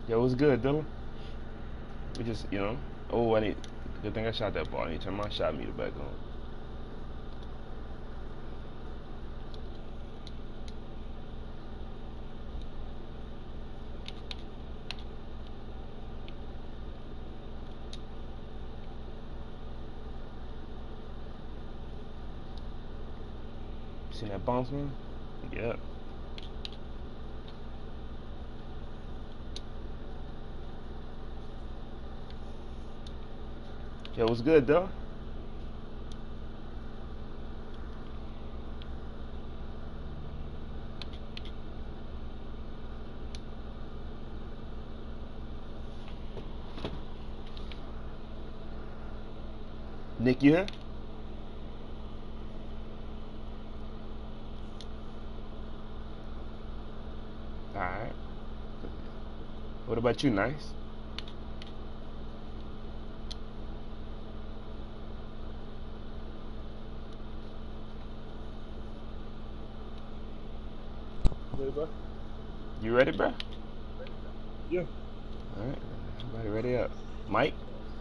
Yo, what's good, Dylan? We just, oh, I need. Good thing I shot that ball. I need to turn my shot meter back on. Seen that bounce, man? Yeah. Yo, what's good, Dylan? Nick, you here? All right. What about you, Nice? Ready, bro? You ready, bro? Yeah. All right. Everybody ready up. Mike?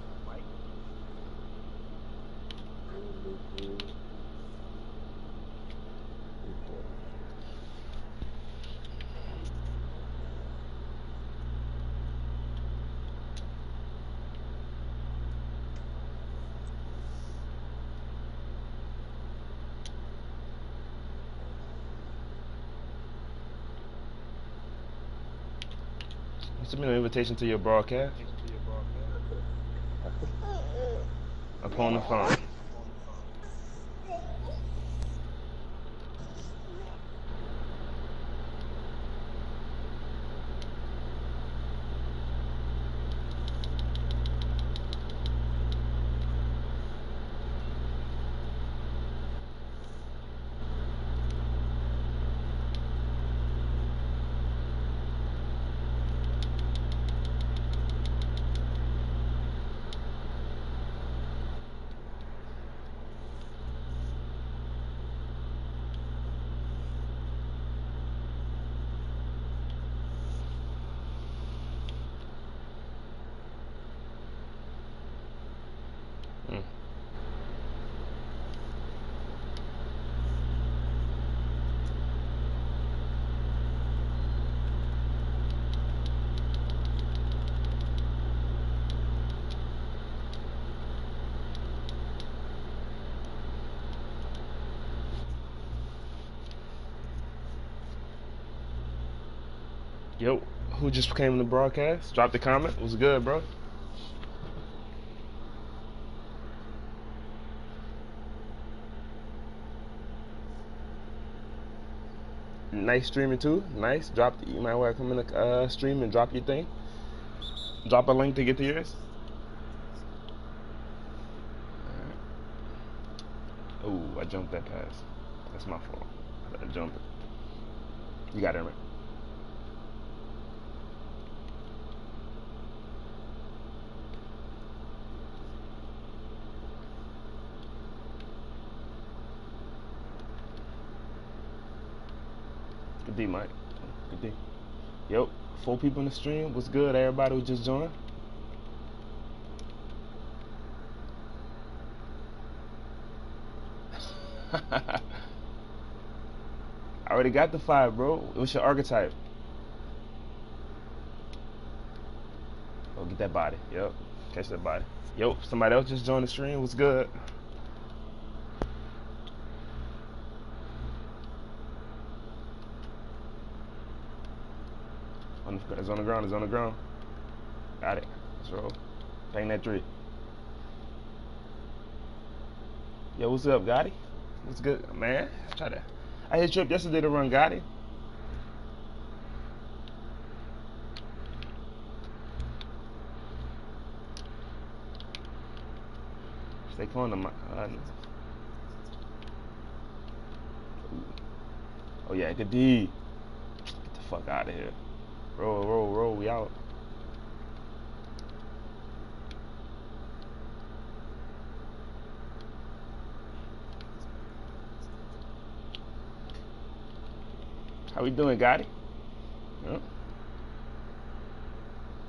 Send me an invitation to your broadcast. Upon the phone. Mm. Yo, who just came in the broadcast? Dropped a comment. Was good, bro. Nice streaming too. Nice. You might want to come in the stream and drop your thing. Drop a link to get to yours. Oh, I jumped that pass. That's my fault. I jumped it. You got it, right? Good D, Mike. Good D. Yo, 4 people in the stream. What's good, everybody who just joined? I already got the 5, bro. What's your archetype? Oh, get that body. Yep. Catch that body. Yo, somebody else just joined the stream. What's good? It's on the ground. It's on the ground. Got it. Let's roll. Bang that 3. Yo, what's up, Gotti? What's good, man? I hit you up yesterday to run Gotti. Stay calling them. Oh yeah, good D. Get the fuck out of here. Roll, roll, roll. We out. How we doing, Gotti? Yep.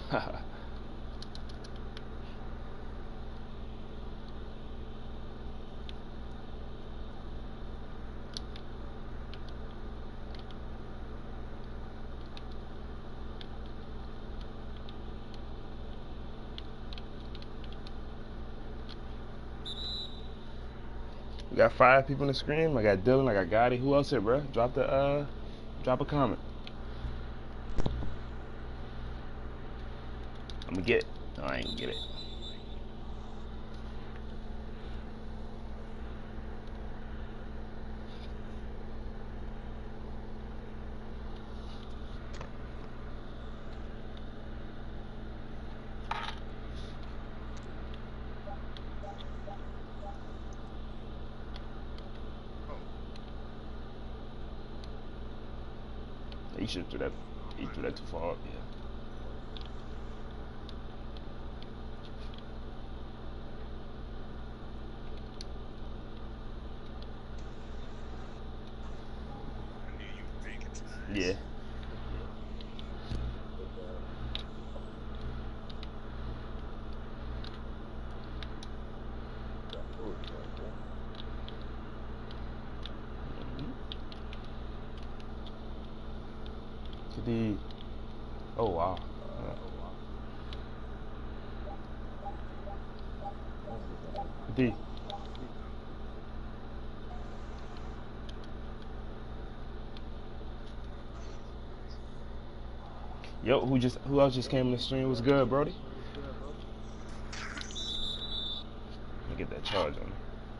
We got 5 people in the screen. I got Dylan, I got Gotti. Who else here, bro? Drop a comment. I'm gonna get it. No, I ain't gonna get it. You should have threw that. You threw that too far up. Yeah. Yeah. The. Oh wow. The. Yo, who else just came in the stream? Was good, Brody? Let me get that charge on me.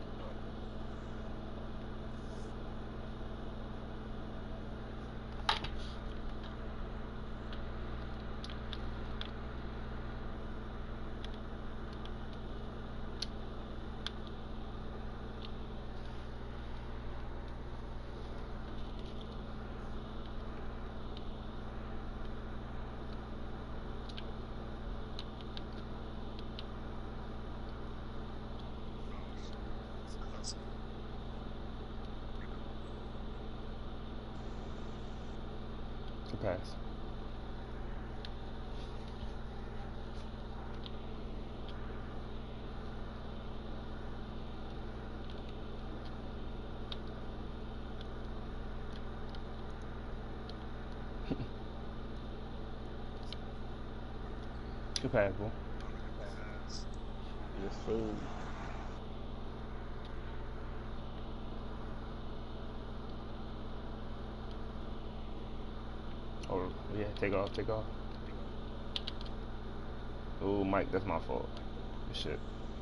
Good pass. Good pass, bro. Yes, sir. Oh yeah, take off, take off. Oh, Mike, that's my fault. Good shit.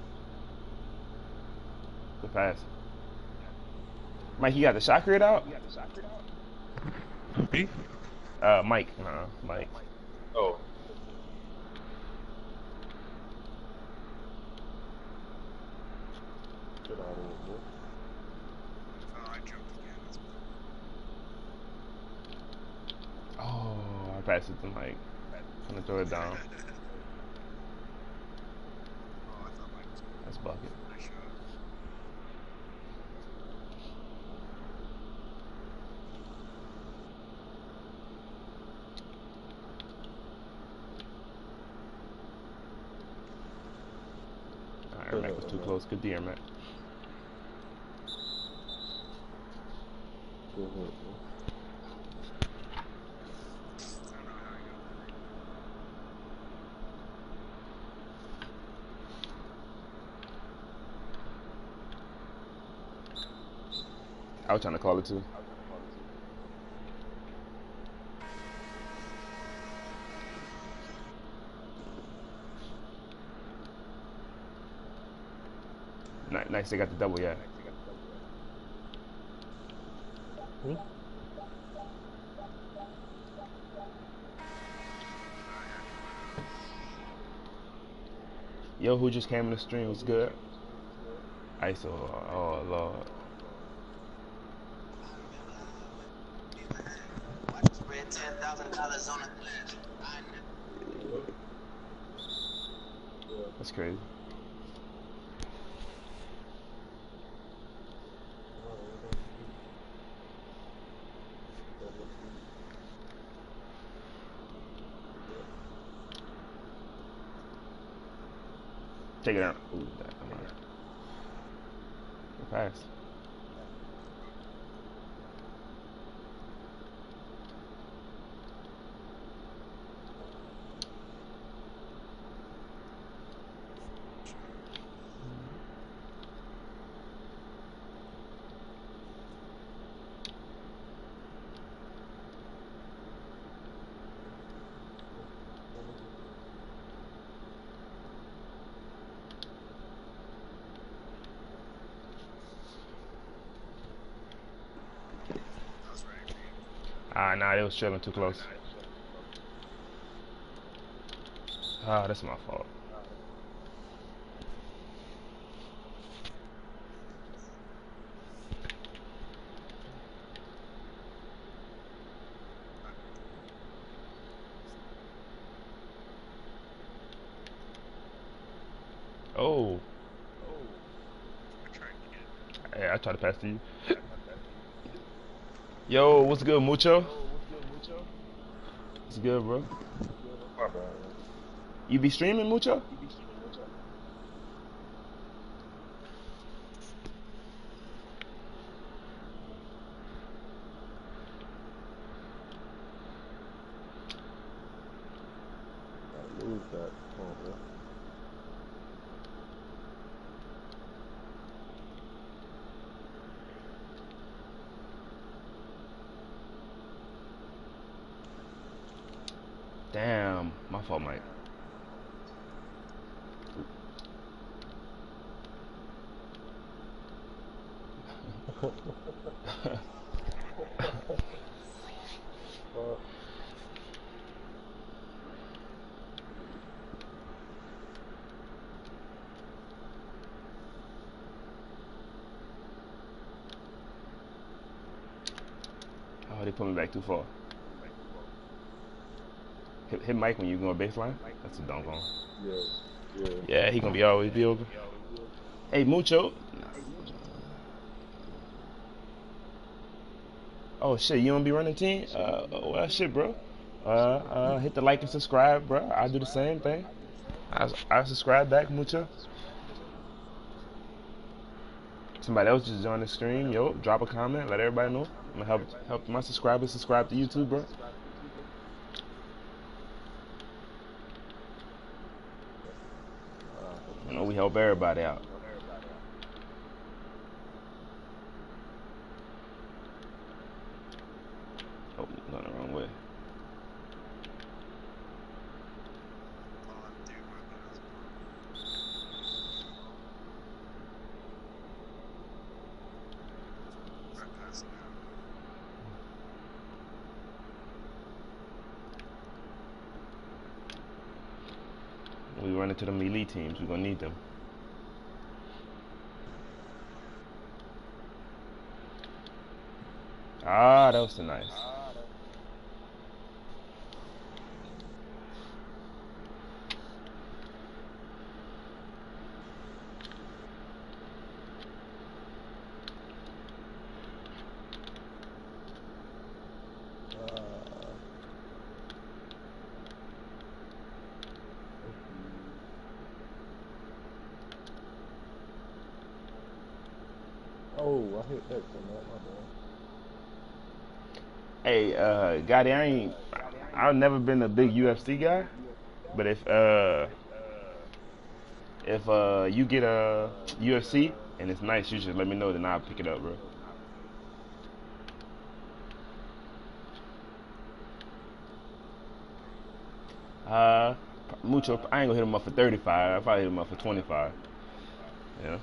Good pass. Mike, you got the shot grid out? Me? Mike. Mike. Oh. Get out of here, boy. Oh, I passed it to Mike. Gonna throw it down. That's bucket. Alright, Mac was too close. Good deer, Mac. Good hit, boy. I was trying to call it too. Nice, they got the double, yeah. Hmm? Yo, who just came in the stream was good. ISO, oh lord. $10,000 on a glass. That's crazy. Take it out. Ooh, pass. Nah, they was chilling too close. Ah, that's my fault. Oh, hey, I try to pass to you. Yo, what's good, Mucho? What's good, bro? My bad, man. You be streaming, Mucho? I lose that. Come on, bro. Damn, my fault, Mike. Fuck. Oh, they put me back too far. Hit Mike when you go baseline. That's a dunk on. Yeah. Yeah. Yeah, he gonna be always be open. Hey, Mucho. Oh shit, you don't be running team? Well, shit, bro. Hit the like and subscribe, bro. I do the same thing. I subscribe back, Mucho. Somebody else just joined the stream. Yo, drop a comment. Let everybody know. I'm gonna help my subscribers subscribe to YouTube, bro. You know, we help everybody out. Oh, going the wrong way. We run into them elite teams. We're gonna need them. Ah, that was nice. Oh, I hit that from that. My bad. Hey, Gotti, I've never been a big UFC guy, but if you get a UFC and it's nice, you should let me know. Then I'll pick it up, bro. Uh, Mucho, I ain't gonna hit him up for 35. I'll probably hit him up for 25. Yeah,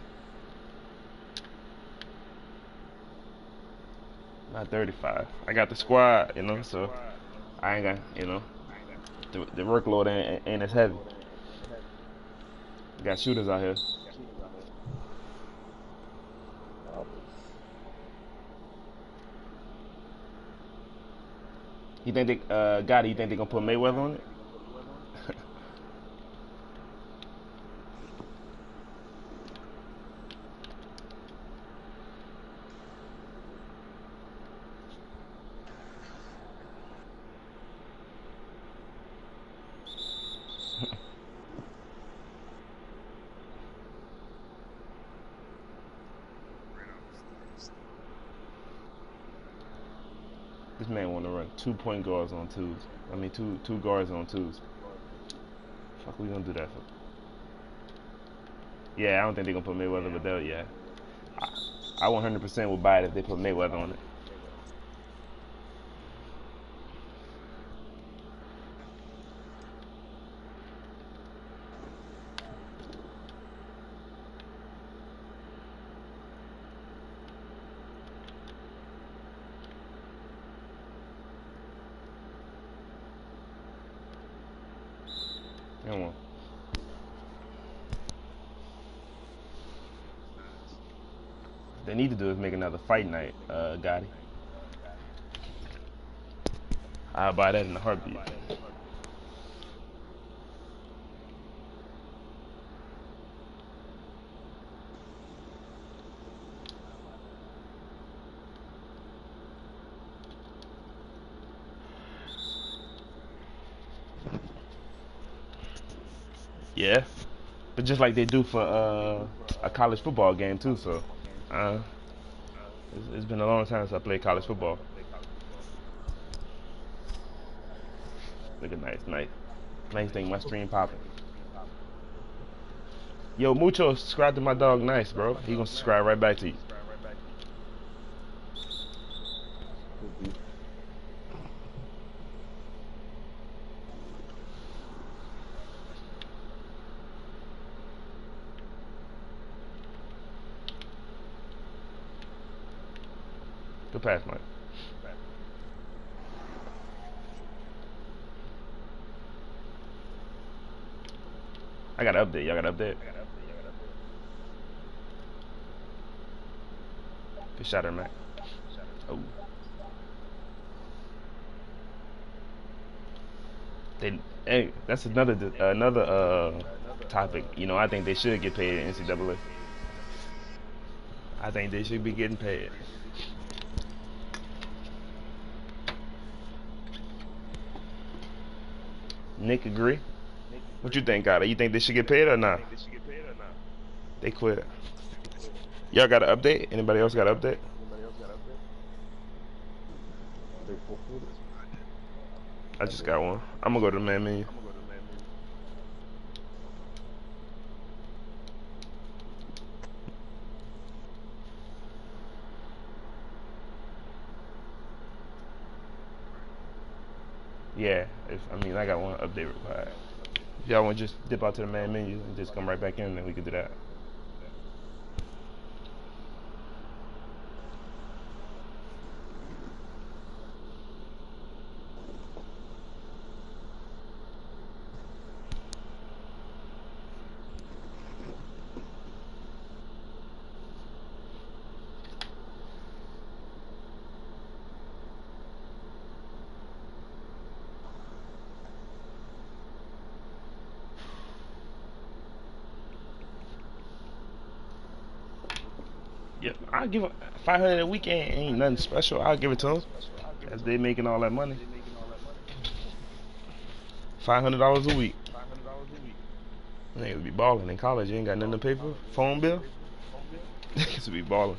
not 35. I got the squad, so I ain't got, the workload ain't as heavy. Got shooters out here. You think Gotti, you think they gonna put Mayweather on it? man want to run 2 point guards on twos. I mean, two guards on twos. Fuck, we gonna do that for? Yeah, I don't think they're gonna put Mayweather, but they'll, yeah. I 100% will buy it if they put Mayweather on it. Come on. They need to do is make another fight night, Gotti. I'll buy that in a heartbeat. Yeah, but just like they do for a college football game too. So, uh, it's been a long time since I played college football. Look at nice thing. My stream popping. Yo, Mucho, subscribe to my dog. Nice, bro. He gonna subscribe right back to you. Good pass, Mike. I got to update. Y'all got to update. Good shot, Mac. Oh. Hey, that's another topic. You know, I think they should get paid in NCAA. I think they should be getting paid. Nick agree. What you think, Gotta? You think they should get paid or not? They quit. Y'all got an update? Anybody else got an update? I just got one. I'm gonna go to the main menu. Yeah, I got one update required. If y'all want to just dip out to the main menu and just come right back in, then we can do that. Yep, I'll give 500 a week ain't nothing special. I'll give it to them as they making all that money. $500 a week. Niggas be balling in college. You ain't got nothing to pay for. Phone bill. Niggas be balling.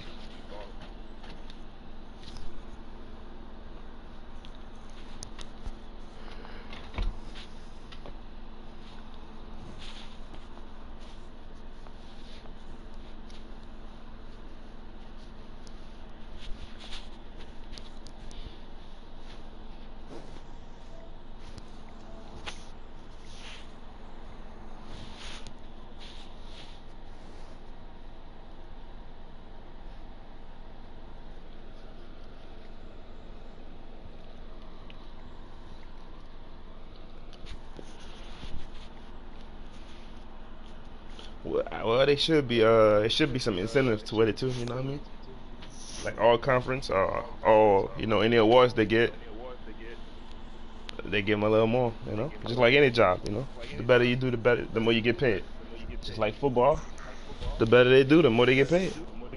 Well, they should be. It should be some incentives with it too. You know what I mean? Like all conference, all any awards they get, they give them a little more. You know, just like any job. You know, the better you do, the more you get paid. Just like football, the better they do, the more they get paid.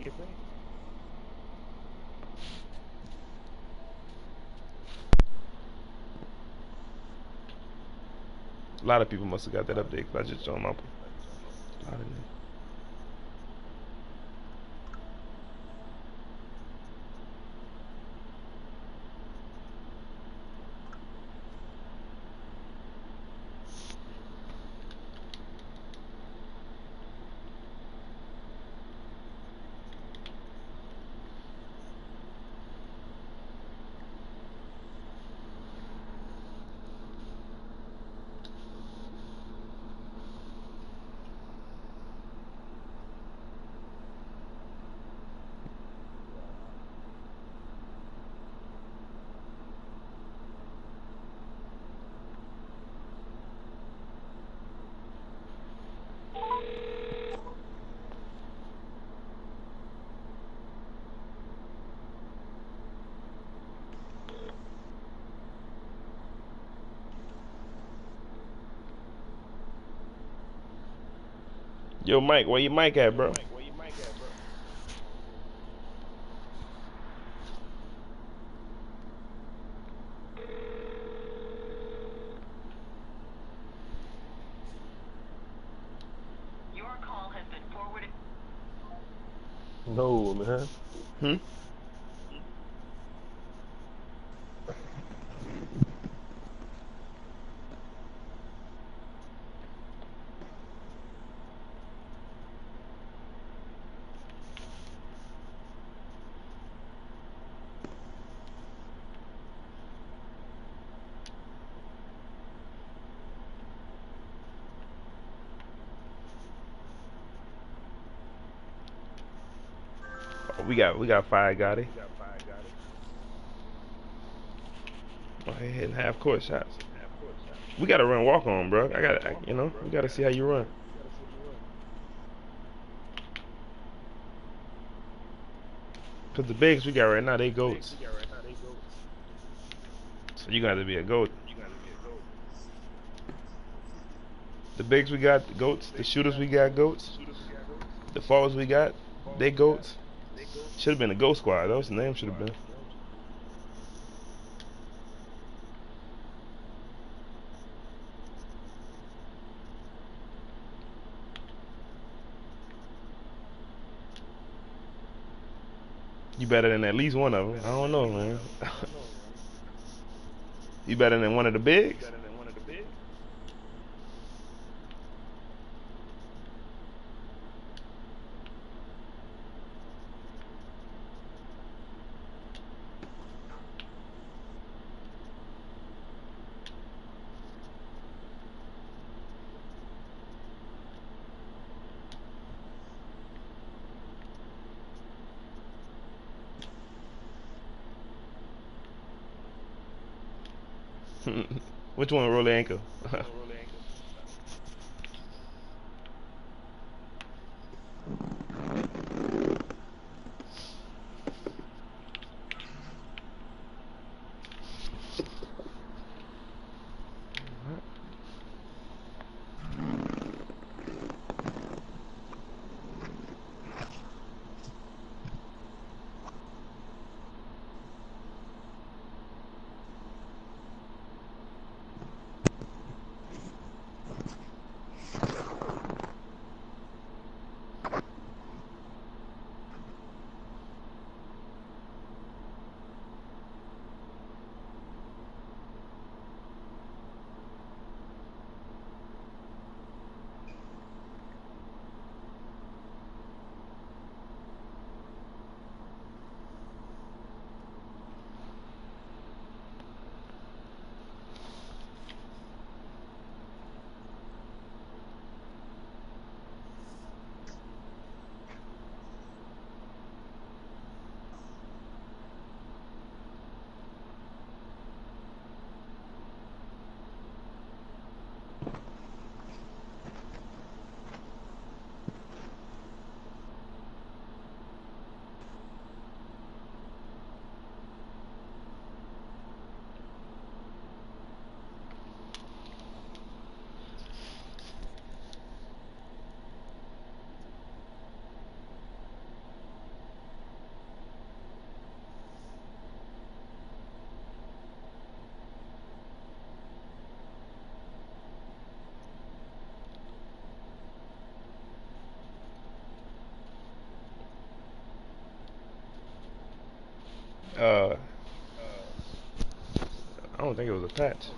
A lot of people must have got that update because I just joined my. A lot of them. Yo, Mike, where your mic at, bro? Your call has been forwarded. No, man. Hmm? Oh, we got five, Gotti. Oh, he hitting half court shots. We gotta run walk on, bro. We gotta see how you run. Cause the bigs we got right now, they goats. So you gotta be a goat. The bigs we got, the goats. The shooters we got, goats. The forwards we got, they goats. Should have been the goat squad. That was the name. Should have been. You better than at least one of them. I don't know, man. You better than one of the bigs? Which one roll the ankle? uh, I don't think it was a patch.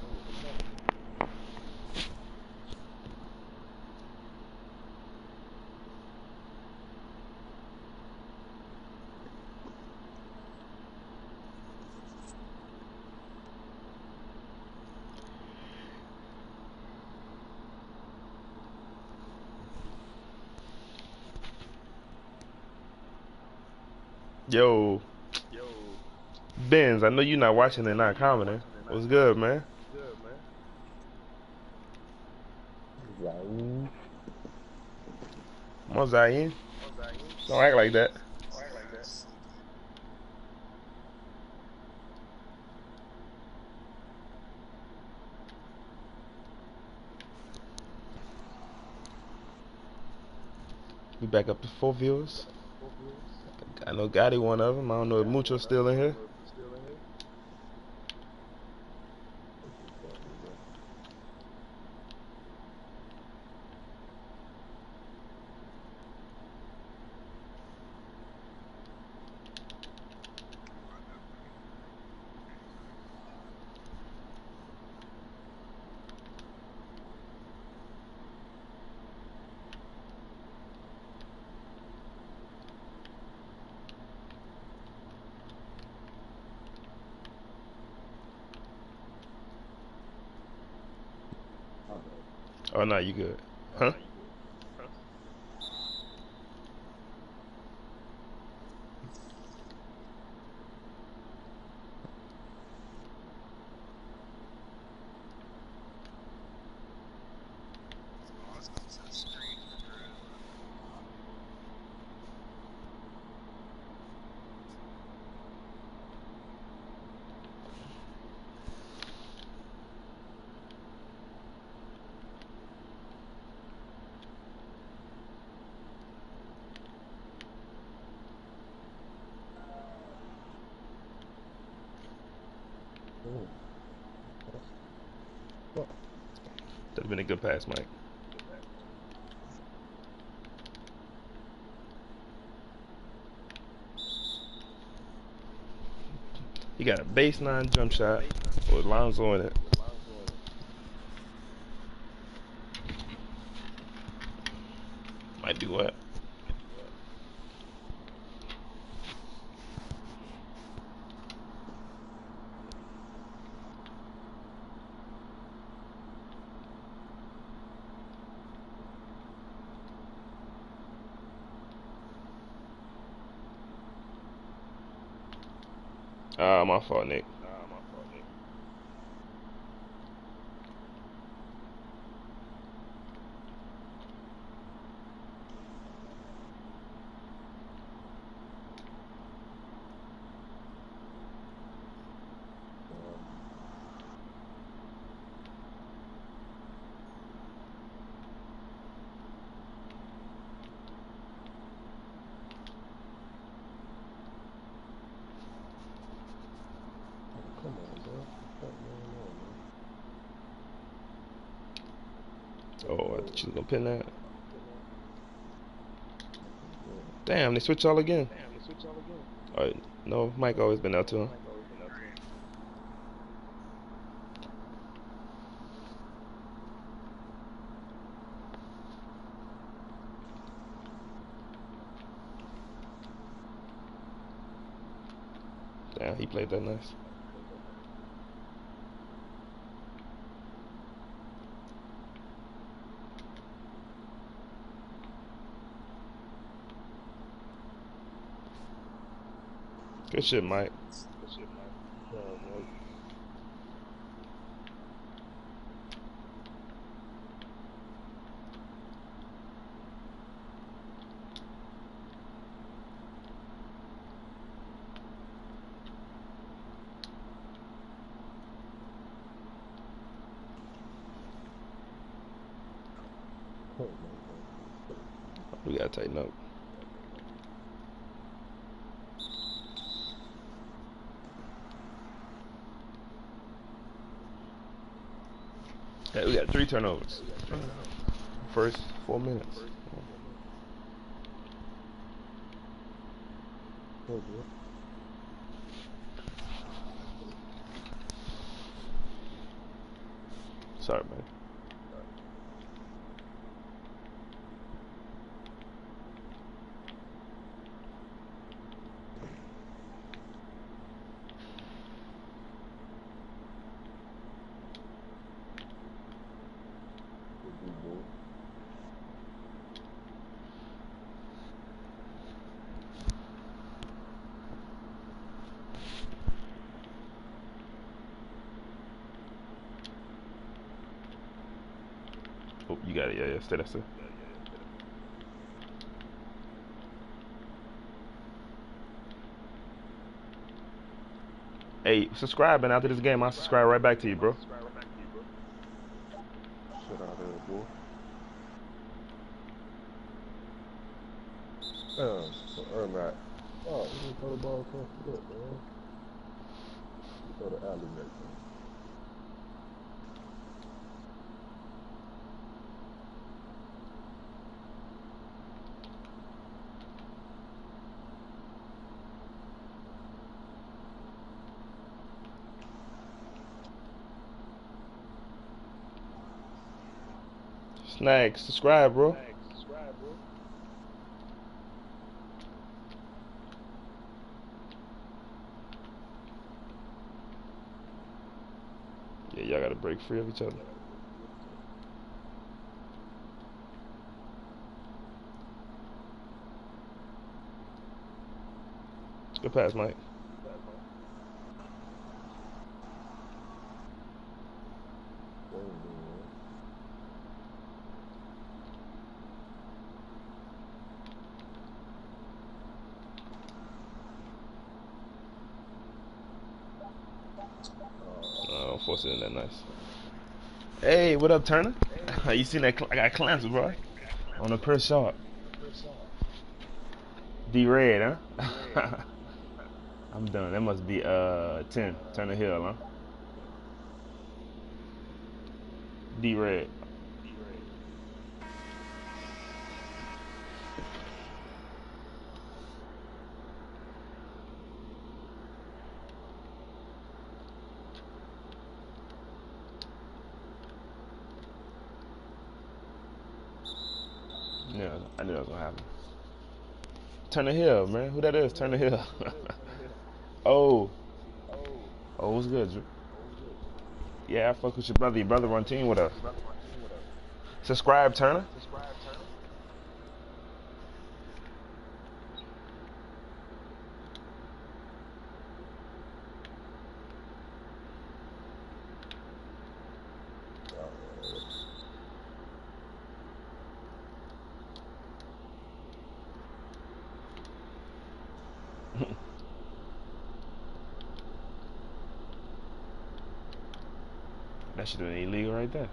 Yo, Benz, I know you're not watching and not commenting. What's good, man? Zayn. Come on, Zayn. Don't act like that. We back up to 4 viewers. I know Gotti one of them. I don't know if Mucho's still in here. Oh no, you good? Huh? That'd been a good pass, Mike. He got a baseline jump shot with Lonzo in it. Might do what? Ah, my fault, Nick. Come on, bro. What's going on, man? Oh, I thought you was gonna pin that. Damn, they switch all again. Alright, no, Mike always been out to him. Damn, he played that nice. Good shit, Mike. Yeah, man. Oh, man. We gotta tighten up. Hey, we got 3 turnovers. First 4 minutes. Oh, bro. Sorry, man. Good dude, bro. Oh, you got it. Yeah, yeah. Stay there, sir. Hey, subscribe, and after this game, I'll subscribe right back to you, bro. Shit out here, boy. Or not. Oh, you can throw the ball across the foot, man. You throw the alley next time. Snag, subscribe, bro. Yeah, y'all gotta break free of each other. Good pass, Mike. Don't force it in that nice. Hey, what up, Turner? You seen that? I got clamps, bro. On the per shot. D-Red, huh? I'm done. That must be 10. Turner Hill, huh? D-Red. Yeah, I knew that was gonna happen. Turner Hill, man. Who that is? Turner Hill. Oh. Oh, what's good, Drew? Yeah, I fuck with your brother. Your brother run team with us. Subscribe, Turner. That should have been illegal right there.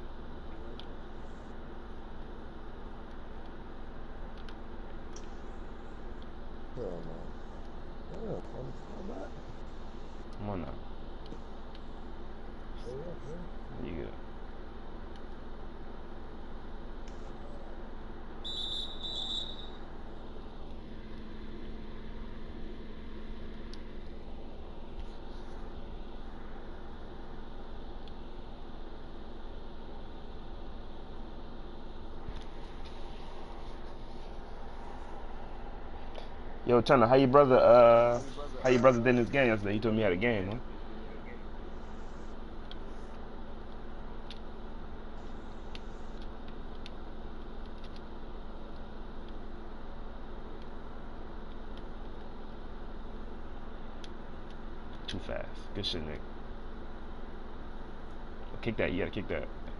Hell no. Yeah, I'm back. Come on now. Stay up, man. You good. Yo, Turner, how your brother did in his game yesterday? He told me he had a game, huh? Too fast. Good shit, Nick. Kick that. You gotta kick that.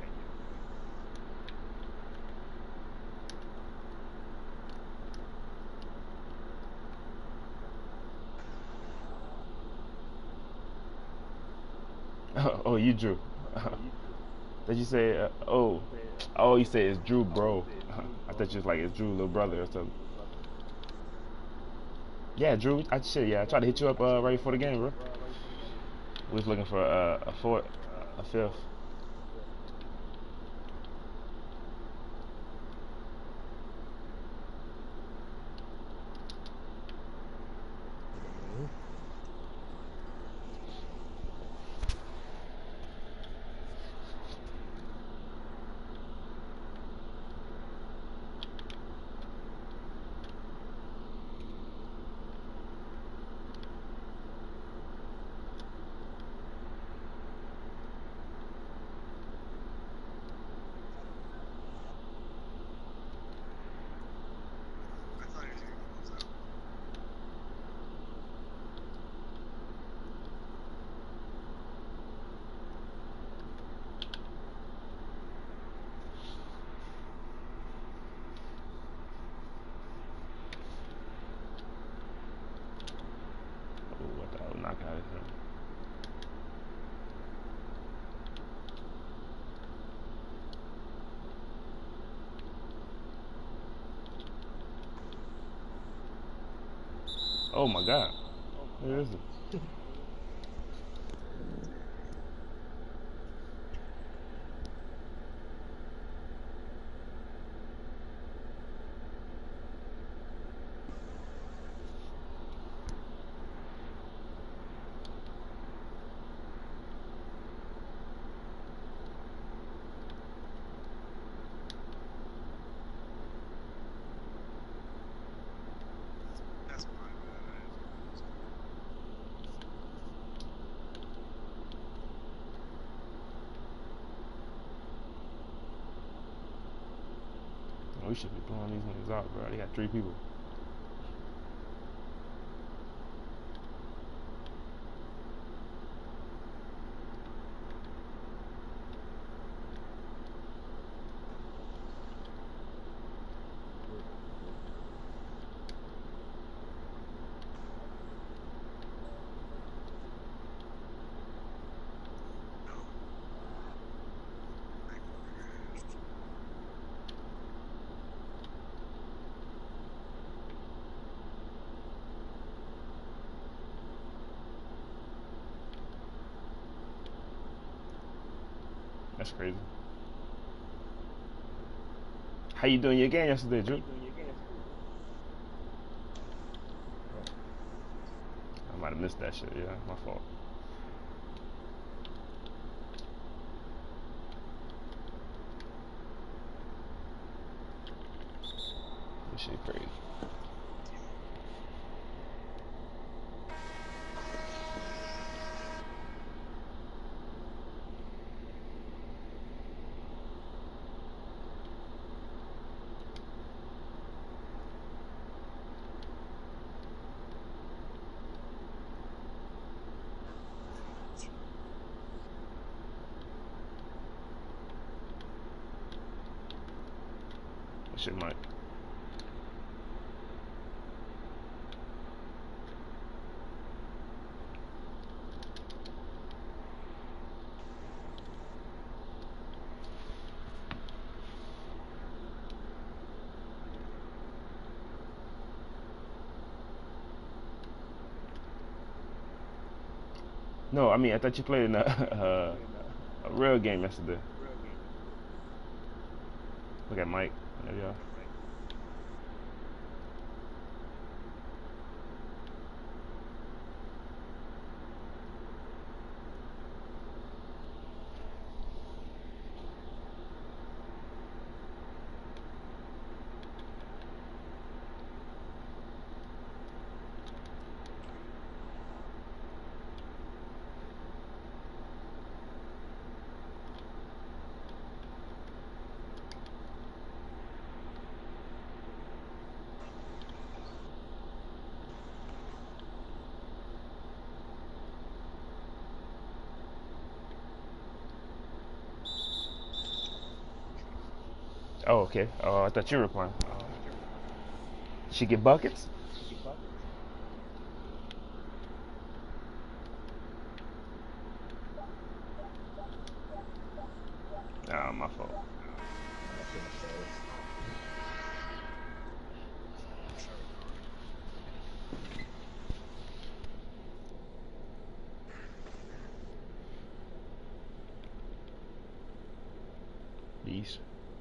Oh, you Drew. Did you say, oh, you said it's Drew, bro. I thought you was like, it's Drew, little brother or something. Yeah, Drew, I tried to hit you up right before the game, bro. We was looking for a fourth, a fifth. Oh my god. Where is it? We should be blowing these niggas out, bro. They got 3 people. That's crazy. How you doing your game yesterday, Drew? I might have missed that shit. Yeah, my fault. This shit crazy. This shit might. No, I mean, I thought you played in a real game yesterday. Look at Mike. There you are. Oh, okay. Oh, I thought you were replying. She get buckets? Nah, my fault. Beast.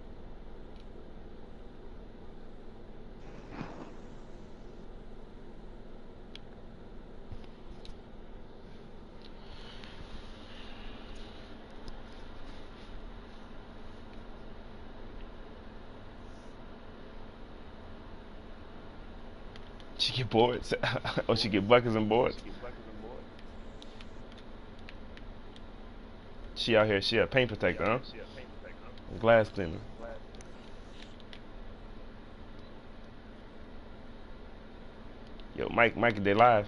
She get boards. Oh, she get buckets and boards. She out here. She a paint protector, huh? Glass cleaner. Yo, Mike, they live.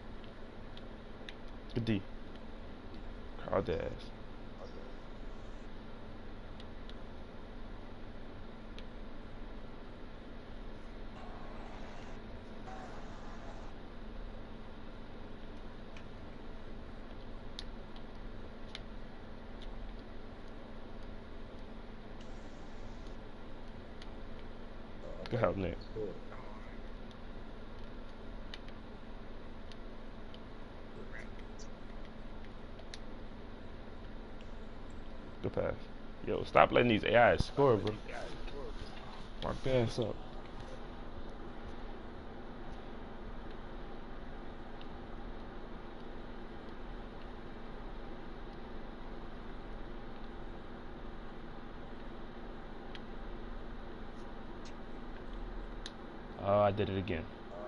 Good D. Called the ass. Good help, Nick. Yeah. Good pass. Yo, stop letting these AIs score, bro. Mark the ass up. Oh, I did it again.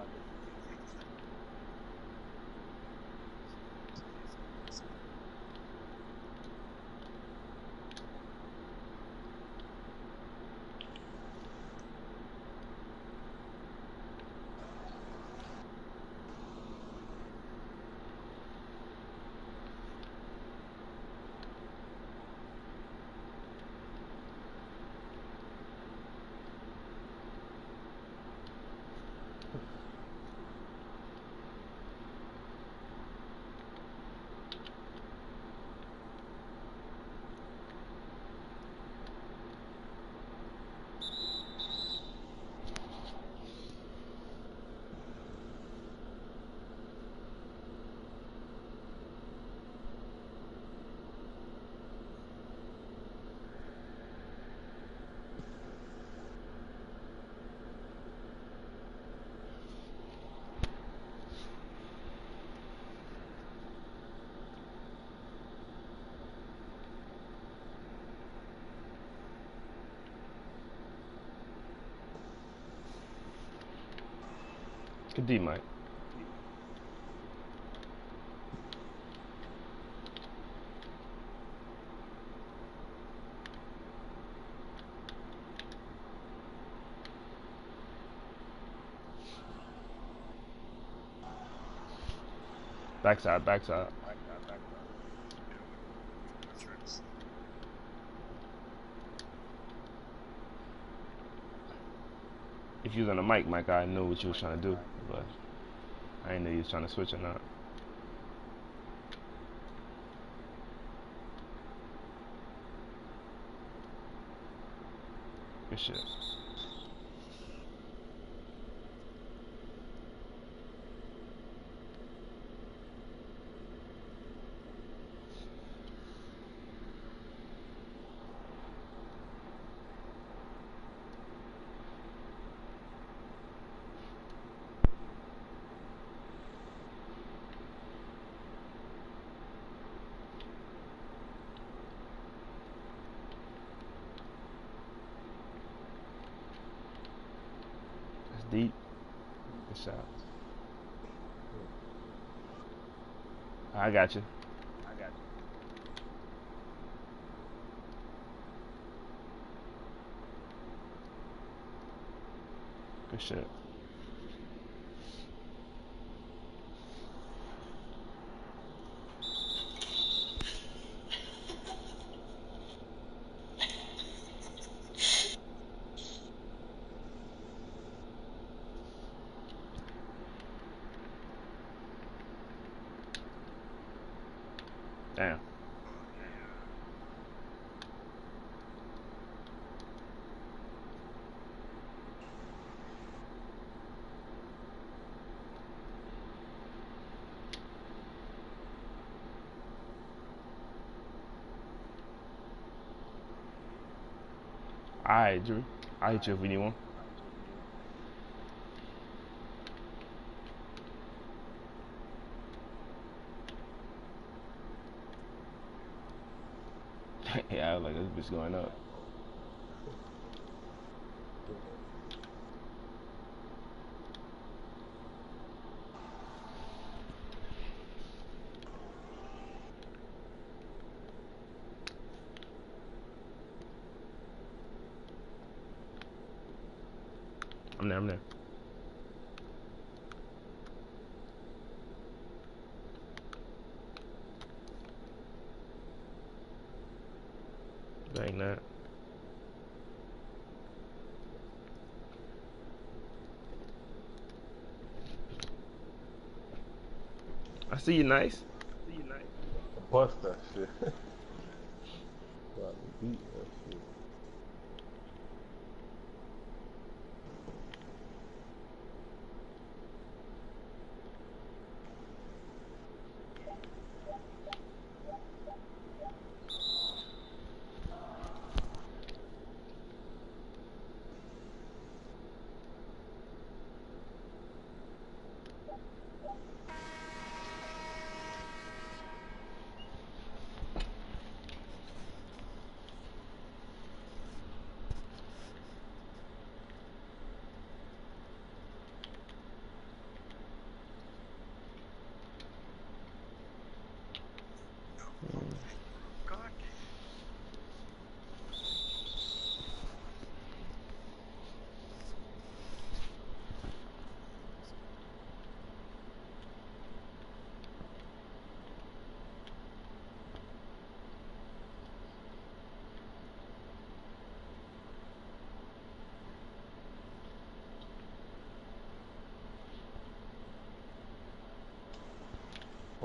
Good D, Mike. Backside, backside. If you was on the mic, Mike, I knew what you was trying to do, but I didn't know you was trying to switch or not. Good shit. That's deep. Good shot. I got you. Good shit. Damn. Alright, Drew. I'll hit you if we need one. Yeah, I was like, this bitch going up. I'm there, I'm there. Bang that. I see you, nice. Bust that shit. Got me beat that shit.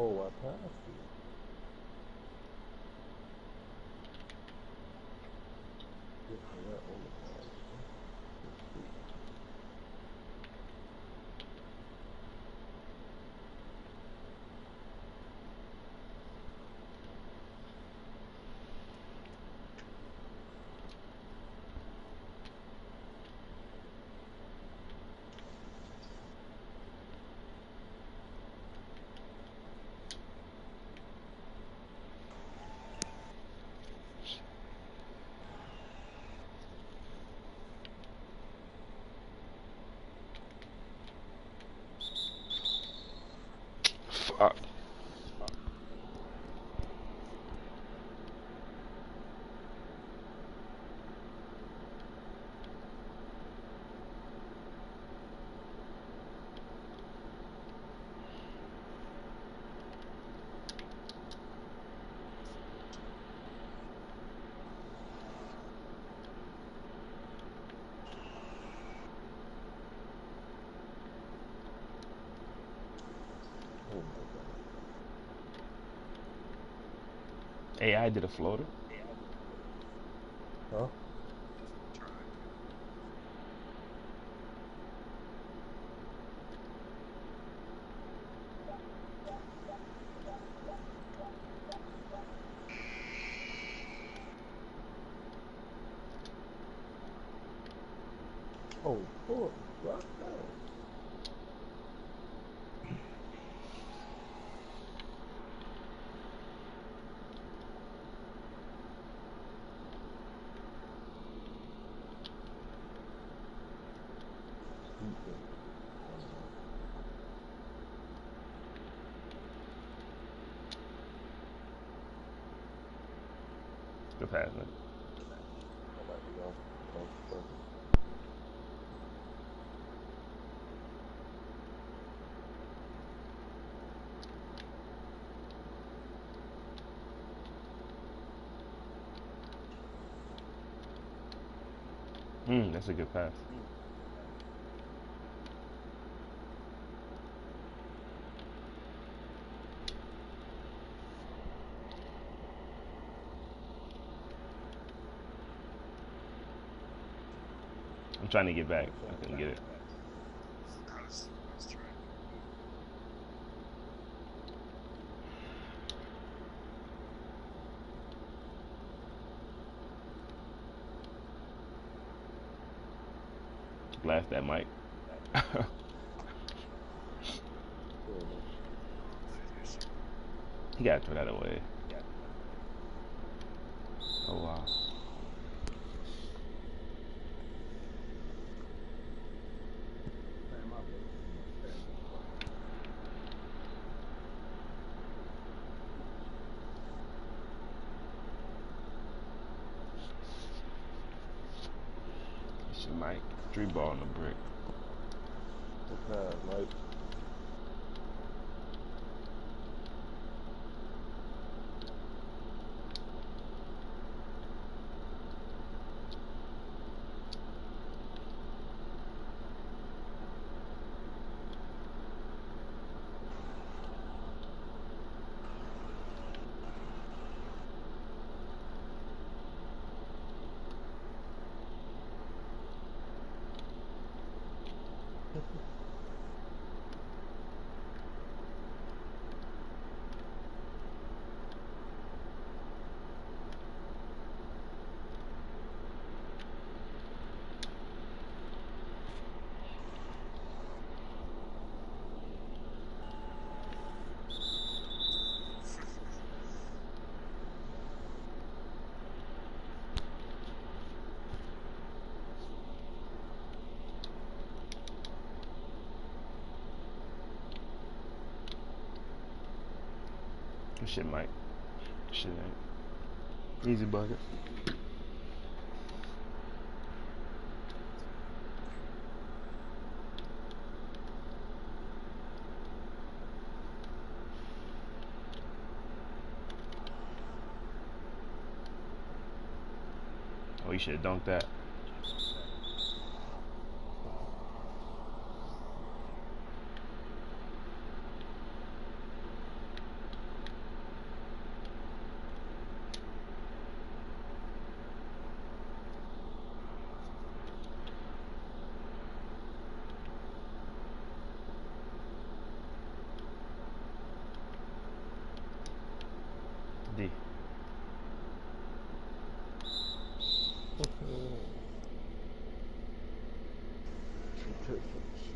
Oh, I passed it. Get to that on the pass. Let's see. Fuck. Oh my god. AI did a floater. Huh? Oh, fuck. God damn. Defense. Good pass, man. I like to go. Oh, fuck. That's a good pass. I'm trying to get back. I couldn't get it. Blast that mic. Yeah, man. He gotta throw that away. Oh wow. Man, my bad. It's your mic. 3 ball on the brick. Good pass, Mike. Good shit, Mike. Shit ain't. Easy bucket. Oh, you should have dunked that.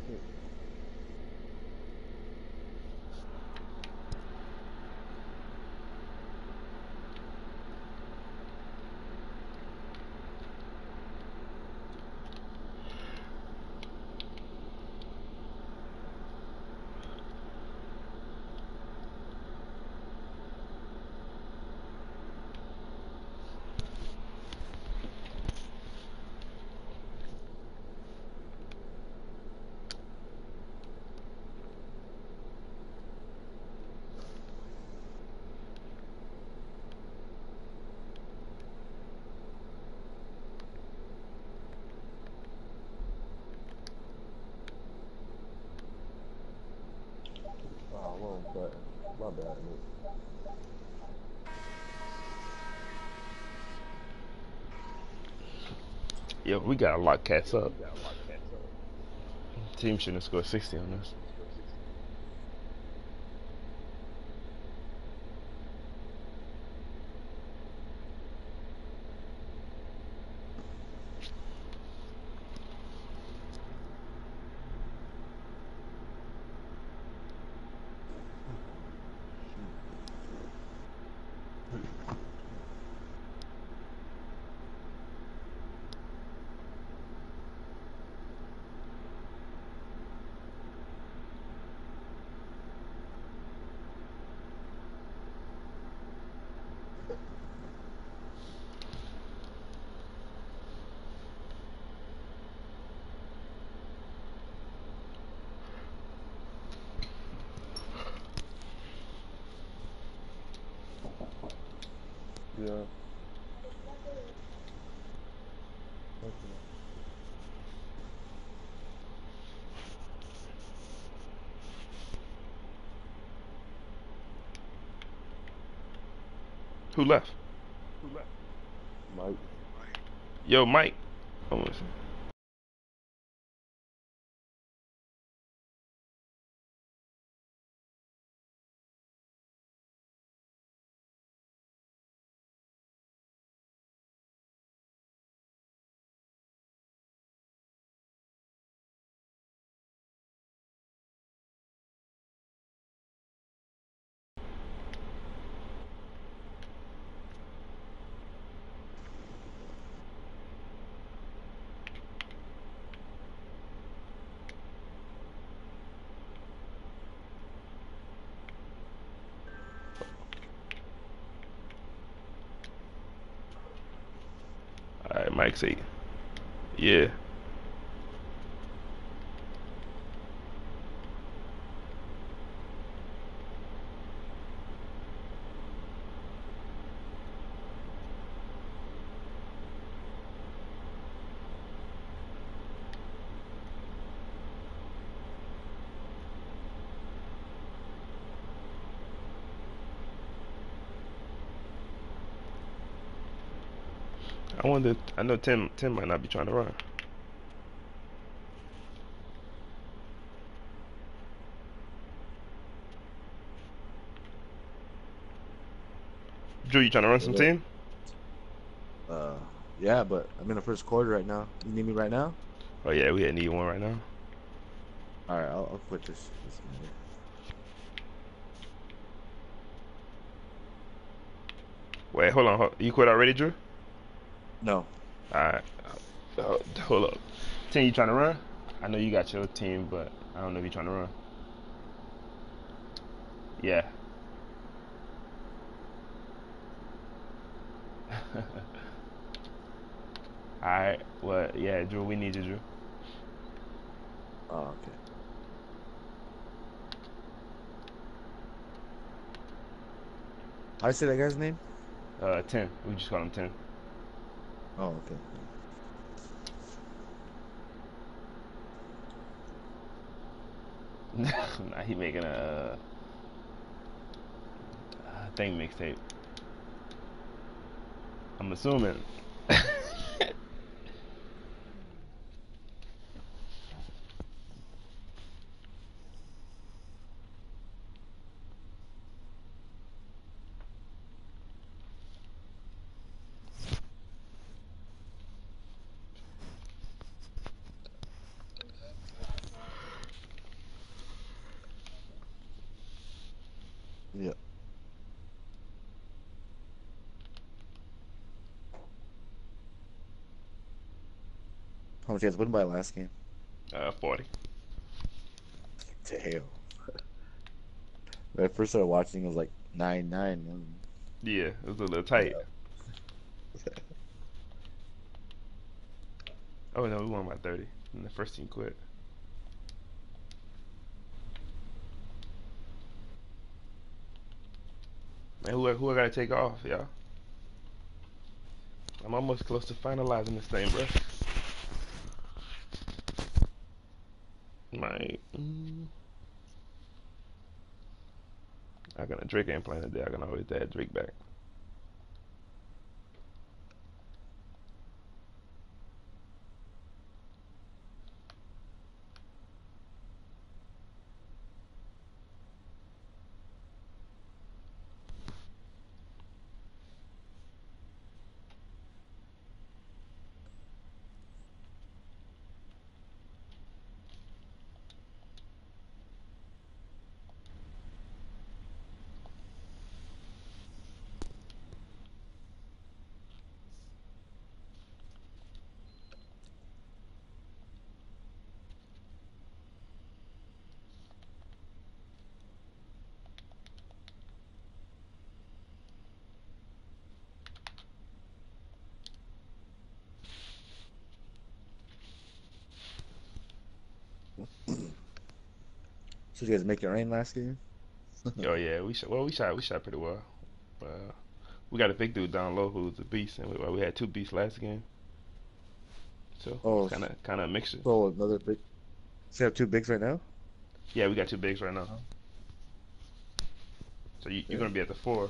Oh, wrong button. My bad, Nick. Yo, we gotta lock cats up. Team shouldn't have scored 60 on us. Yeah. Okay. Who left? Mike. Yo, Mike. Oh, listen. All right, Mike say, yeah. I wonder. I know Tim might not be trying to run. Drew, you trying to run some What up? team? Yeah, but I'm in the first quarter right now. You need me right now? Oh yeah, we need one right now. All right, I'll quit this minute. Wait, hold on. You quit already, Drew? No. All right. Hold up. Tim, you trying to run? I know you got your team, but I don't know if you trying to run. Yeah. All right. Well, yeah, Drew, we need you, Drew. Oh, okay. How do I say that guy's name? 10. We just call him 10. Oh, okay. Nah, he making a thing mixtape. I'm assuming. Yeah. How much you guys win by last game? 40. Damn. When I first started watching, it was like 9-9. Yeah, it was a little tight. Oh no, we won by 30. And the first team quit. Man, who I gotta take off, y'all? I'm almost close to finalizing this thing, bro. My, I got a Drake ain't playing today. I can always add Drake back. So you guys make it rain last game? Oh yeah, we shot pretty well. We got a big dude down low who's a beast, and we had two beasts last game, so it's Oh, kind of a mixture. so another big. So you have two bigs right now? Yeah, we got two bigs right now. Oh, So you're yeah. gonna be at the four.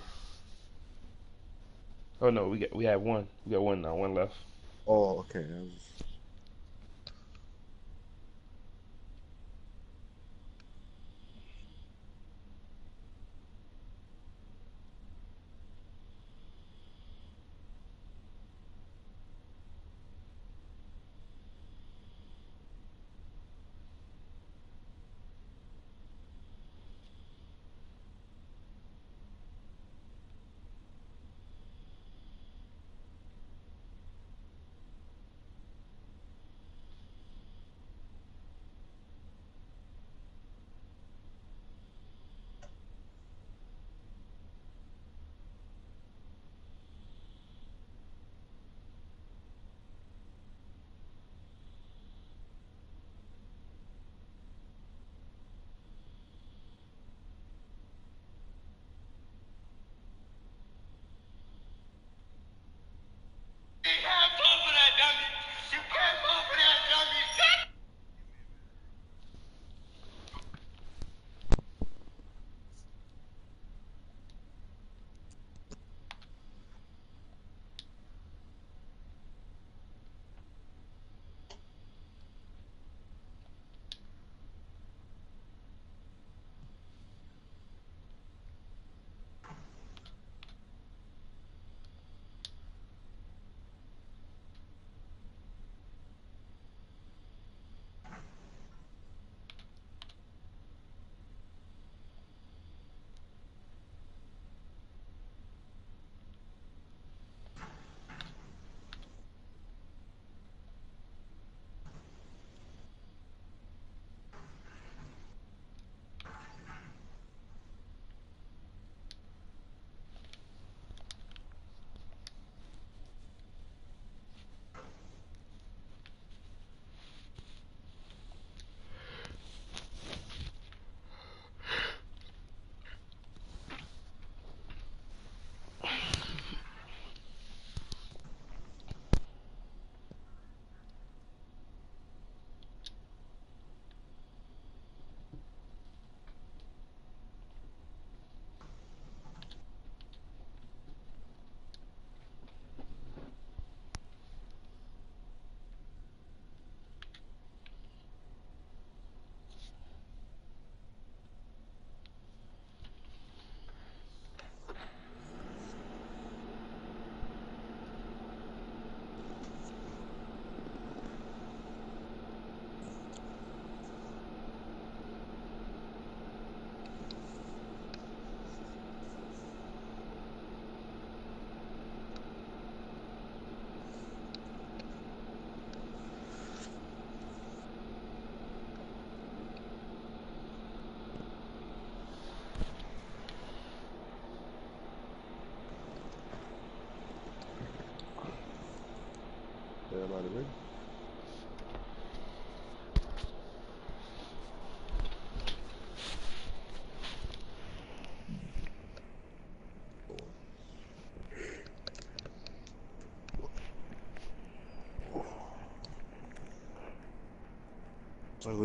Oh no, we have one. We got one now, one left. Oh, okay. I was...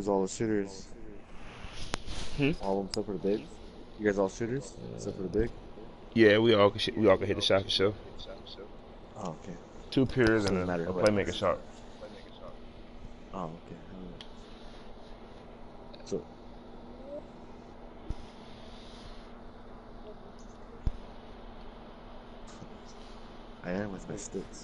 who's all the shooters? Hmm? All of them except for the big? You guys all shooters? Except for the big? Yeah, we all can hit the shot for sure. Oh, okay. Two peers So and it doesn't matter a who I playmaker shot. Oh, okay. Hell yeah. So, I am with my sticks.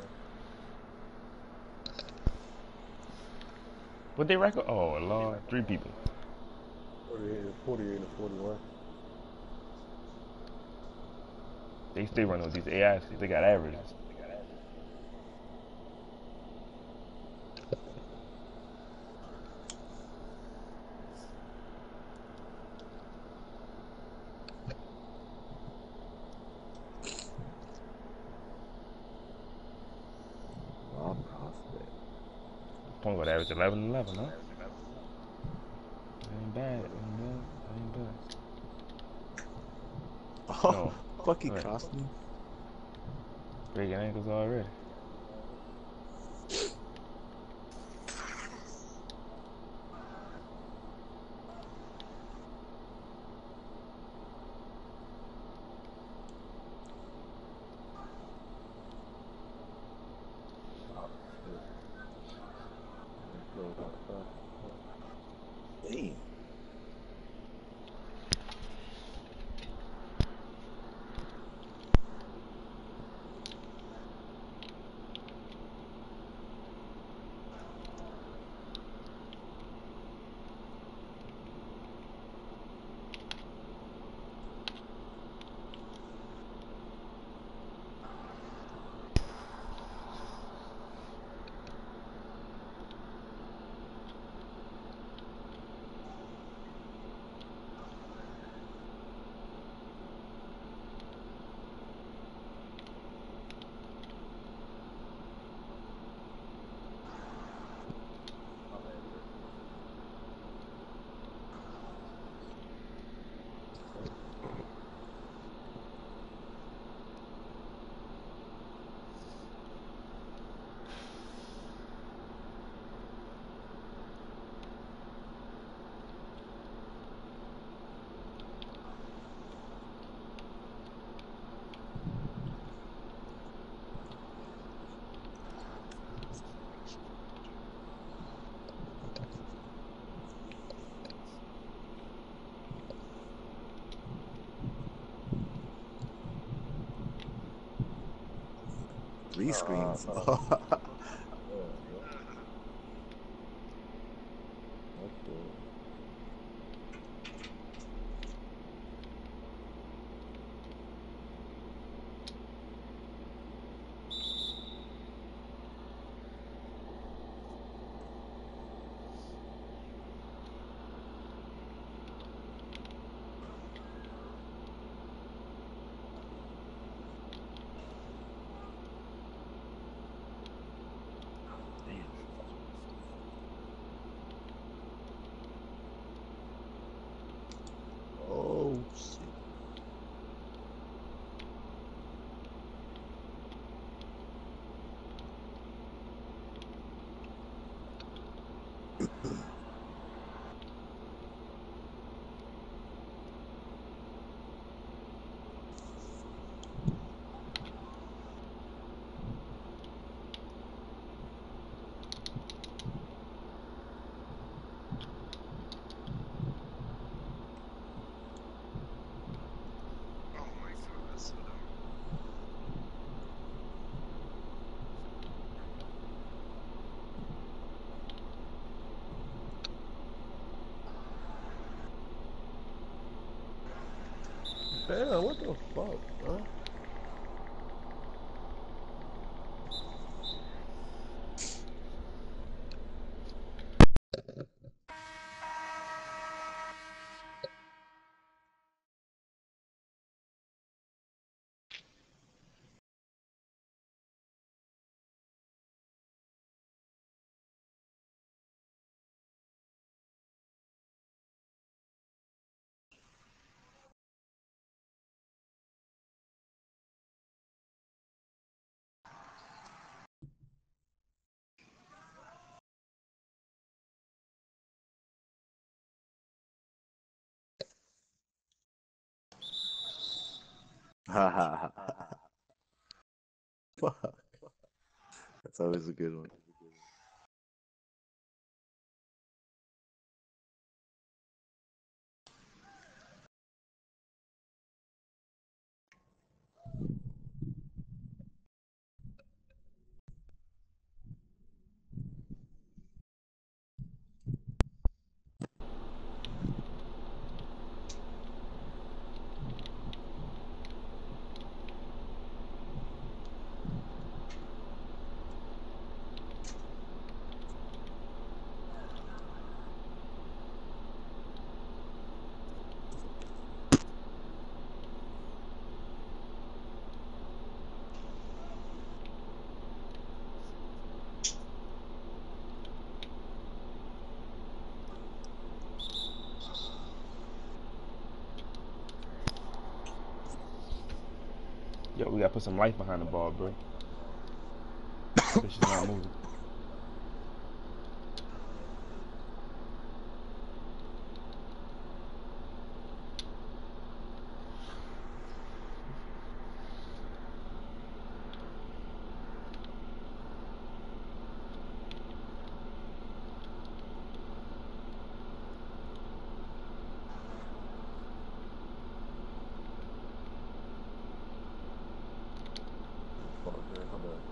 What they record? Oh Lord, 3 people. 48 and 41. They still running with these AIs because they got averages. Raw prospect. Point guard average 11-11, huh? Ain't bad, ain't bad, ain't bad. Oh, No, fuck, he go ahead. crossed me. Breaking ankles already. Oh, shit. They close out fast. Damn. Three screens. Yeah, bro. That's good. Damn. Oh, shit. Damn, what the fuck, bro? Ha ha ha. Fuck. That's always a good one. Yo, we gotta put some life behind the ball, bro. That bitch is not moving. Fuck, man. How bad?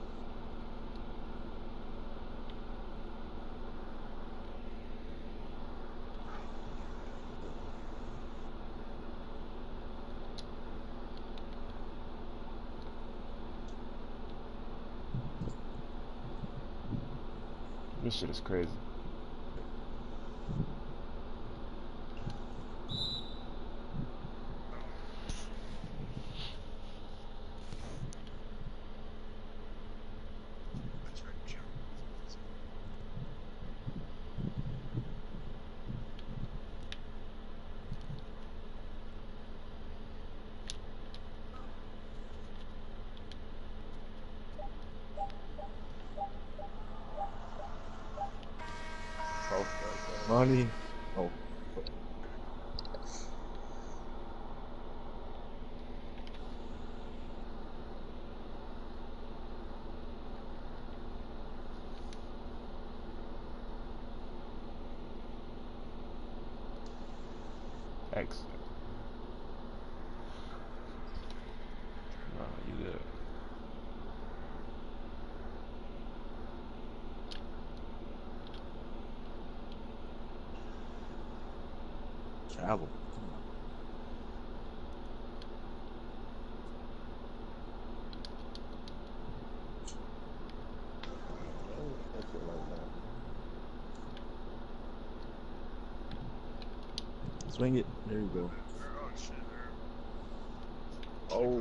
This shit is crazy. Cross that, Money. Oh, X. Nah, you good. travel. Come on. That shit like that. Swing it. There you go. Oh,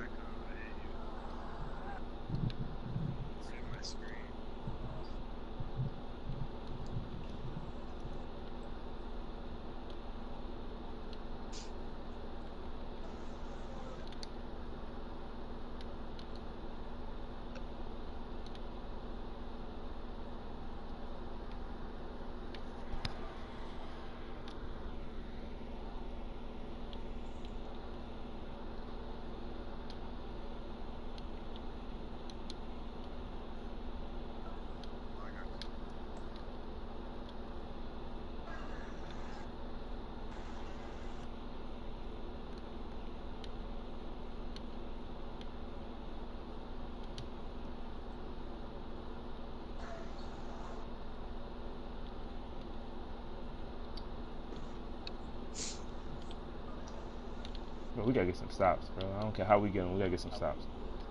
Bro, we gotta get some stops, bro. I don't care how we get them. We gotta get some stops.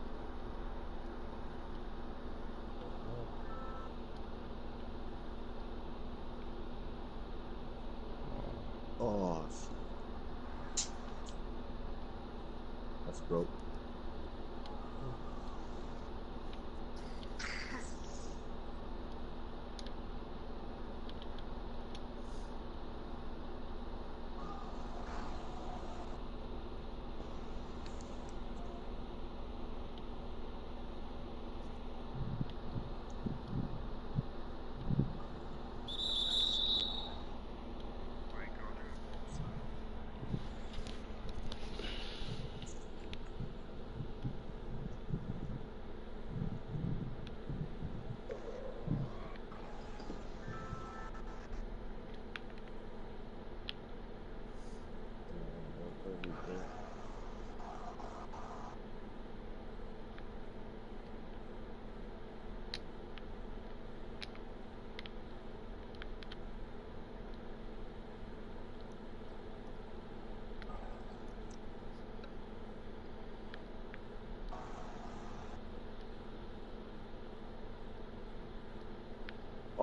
Oh, that's broke.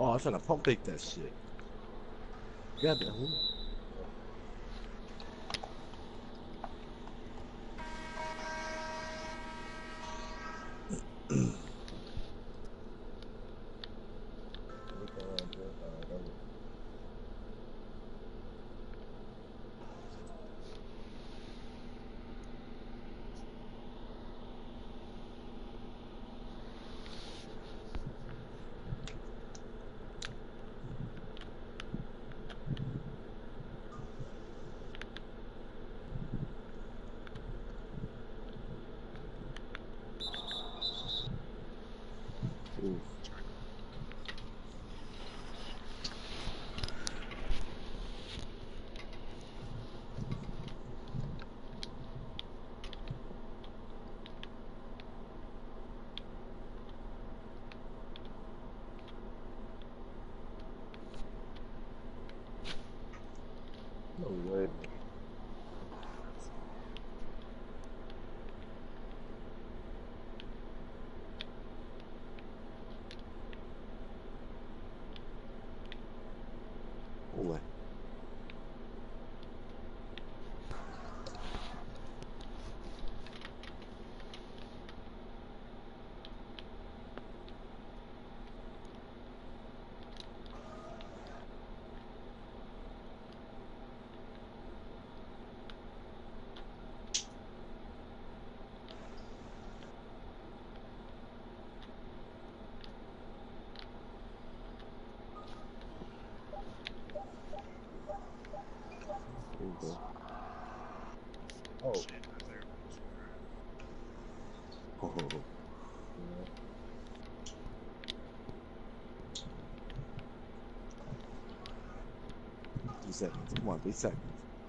Oh, I was trying to pump fake that shit. God damn. Oof. No way. No way. There you go. Oh, Oh, yeah. 3 seconds. Come on, 3 seconds.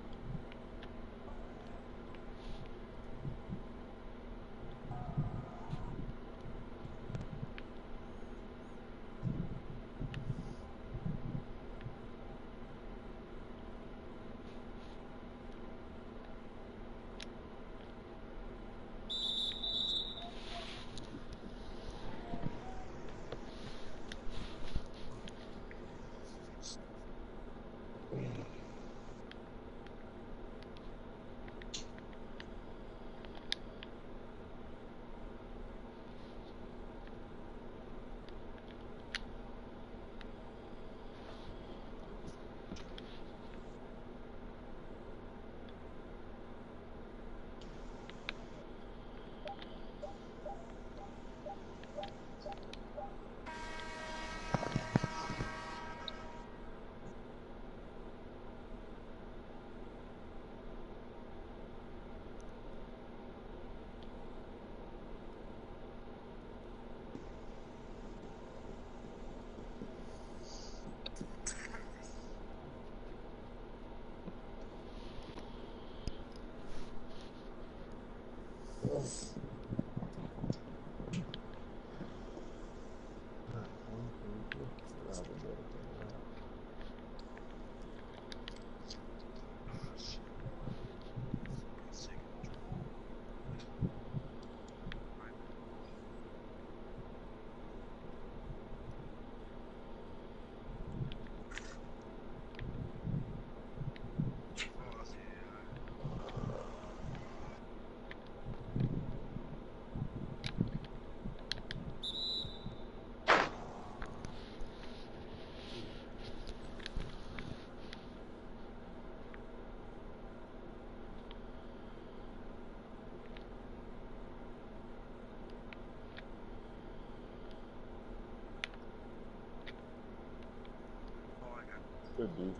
Could be.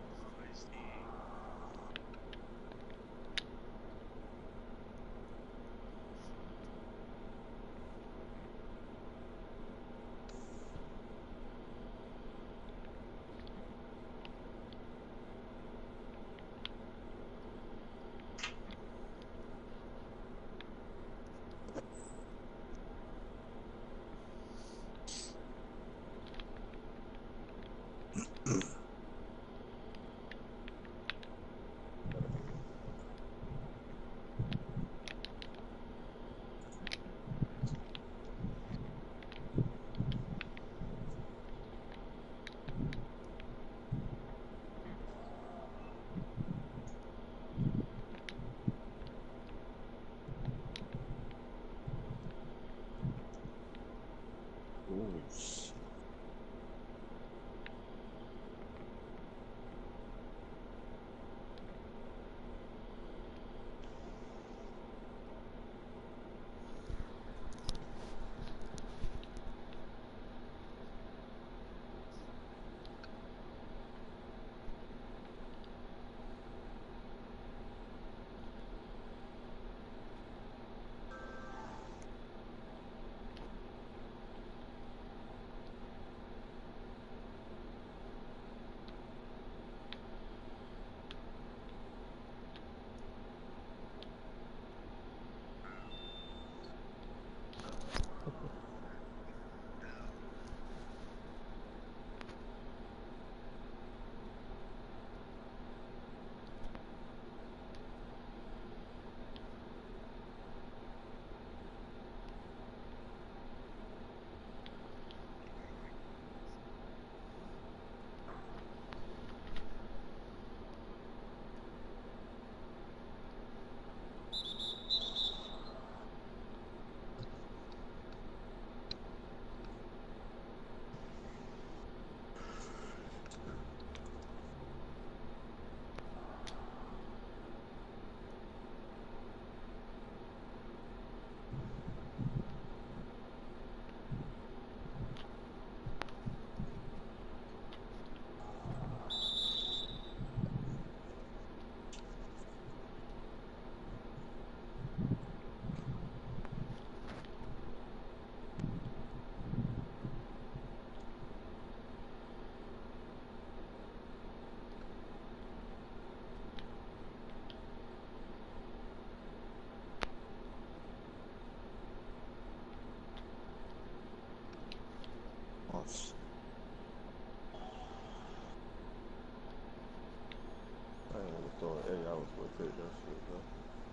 thought, hey, I was gonna take that shit, though.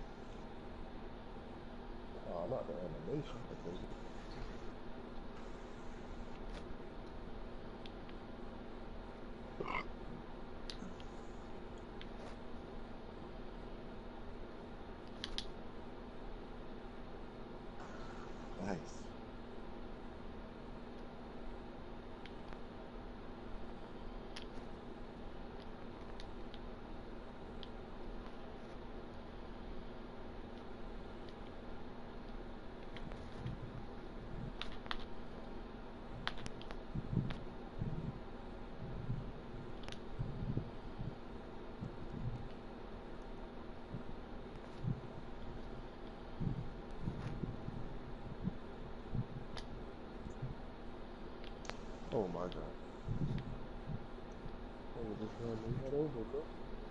Oh, not the animation. I take it. Nice. Oh my god. Oh, just ran me head over, bro.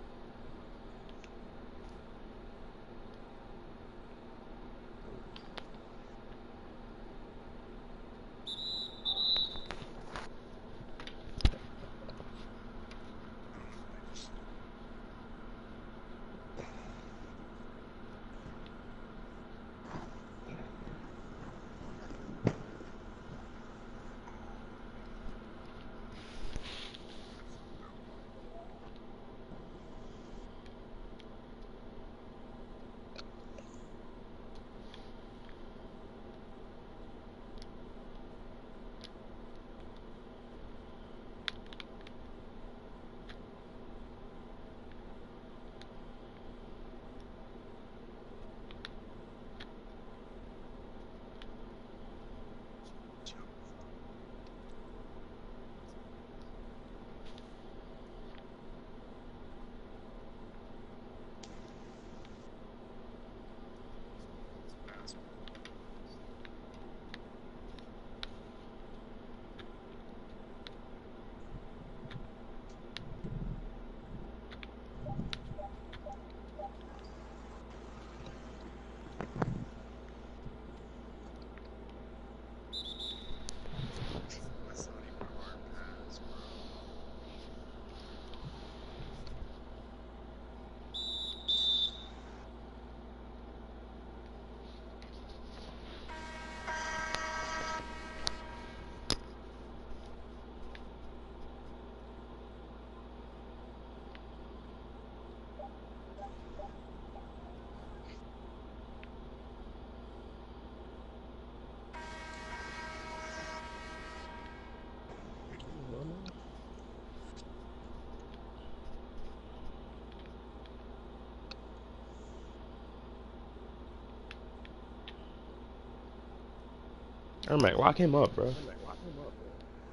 I'm like, lock him up, bro. I'm like, lock him up, bro.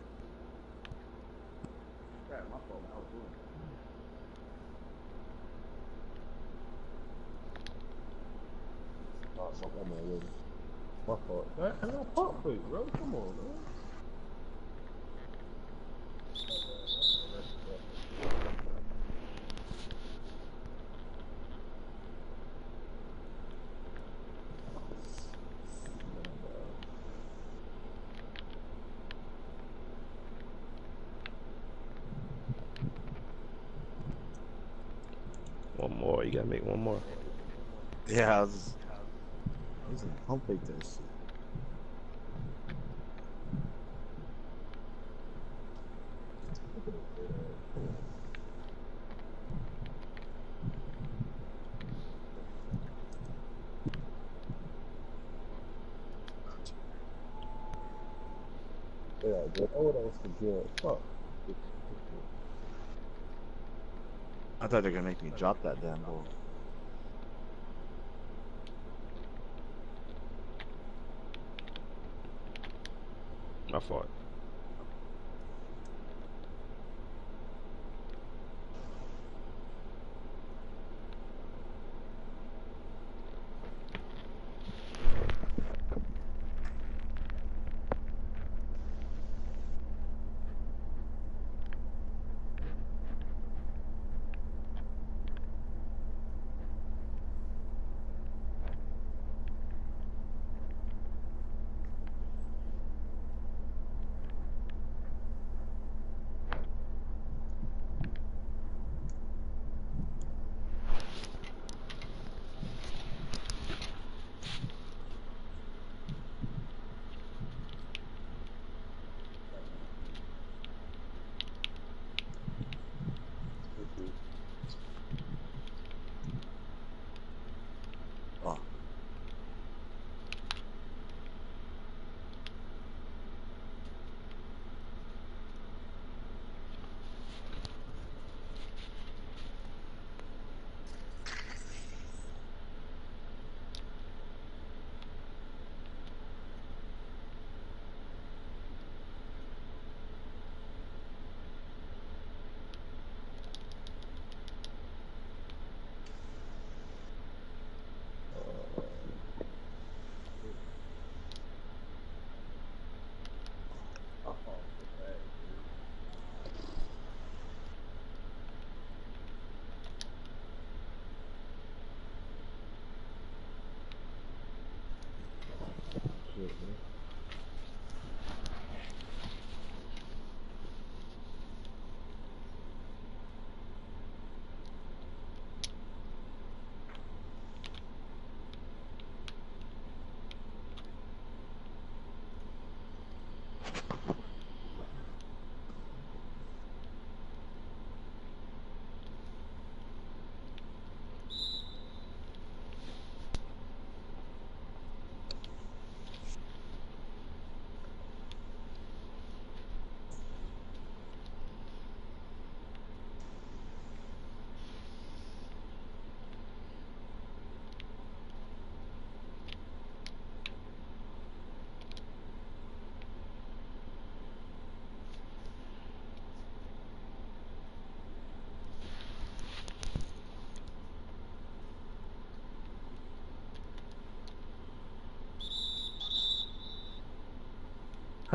Yeah, my fault, man. I was doing that. Oh, fuck that man, really. My fault. I got pump fake, bro. Come on, man. One more. You gotta make one more. Yeah, I was gonna pump fake that shit. Yeah, bro. Oh, that was for good. Fuck. I thought they were gonna make me drop that damn ball. My fault.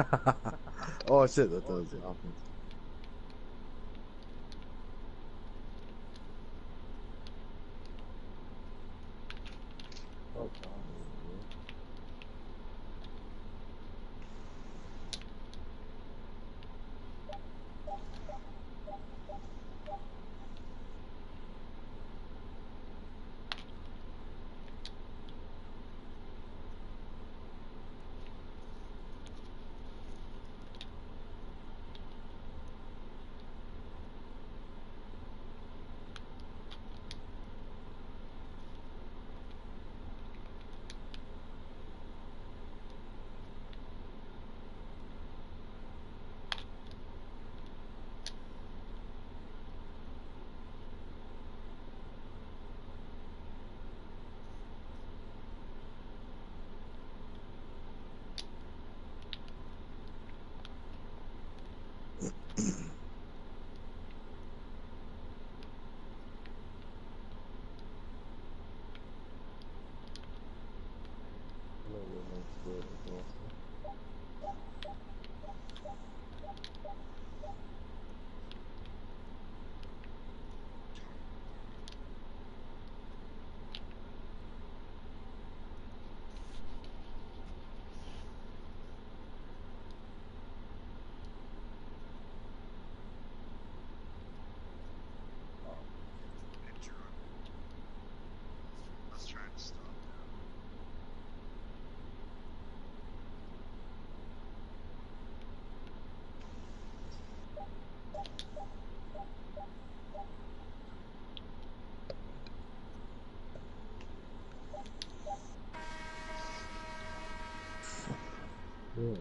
Oh shit, that was offense. Fuck Tommy, man. I love your nice spread in Boston. Yeah.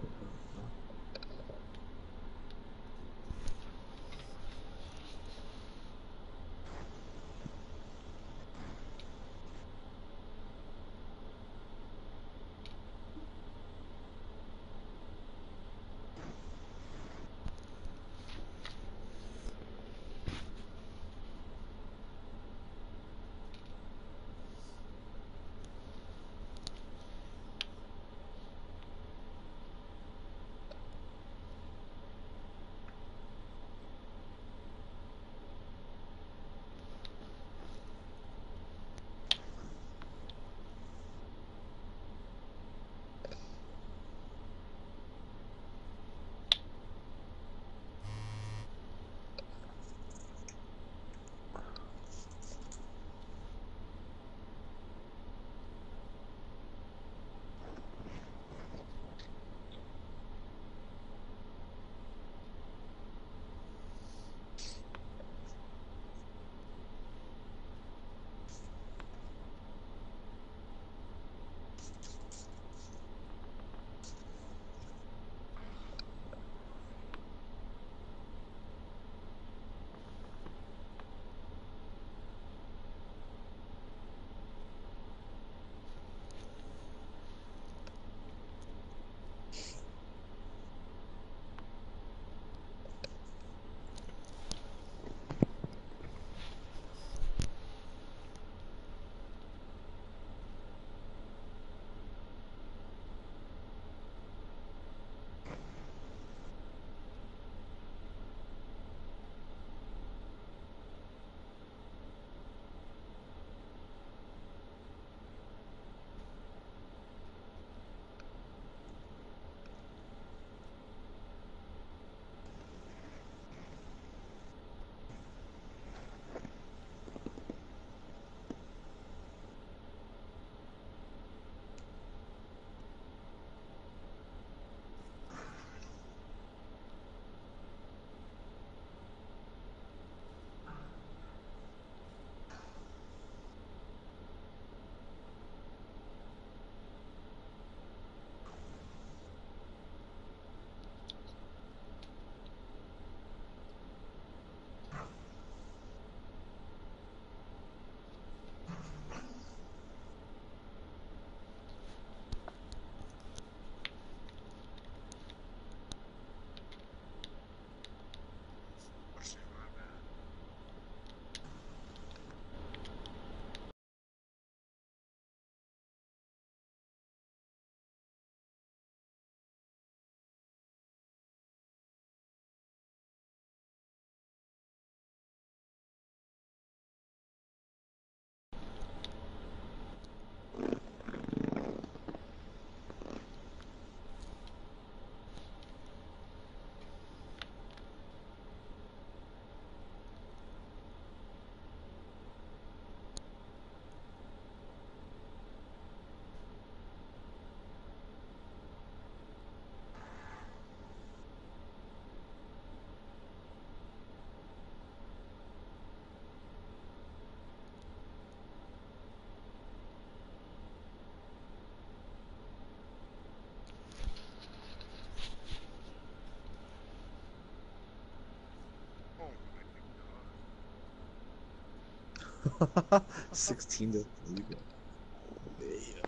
16 to 3. Yeah.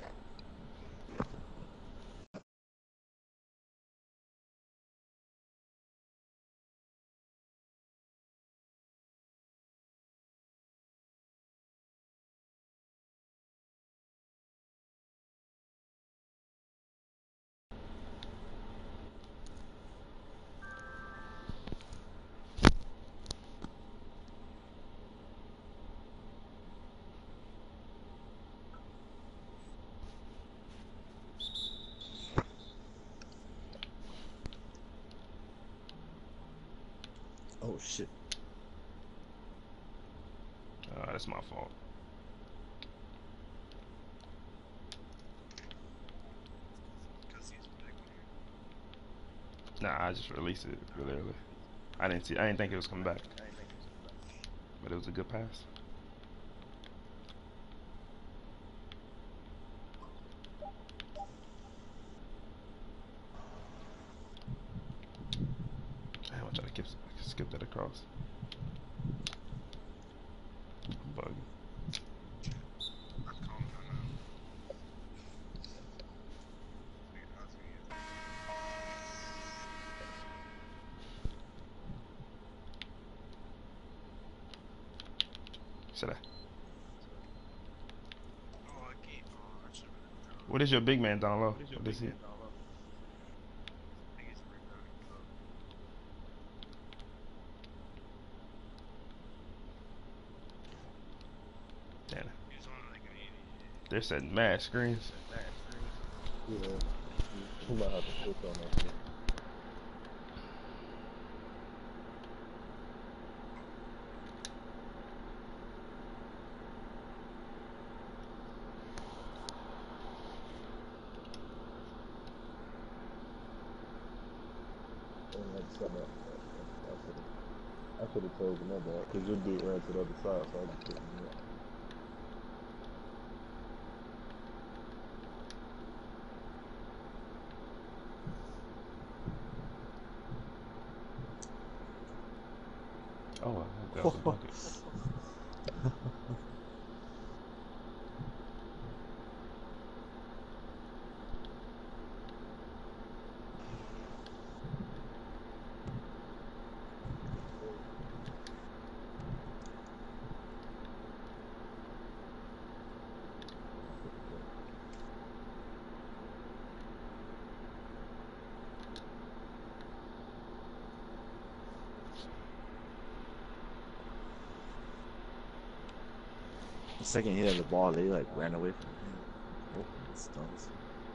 Oh shit. That's my fault. Nah, I just released it really early. I didn't think it was coming back. But it was a good pass. Damn, I try to skip that across. Bug. Should I? What is your big man down low? What is he? Damn. They're setting mad screens. Yeah. We might have to switch on that shit. And that's something I should have told him that because your dude ran to the other side, so I just put him up. Oh, that was a bucket. The second hit of the ball, they like ran away from him. Both of the stunts.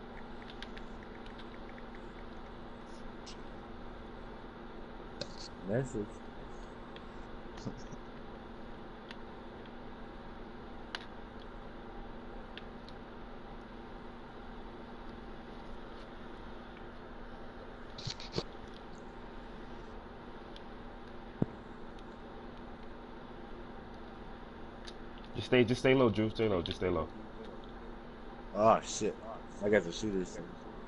Message. Just stay low, Drew. Stay low. Just stay low. Oh shit. I got the shooters.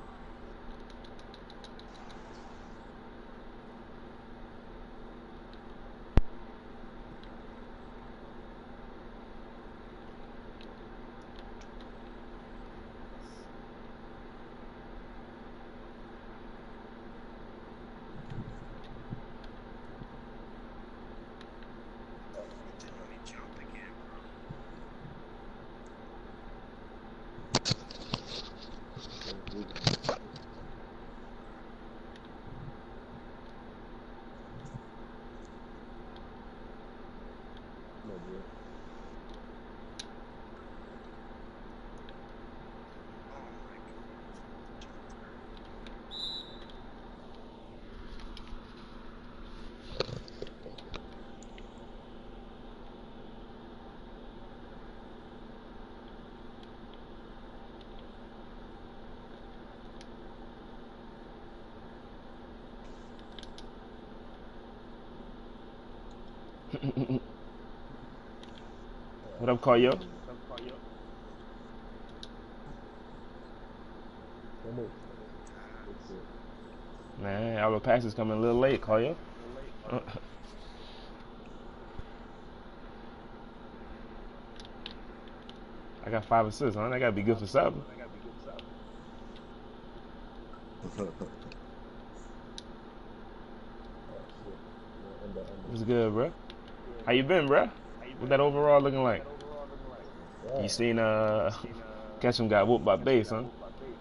No good. What up, Koyo? Come on. Good shit. Man, our pass is coming a little late, Koyo. I got 5 assists, huh? I gotta be good for 7. Oh shit. Yeah, under. What's good, bro? How you been, bro? What that overall looking like? You Yeah. seen Ketchum got whooped by base, huh?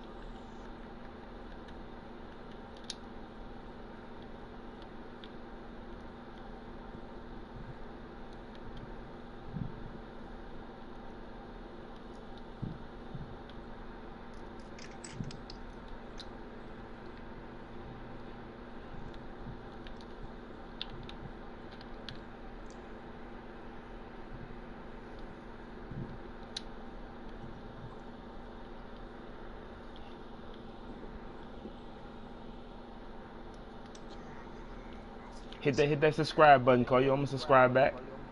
Hit that subscribe button, call you. I'm gonna subscribe back.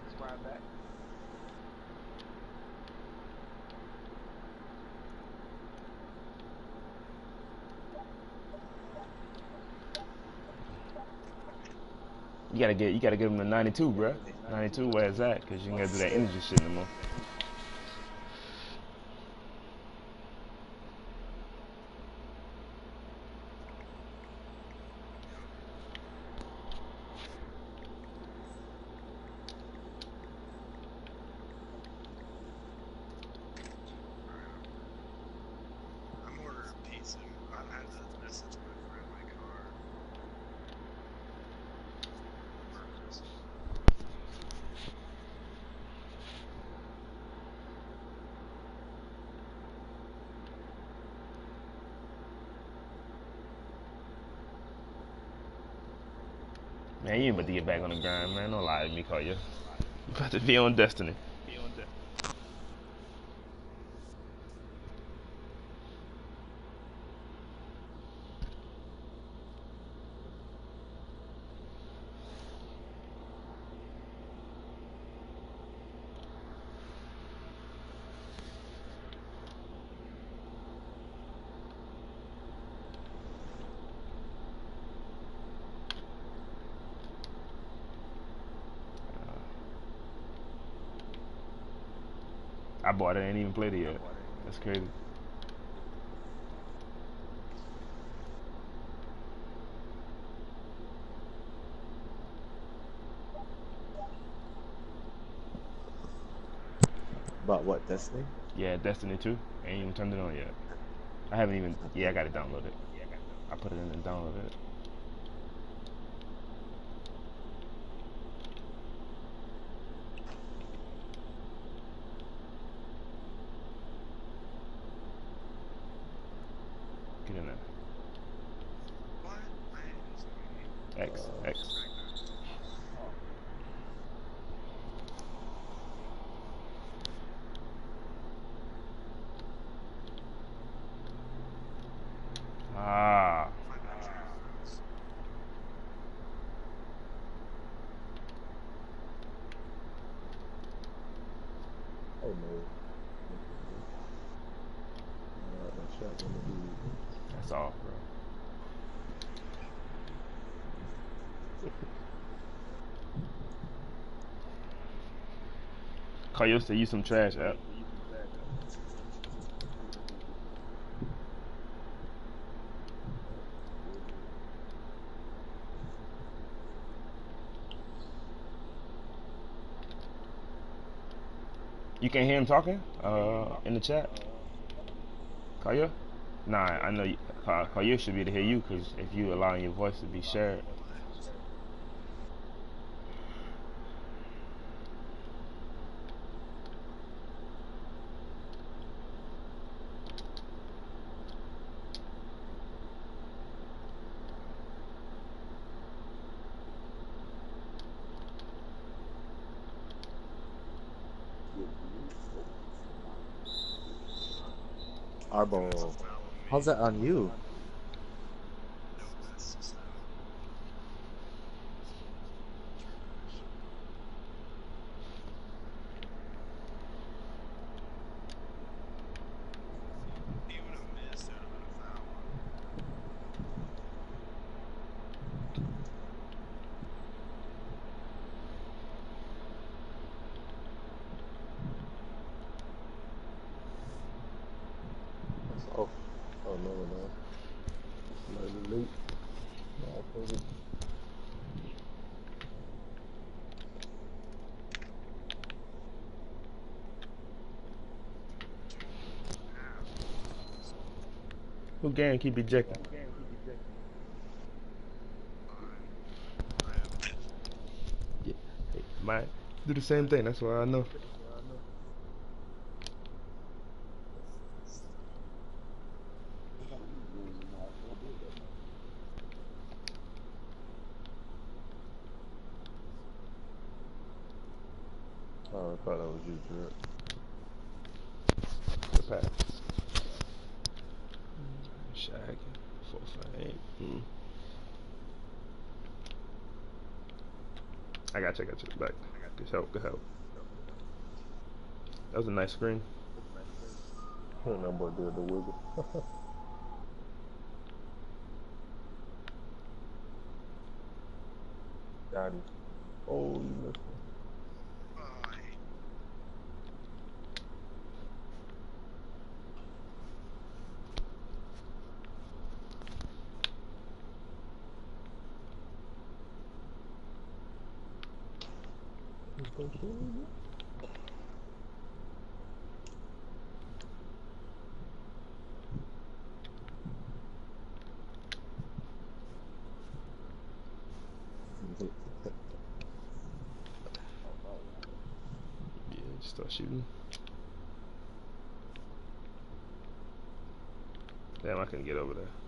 You gotta get him to 92, bro. 92, where it's at, cause you ain't gotta do that energy shit no more. I'm ordering pizza. I had to message my friend in my car. Man, you ain't about to get back on the grind, man. Don't lie to me, call you. You about to be on Destiny. I bought it, ain't even played it yet. That's crazy. About what, Destiny? Yeah, Destiny 2. Ain't even turned it on yet. I haven't even. Yeah, I got it downloaded. I put it in and downloaded it. Get in there. What? X. X. Ah. Hey man. That shot gonna be. That's off, bro. Call you to use some trash app. You can't hear him talking? In the chat? Kaya? Nah, I know you, Kaya should be able to hear you because if you allowing your voice to be shared. Arbo. How's that on you? He would have missed. It would have been a foul. Who gang keep ejecting? Yeah. Hey, mine do the same thing. That's why I know. Oh, I thought that was you, Drip. The pass. Shaq. 458. I got you. Back. Good help. Good help. That was a nice screen. That boy did the wiggle. Got him. Oh, you missed him. Oh, I hate He's gonna kill me. Yeah, just start shooting. Damn, I couldn't get over there.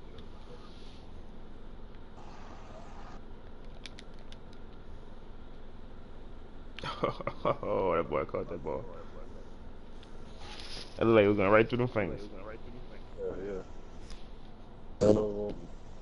Oh, that boy caught that ball. That leg was going right through them fingers. Yeah, yeah. Hello.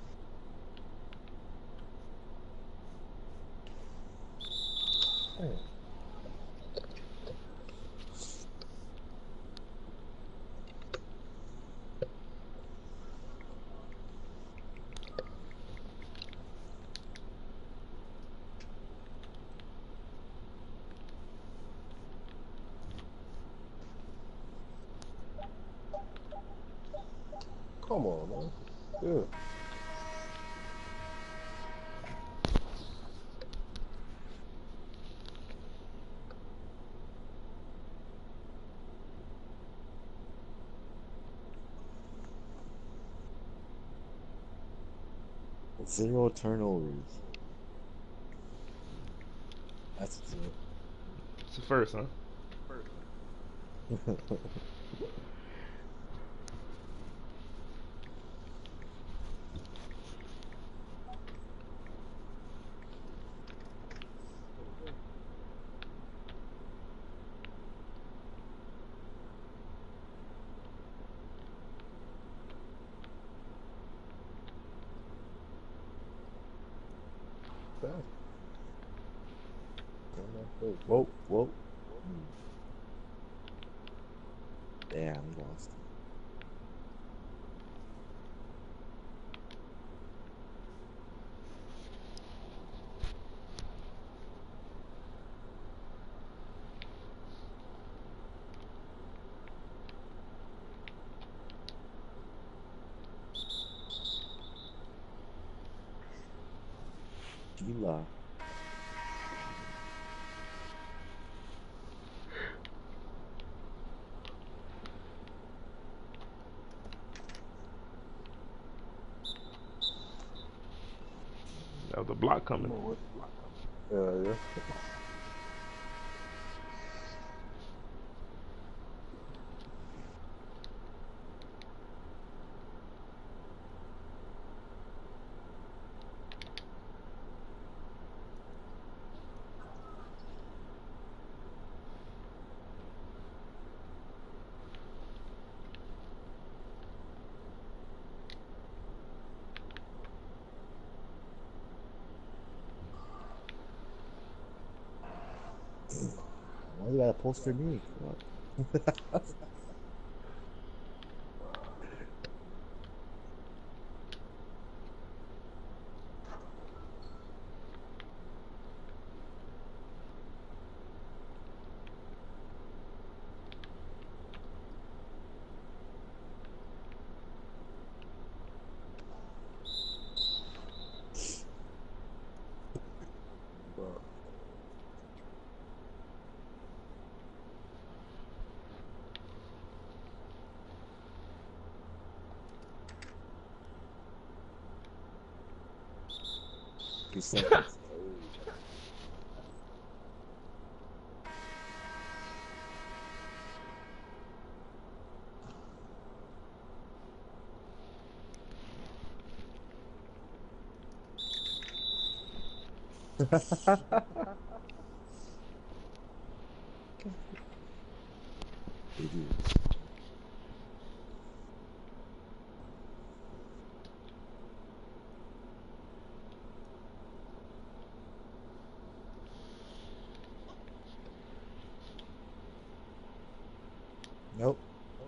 Come on, man. Yeah. Zero turnovers. That's it. It's the first, huh? Fast. On my face. Whoa, whoa. Hmm. Damn, we lost. Gila. That was a block You coming. know what? Yeah, yeah. Why you gotta poster me? Fuck. But seconds. Idiots. Nope.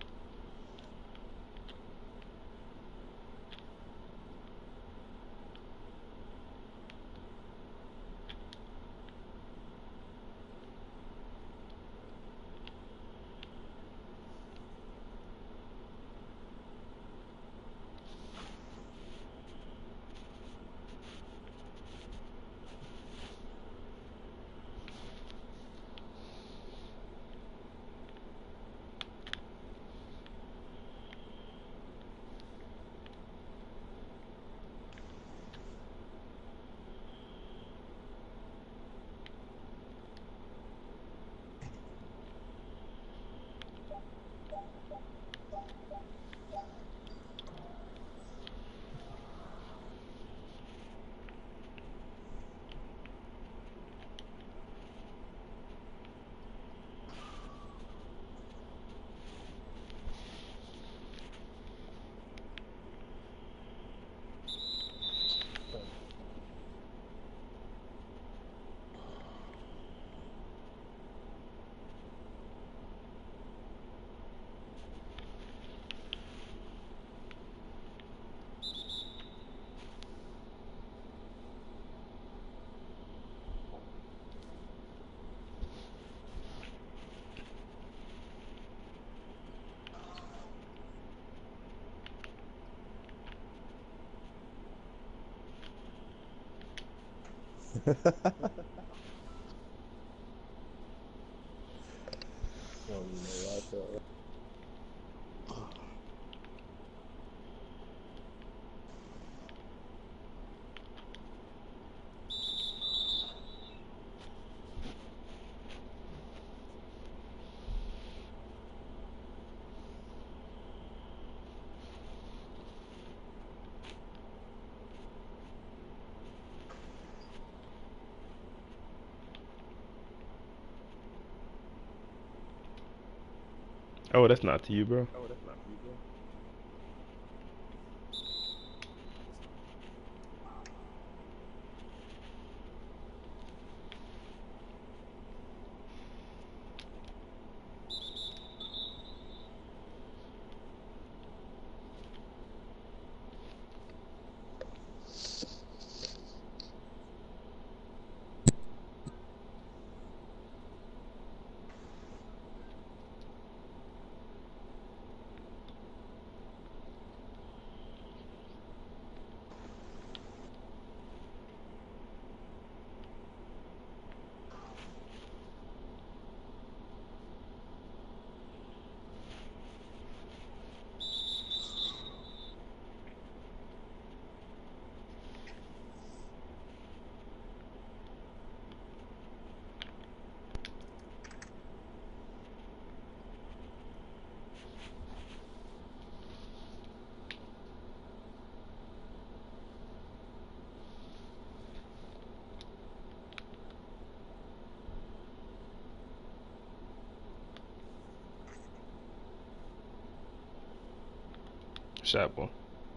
I don't even know why I felt like Oh, that's not to you, bro. Shot boy.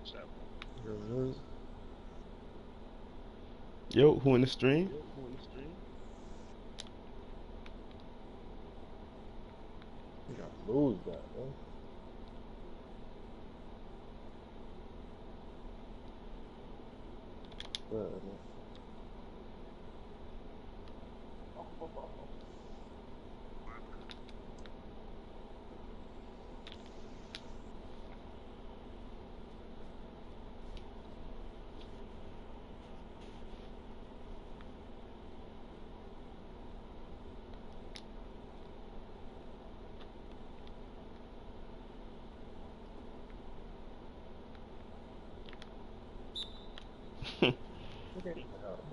Yo, who in the stream? you gotta lose that, man. Yeah, man.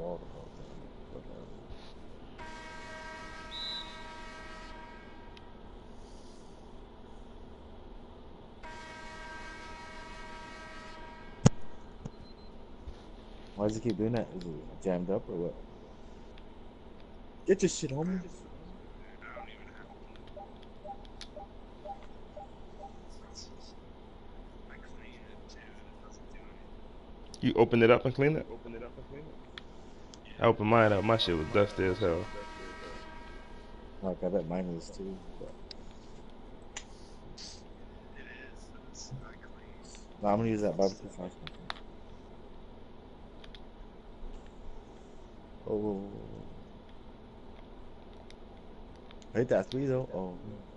ball the whole time. Why does he keep doing that? Is it jammed up or what? Get your shit, homie. I don't even have I clean it too, and it doesn't do anything. You opened it up and cleaned it? I opened mine up. My shit was dusty as hell. Like, I bet mine is too. But... It is. It's not clean. No, I'm gonna use that barbecue sauce. Oh. I hit that 3 though. Oh.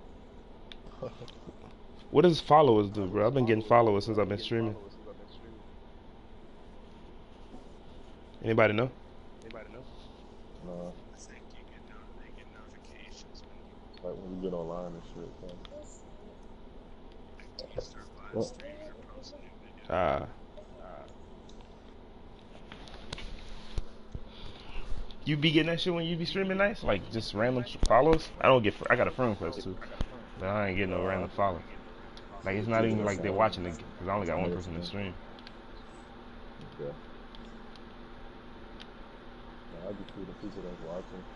What does followers do, bro? I've been getting followers since I've been streaming. Anybody know? Nah, I think they get notifications like when you get online and shit. when you start live What? streaming or posting new videos. Ah. You be getting that shit when you be streaming nights? Like just random follows? I don't get. I got a friend request too, but I ain't getting no random follow. Like it's not even like they're watching it because I only got one person to stream. Yeah. Nah, I just see the people that's watching.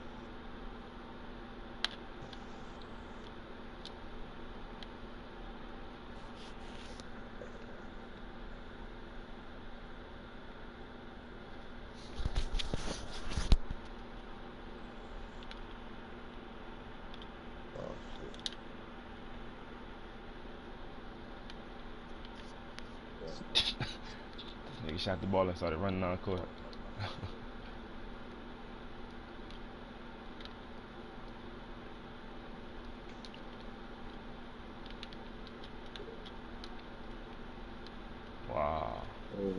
Oh shit. Nigga shot the ball and started running on court. Wow. Oh.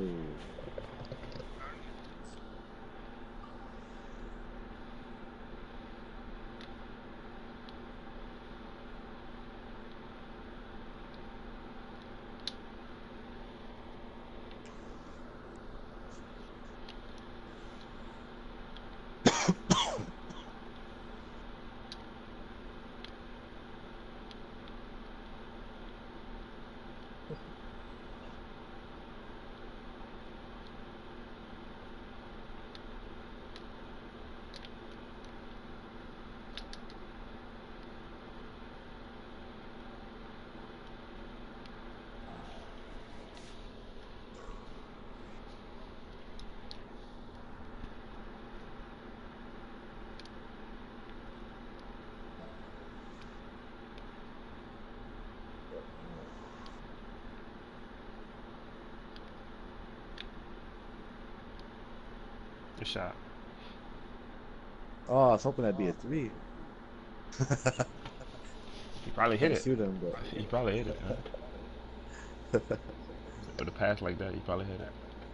Good shot. Oh, I was hoping that'd be a 3. He probably hit Can't it. shoot him, but He probably hit it. Huh? With a pass like that, he probably hit it.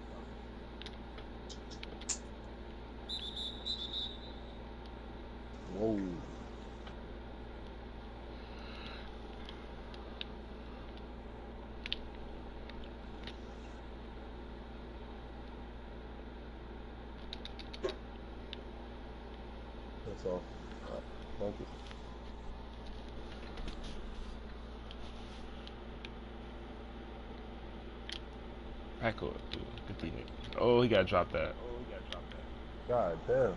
whoa. That's all. Thank you. Backcourt, dude. Continue. Oh, he got dropped that. God damn.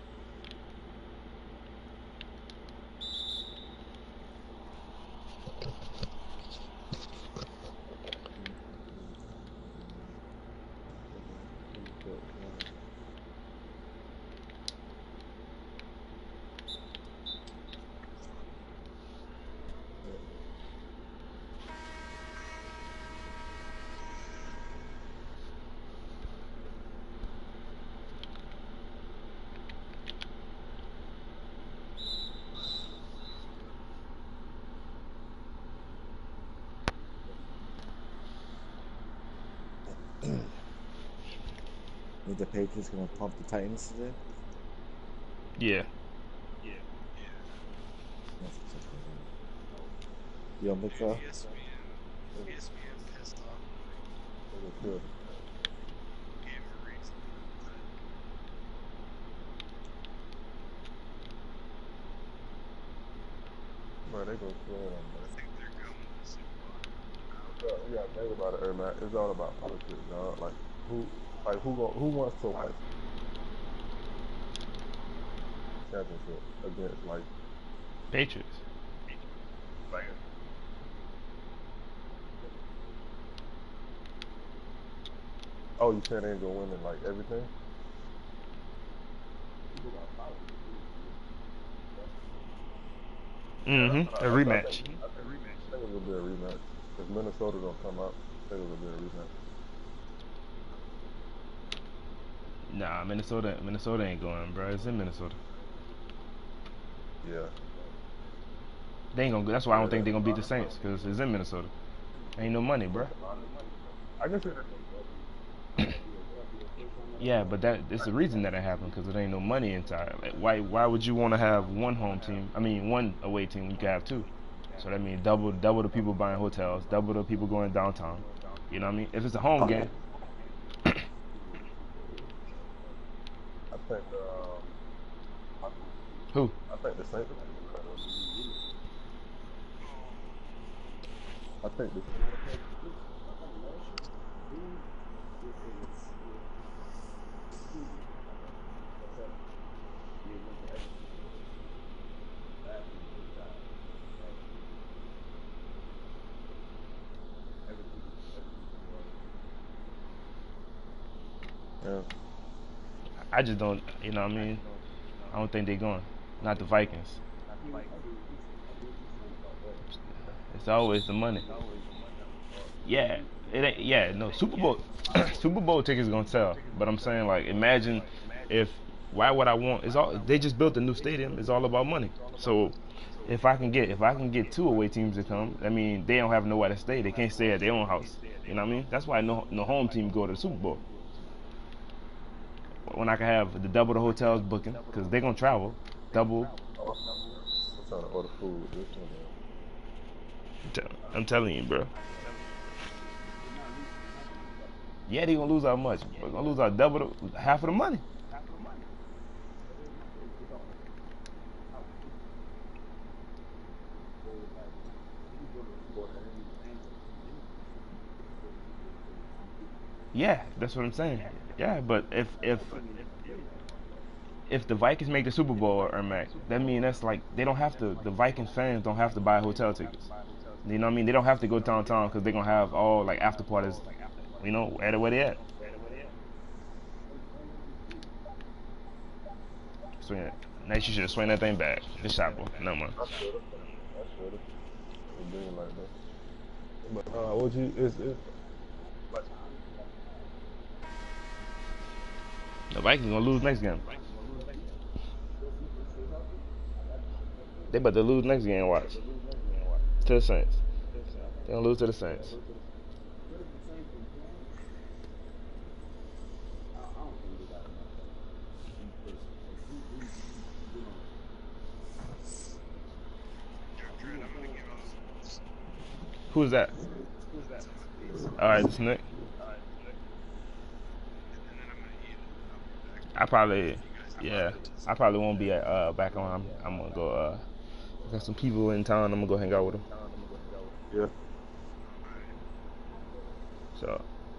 Think the Patriots gonna pump the Titans today? Yeah. That's what's up, man. You don't think so? ESPN pissed off. It was good. Gave him a reason. Bro, they gonna swear on I that. think they're going to Super Bowl. You gotta think about it, man. It's all about politics, dog. Who wants to like championship against like Patriots. like oh you saying they ain't gonna win in like everything? A rematch. I think it will be a rematch. If Minnesota don't come out, I think it will be a rematch. Nah, Minnesota ain't going, bro. It's in Minnesota. Yeah. They ain't gonna. That's why I don't think Yeah. they're gonna beat the Saints because it's in Minnesota. Ain't no money, bro. I can see that. Yeah, but it's the reason that it happened because it ain't no money inside. Like, why would you want to have one home team? I mean, one away team when you can have two. So that means double the people buying hotels, double the people going downtown. You know what I mean? If it's a home game, I think who? I think the Saints. I think the yeah. I just don't. You know what I mean? I don't think they're going. Not the Vikings. It's always the money. Yeah, it ain't. Yeah, no Super Bowl. Super Bowl tickets gonna sell. But I'm saying like, imagine if. Why would I want? It's all. They just built a new stadium. It's all about money. So if I can get two away teams to come, I mean they don't have nowhere to stay. They can't stay at their own house. You know what I mean? That's why no home team go to the Super Bowl. When I can have the double the hotels booking because they're gonna travel double. I'm trying to order food. This one, man. I'm telling you, bro. Yeah, they gonna lose how much? We're gonna lose our half of the money. Yeah, that's what I'm saying. Yeah, but if the Vikings make the Super Bowl or Mac, that means that's like they don't have to. The Vikings fans don't have to buy hotel tickets. You know what I mean? They don't have to go downtown because they're gonna have all like after parties. You know, where they at. Swing it. Next, you should swing that thing back. Good shot, boy. No man. I should have. I should have. It being like that. But what you it's like The Vikings gonna lose next game. They about to lose next game. Watch to the Saints. They gonna lose to the Saints. Yo, Dread, I'm gonna get off of this. Who's that? All right, this Nick. And then I'm gonna eat it, and I'll be back I on. probably, You guys can yeah, I participate. probably won't be back on. I'm gonna go. Got some people in town. I'm gonna go hang out with them. yeah. Alright. So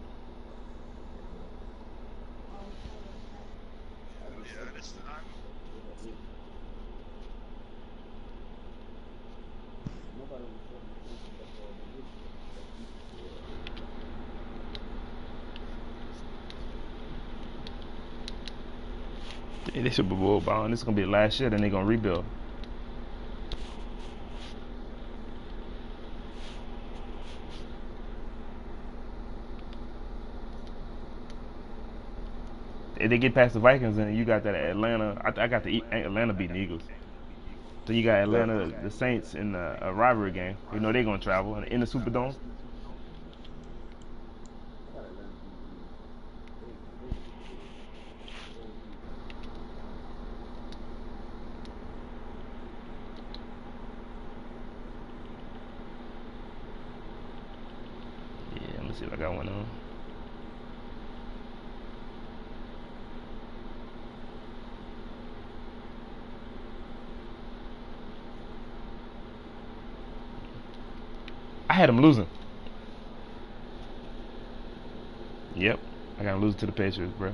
Yeah, I just I'm they Super Bowl bound. This is gonna be the last year. Then they gonna rebuild. If they get past the Vikings, then you got that Atlanta. I got the Atlanta beating the Eagles. So you got Yeah. Atlanta, the Saints in a rivalry game. You know they're gonna travel in the Superdome. Yeah, let me see if I got one on. I had him losing. Yep. I got him losing to the Patriots, bro.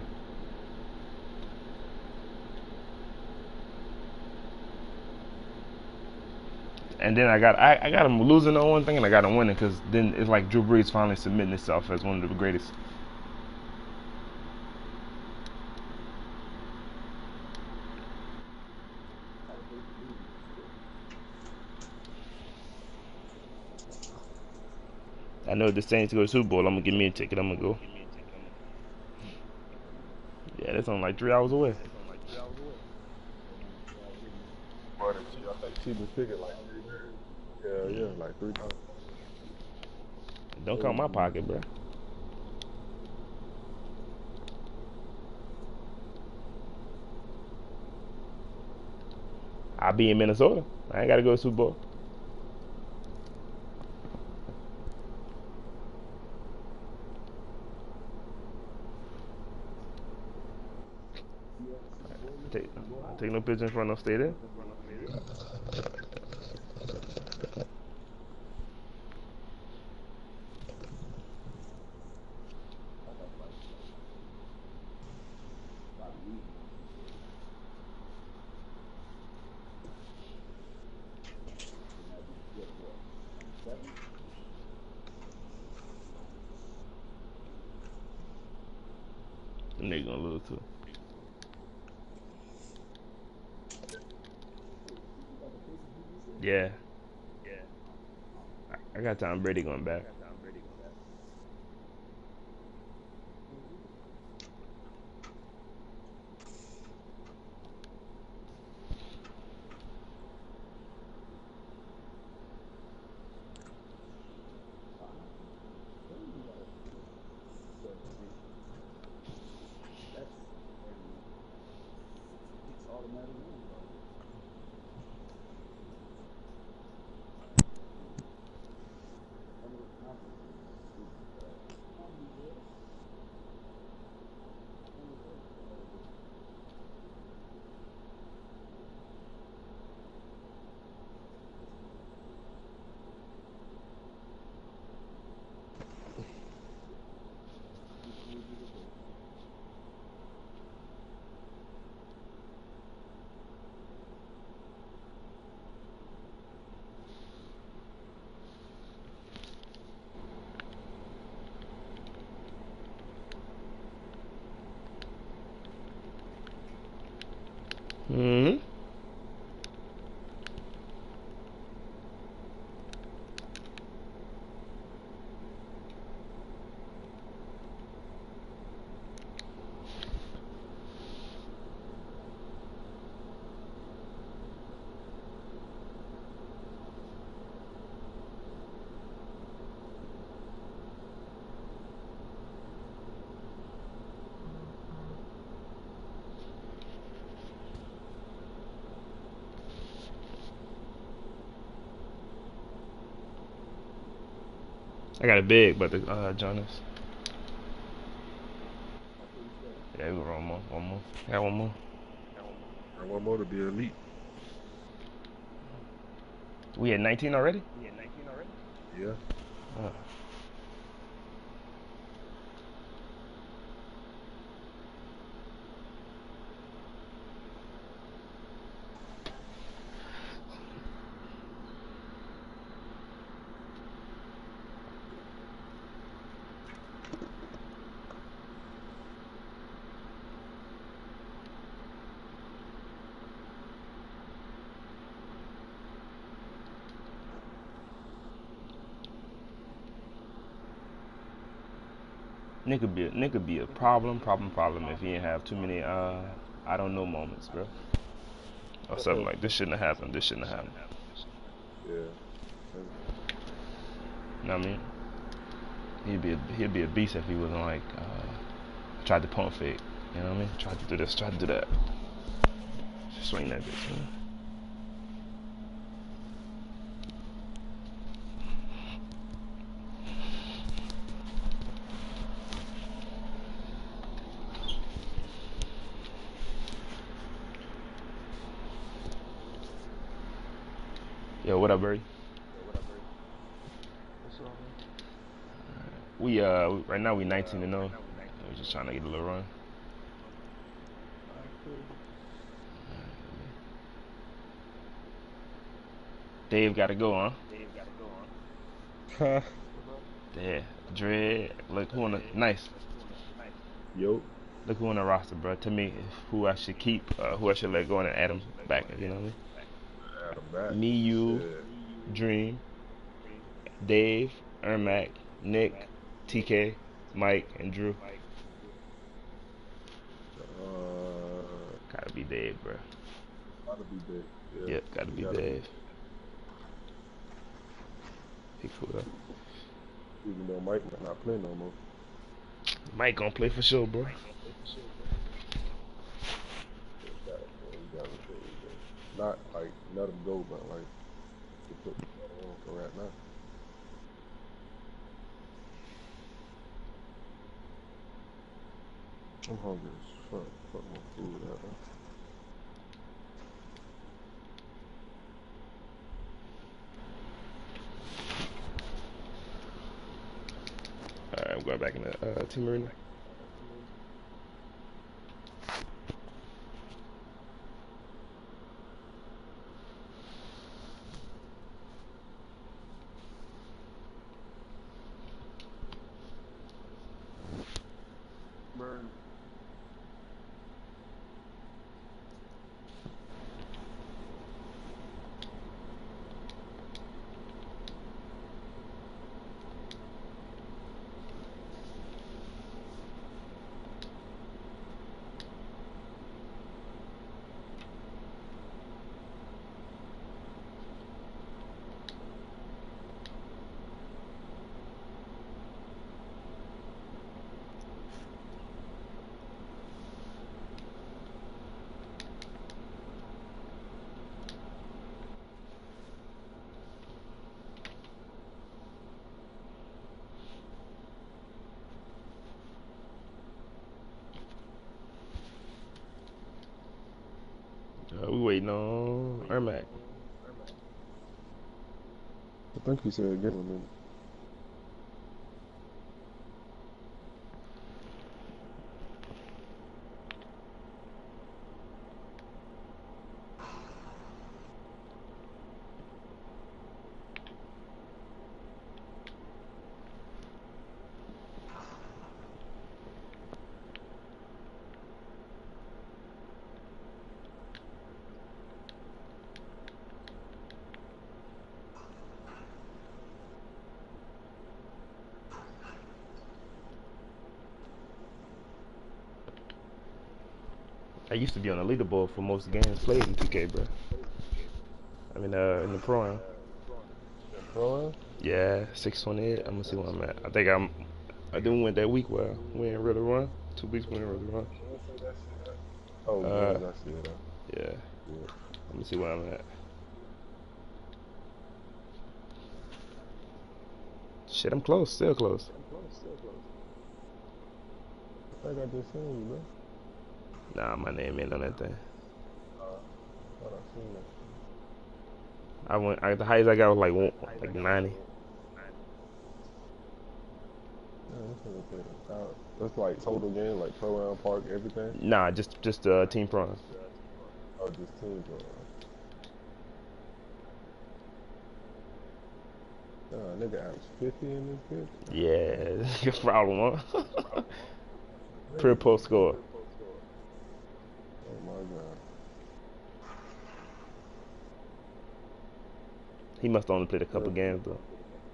And then I got him losing on one thing, and I got him winning, because then it's like Drew Brees finally submitting himself as one of the greatest. I know if the Saints go to Super Bowl, I'm gonna give me a ticket. I'm gonna go. Yeah, that's only like 3 hours away. But I think cheapest ticket like yeah, like 3,000. Don't count my pocket, bro. I'll be in Minnesota. I ain't gotta go to Super Bowl. Take no picture in front of no stadium. Them niggas gonna lose too. Yeah. I got Tom Brady going back. Mm-hmm. I got it big, but the Jonas. Yeah, we got one more. One more. Got one more. I want more to be elite. We at 19 already? Yeah. Oh. Nick could be a problem if he didn't have too many I don't know moments, bro. Or something like this shouldn't have happened. This shouldn't have happened. Yeah. You know what I mean? He'd be a beast if he wasn't like tried to pump fake. You know what I mean? Tried to do this, tried to do that. Just swing that bitch, man. Yo, what up, Barry? Right now we 19-0. We're just trying to get a little run. Alright, cool. Dave got to go, huh? Huh? Yeah, Dread. Look who on the nice. Yo. Look who on the roster, bro. To me, who I should keep, who I should let go and add him back. You know what Add him back. I mean? Me, you, Shit. Dream, Dave, Ermac, Nick, TK, Mike, and Drew. Gotta be Dave, bro. Gotta be big. Yeah. Yep, gotta be Dave. He cool though. Even though Mike might not play no more. Mike gonna play for sure, bro. Not like let him go, but like to put on for right now. I'm hungry as fuck. Fuck my food out. Alright, I'm going back in the team arena. Burn. We waiting on Ermac. I think he said get him in. I used to be on the leaderboard for most games played in 2K, bro. I mean, in the pro. Pro? Yeah, 628. I'm gonna see where I'm at. I didn't win that week well. We ain't really run. 2 weeks we ain't really run. Oh, games, I see it. Yeah. Yeah. Let me see where I'm at. Shit, I'm close. Still close. I think I just seen you, bro. Nah, my name ain't on that thing. Thought I seen that. The highest I got was like 90. Yeah, this nigga played it out. That's like total game, like pro round park, everything. Nah, just team pro. Oh, just team pro. Nigga averaged 50 in this bitch. Yeah, your problem, huh? Per post score. Oh my god. He must have only played a couple games though.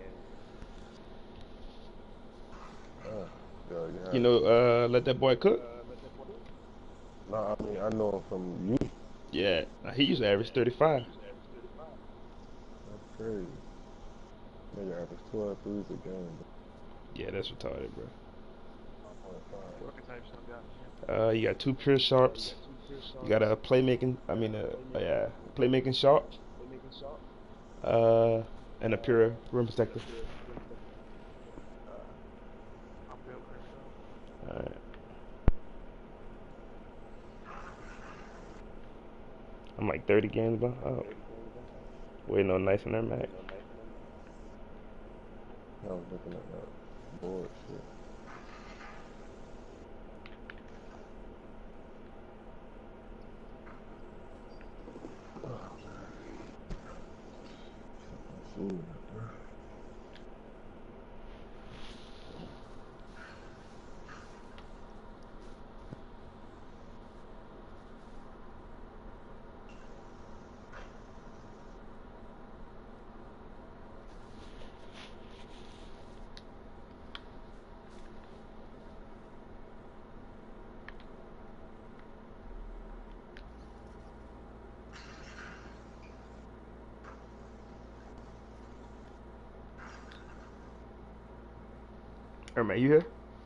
Yeah. You know, let that boy cook. No, I mean I know him from you. Yeah, he used to average 35. That's crazy. Nigga averaged 12 threes a game. Yeah, that's retarded, bro. 1.5. You got 2 pure sharps. You got a playmaking. Playmaking sharp. And a pure rim protector. Alright. I'm like 30 games behind. Oh. Waiting on Nice and Ermac. I was looking at that. Board shit. Oh, man. Fuck my food up, bro. Hey, man, you here?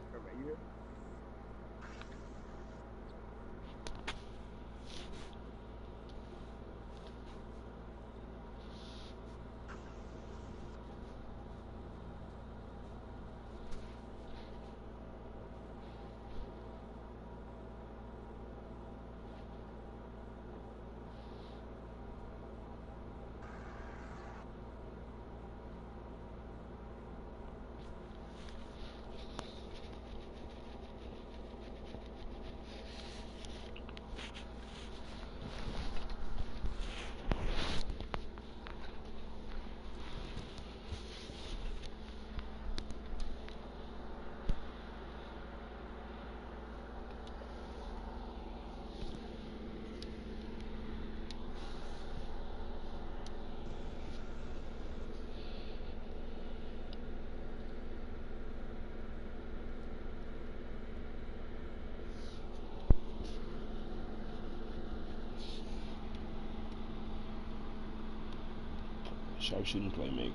Sharpshooting playmaker.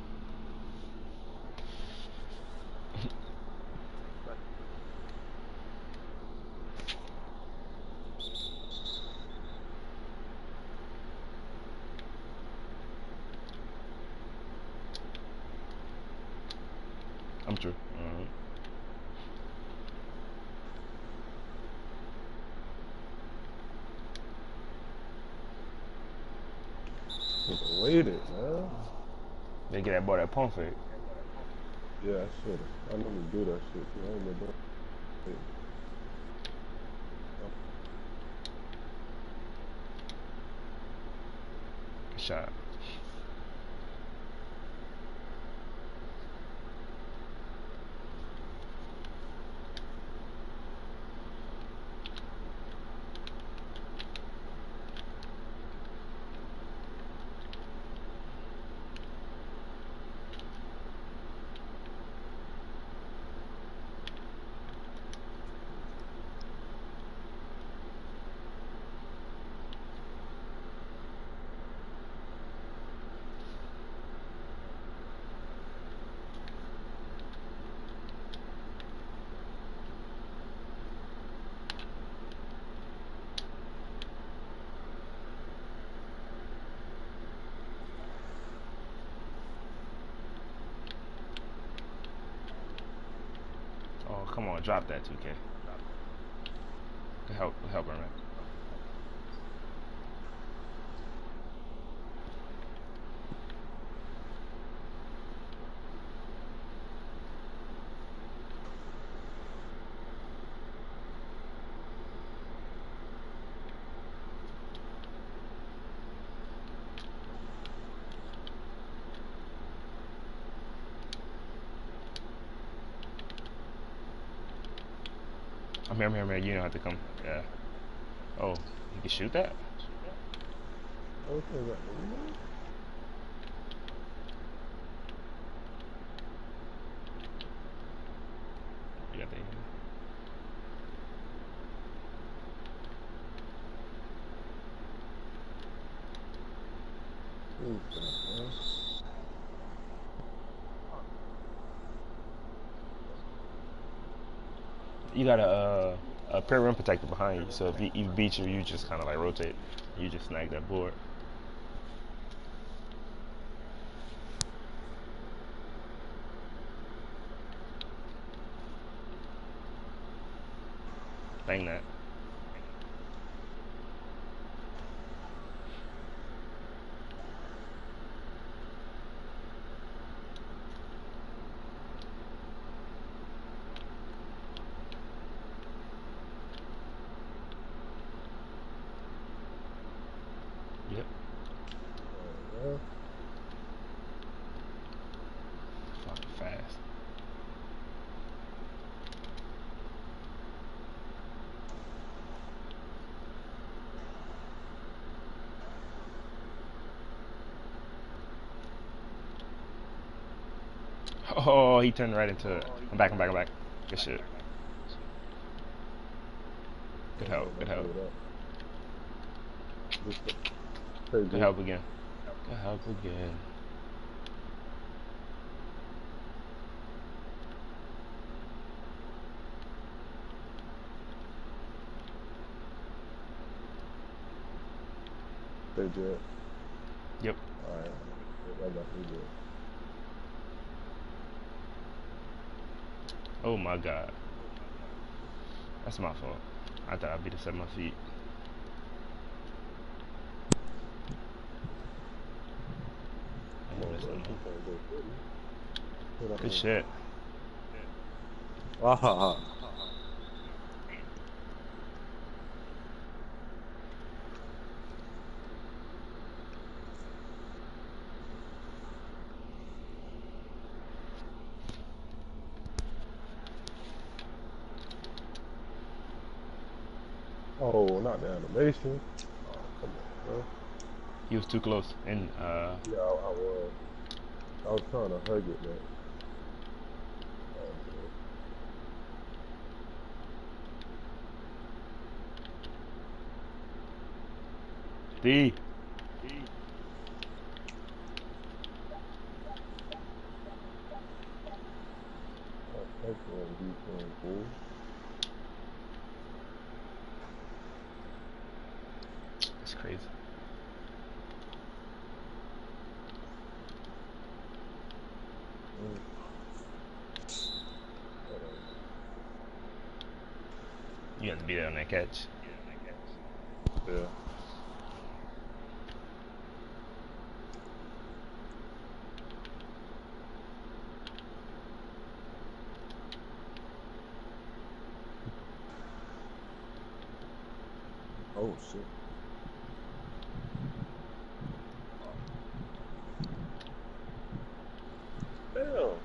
I'm true. Should've waited, man. They get that boy that pump fake. Yeah, I should've. I normally do that shit too. I ain't been doing it. Shot. Oh, come on, drop that 2K. Help her, man. I'm here, man. You don't have to come. Yeah. Oh, you can shoot that? Okay, right. You got that. Who's that, man? You got a pair rim protector behind you, so if you beat you, you just kind of like rotate. You just snag that board. Bang that. Oh, he turned right into it. I'm back. Good shit. Good Don't help. make Good no play help. with that. Just crazy. Good help again. Good help again. Stay jet. Yep. Alright. I got you good. Oh my god. That's my fault. I thought I'd be this at my feet. Come Ain't on, missing bro. no You more. can't go crazy. Hit that Good one. shit. Ah, Oh, not the animation. Oh, come on, bro. He was too close. And Yeah, I was. I was trying to hug it, but oh, good. D. Oh, excellent defense, fool. It's crazy. Mm. Hold on. You have to be there on that catch. Yeah. oh shit. Damn.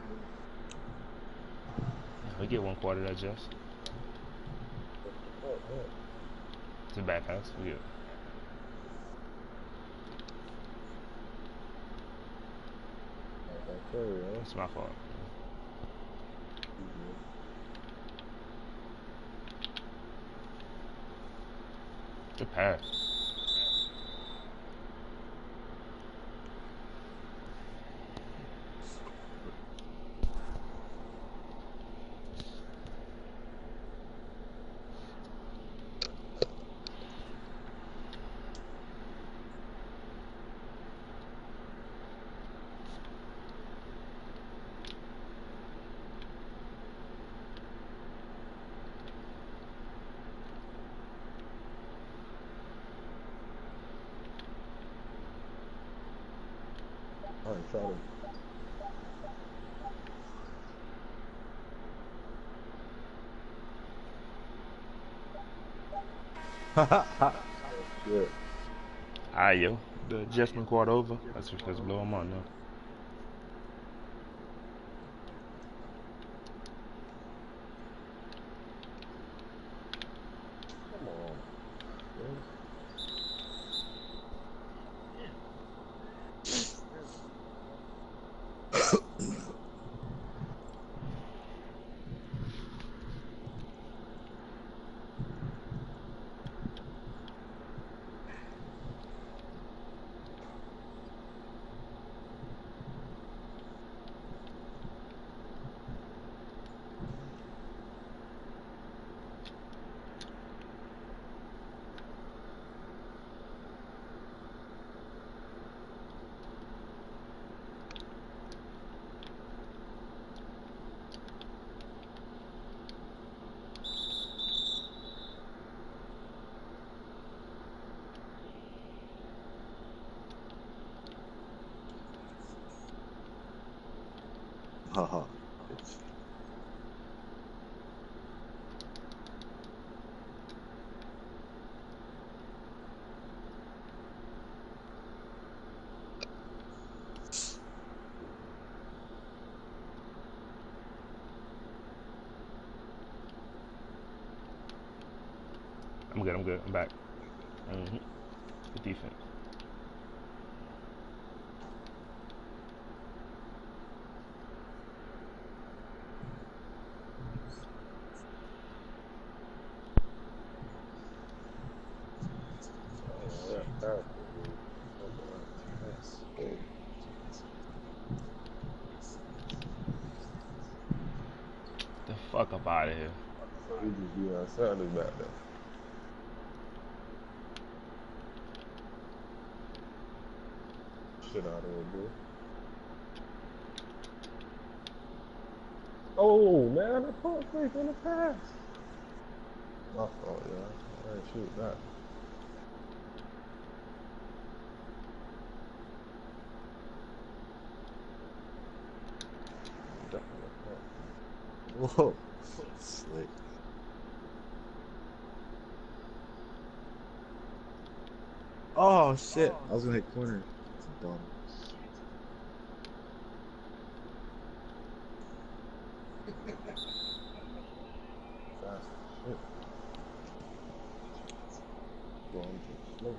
We get 1/4 of that, Jess. What the fuck, man? It's a bad pass. We get. Like I say, huh? It's my fault. You good. Good pass. I ain't trying to. Oh, shit. Alright, yo. The adjustment quad over. That's just blow him on now. Come on. Man. Haha. Bitch. I'm good. I'm back. Mm-hmm. Good defense. fuck up out of here. So he just Deion Sanders back there. Shit out of here, boy. Oh man, I pump fake on the pass. My fault, yeah. I ain't shoot that. Definitely a pump. Whoa. Slick. Oh shit. I was gonna hit corner. It's dumb. Fast as shit. Going too slow.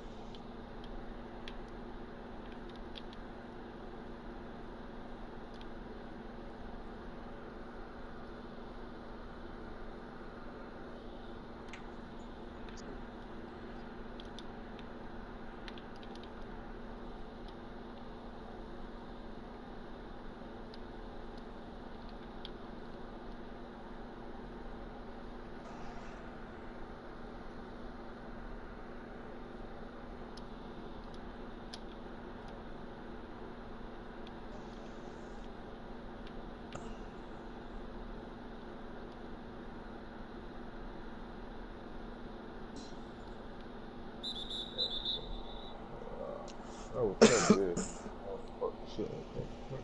That was so good. Oh, fuck shit. Okay.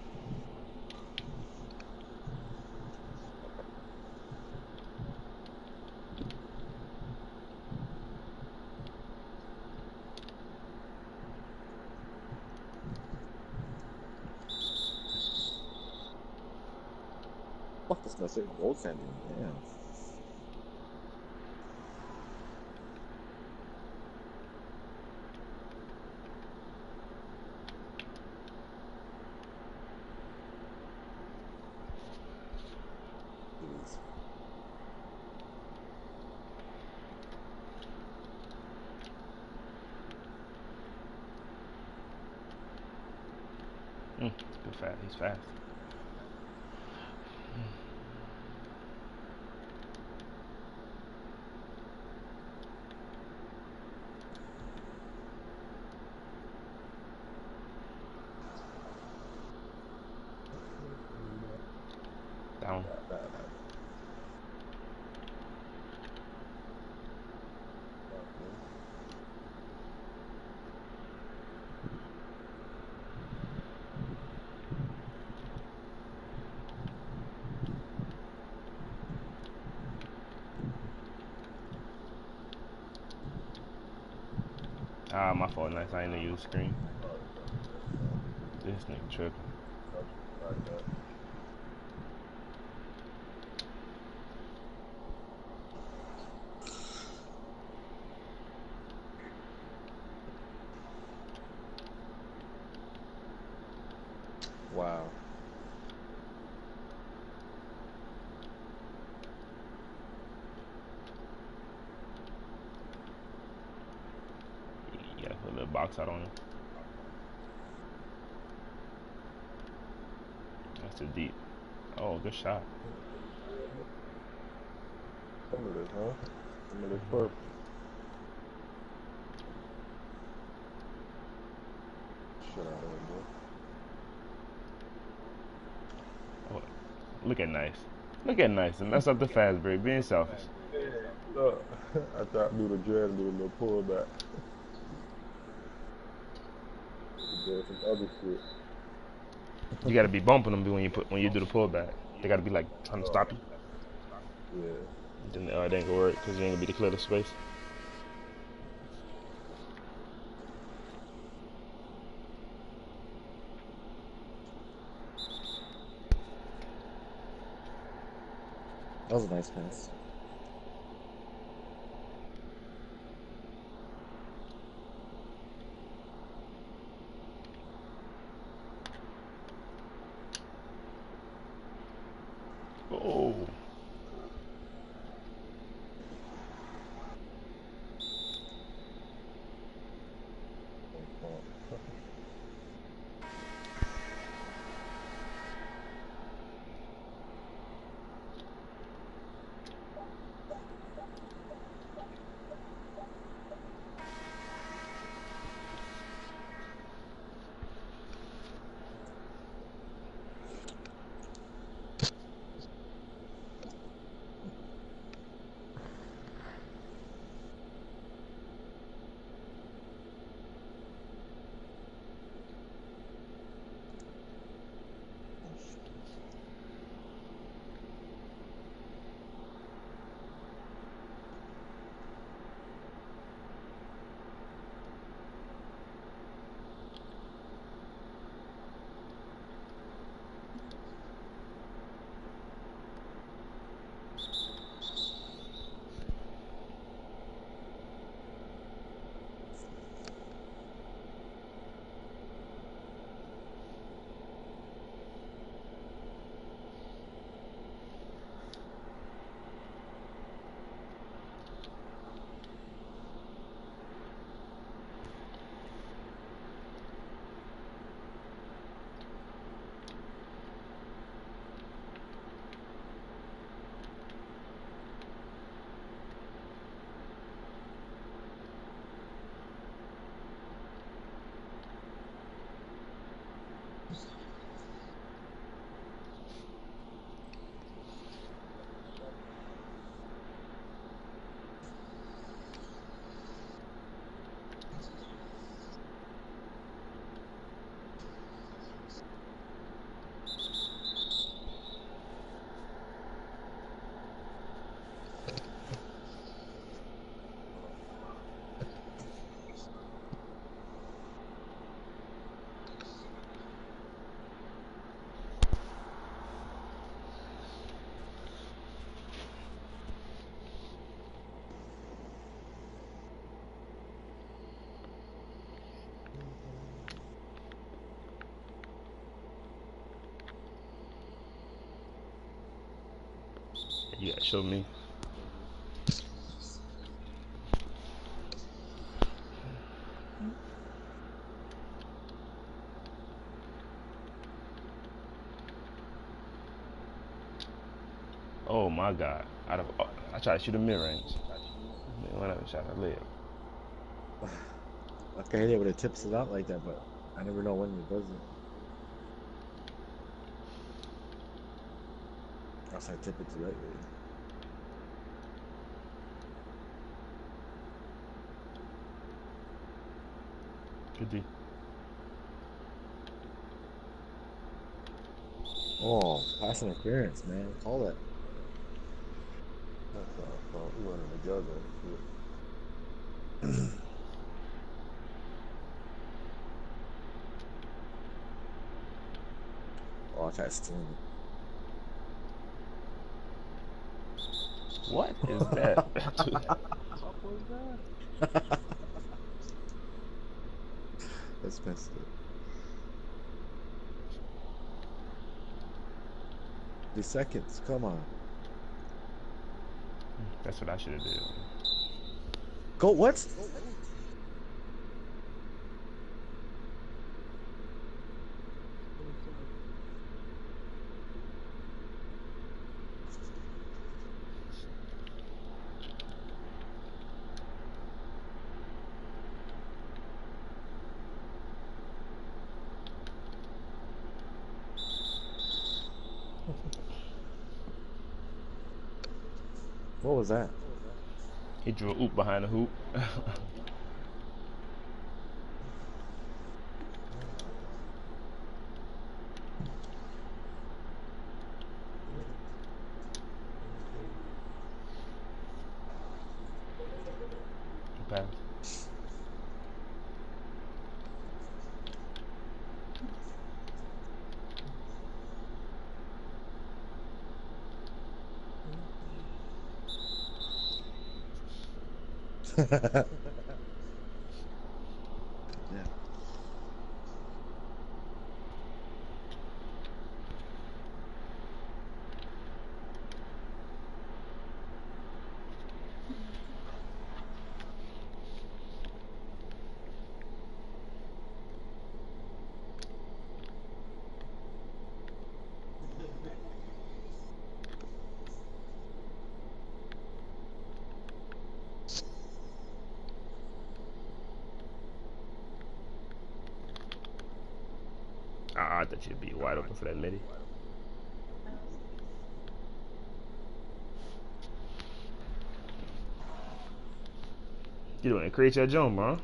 Fuck this message. Goaltending. Damn. Jeez. Good fast. He's fast. Down. That. Ah, my fault. Nice. I ain't know you use screen. This nigga tripping. Like that. Wow. You gotta put a little box out on him. That's too deep. Oh, good shot. Some of this, huh? Some of this purple. Shit out of here, boy. Oh, look at Nice. Look at Nice. And mess up the fast break. Being selfish. Look, I tried to do the dread and do a little pullback. Did some other shit. You gotta be bumping them when you do the pullback. They gotta be like trying to stop you. Yeah. Then it ain't gonna work because you ain't gonna be the clear the space. That was a nice pass. Oh. You gotta show me. Oh my God! I tried to shoot a mid range. Whatever, shot a layup. Okay, they would have tips it out like that, but I never know when it does it. Unless I tip it the right way. Good D. Oh, pass interference, man. Call that. That's our fault. We running together and shit. Oh, I tried stealing What is that? What was that? it. That's messed up. 3 seconds. Come on. That's what I should have did. Go. What? What was that? He drew a oop behind the hoop. Pass. Yeah. I thought you'd be wide open for that lady. You doing it? Create your jump, bro.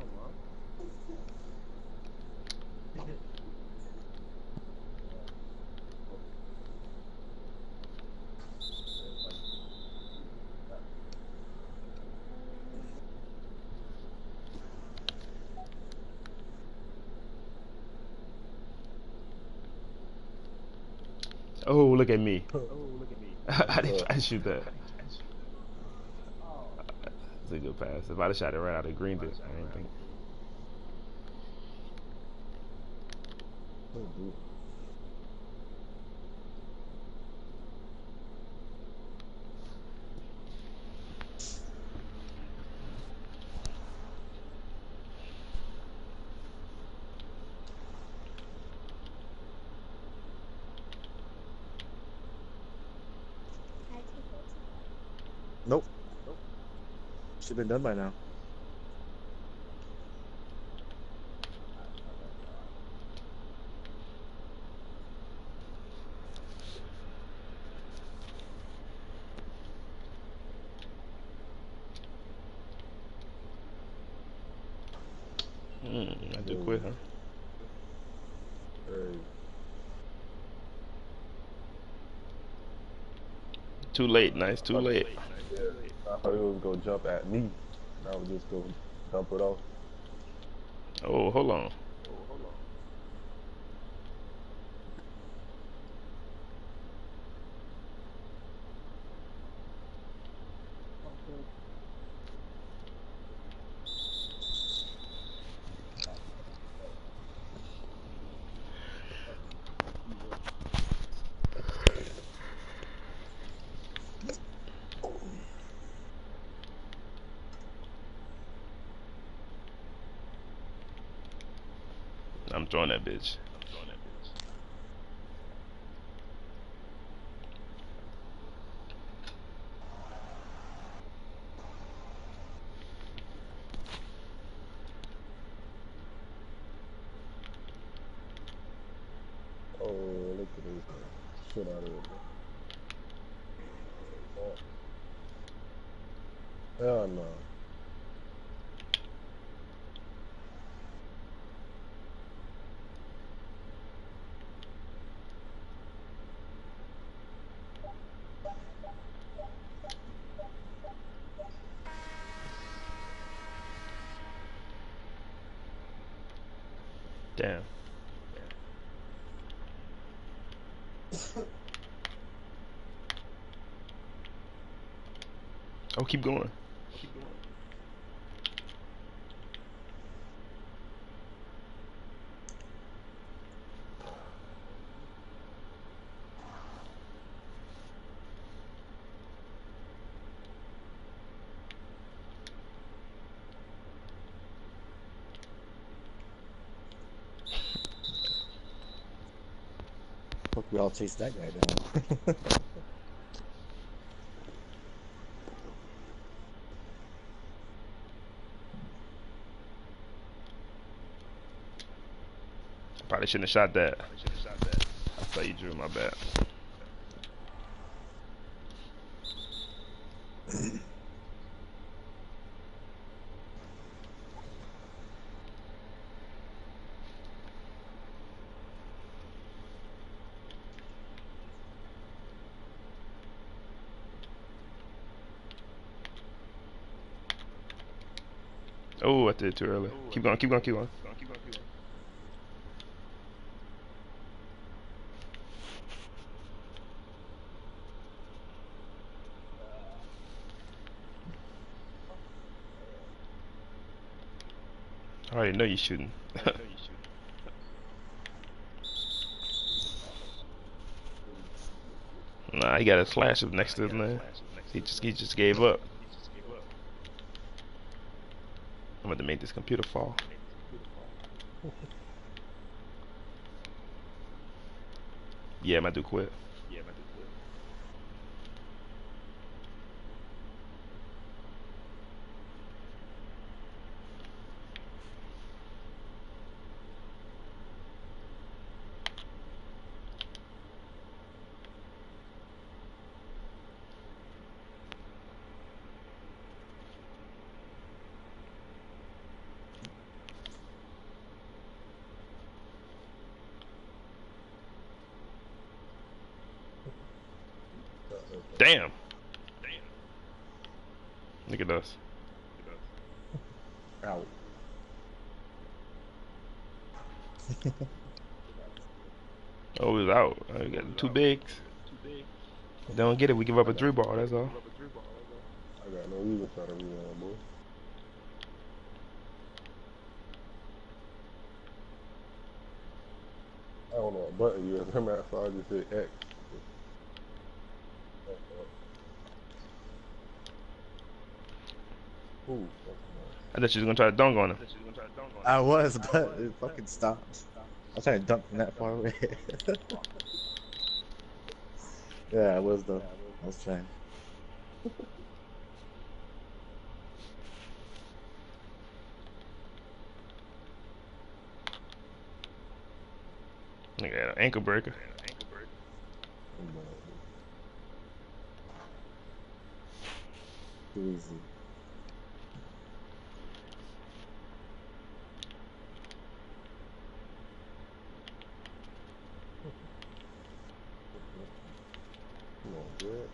Oh, look at me. I didn't try to shoot that. It's a good pass. If I'd have shot it right out of green, I didn't think. Nope. Should have been done by now. I do quit, huh? Hey, Too late, nice. Too late. I thought it was gonna jump at me. I was just gonna dump it off. Oh, hold on. throwing that bitch. Oh, look at this. Shit out of it, bro. Hell no. Damn. Oh, keep going. Fuck, we all chase that guy down. Probably shouldn't have shot that. I thought you drew, my bad. Oh, I did it too early. Keep going, keep going, keep going. I already know you're shooting. Nah, he got a slash up next to him there. He just gave up. I'm about to make this computer fall. Yeah, my dude quit. Damn. Look at us. Out. Oh, we was out. We got two bigs. They don't get it. We give up a 3-ball. That's all. I got no reason to try to rebound, boy. I don't know what button you is. Remember, so I just hit X. Ooh, I thought you was gonna try to dunk on him. I was, but it fucking stopped. I was trying to dunk from that far away. Yeah, I was though. I was trying. Look at that ankle breaker. Too easy. come on, good.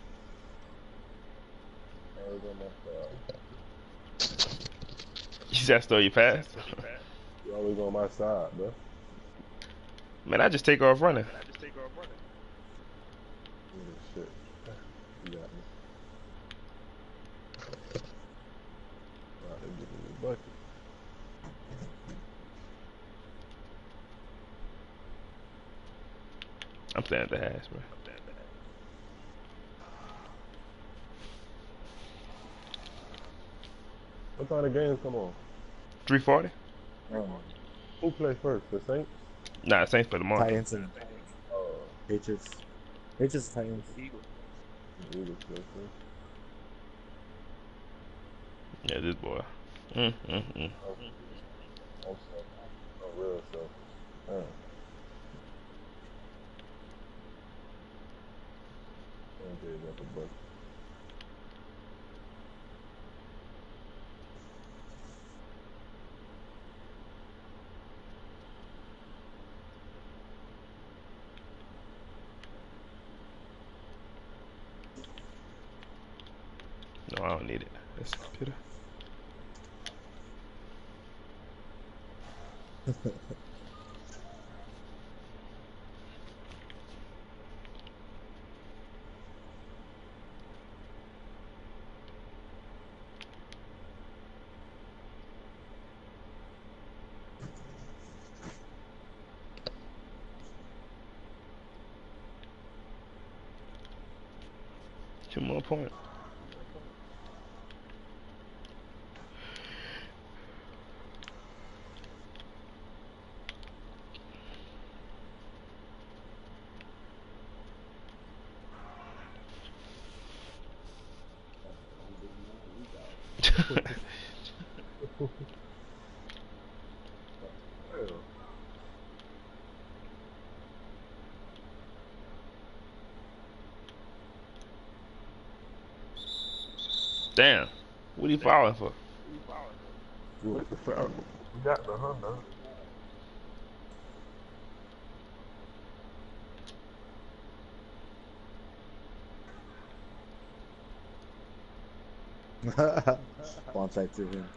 Always on my side. You just throw your pass. You always on my side, bro. Man, I just take off running. Look at this shit. You got me. Alright, they giving me a bucket. I'm staying at the hash, bro. What time the games come on? 340. Oh. Who play first? The Saints? Nah, Saints play tomorrow. Titans and Patriots. Patriots, Titans. Eagles play first. Yeah, this boy. Mm. Oh, I'm so real so. MJ got the bucket. No, I don't need it. That's the computer. Two more points. Damn. What are you fouling for? What the fuck? You got the Honda. Onside to him.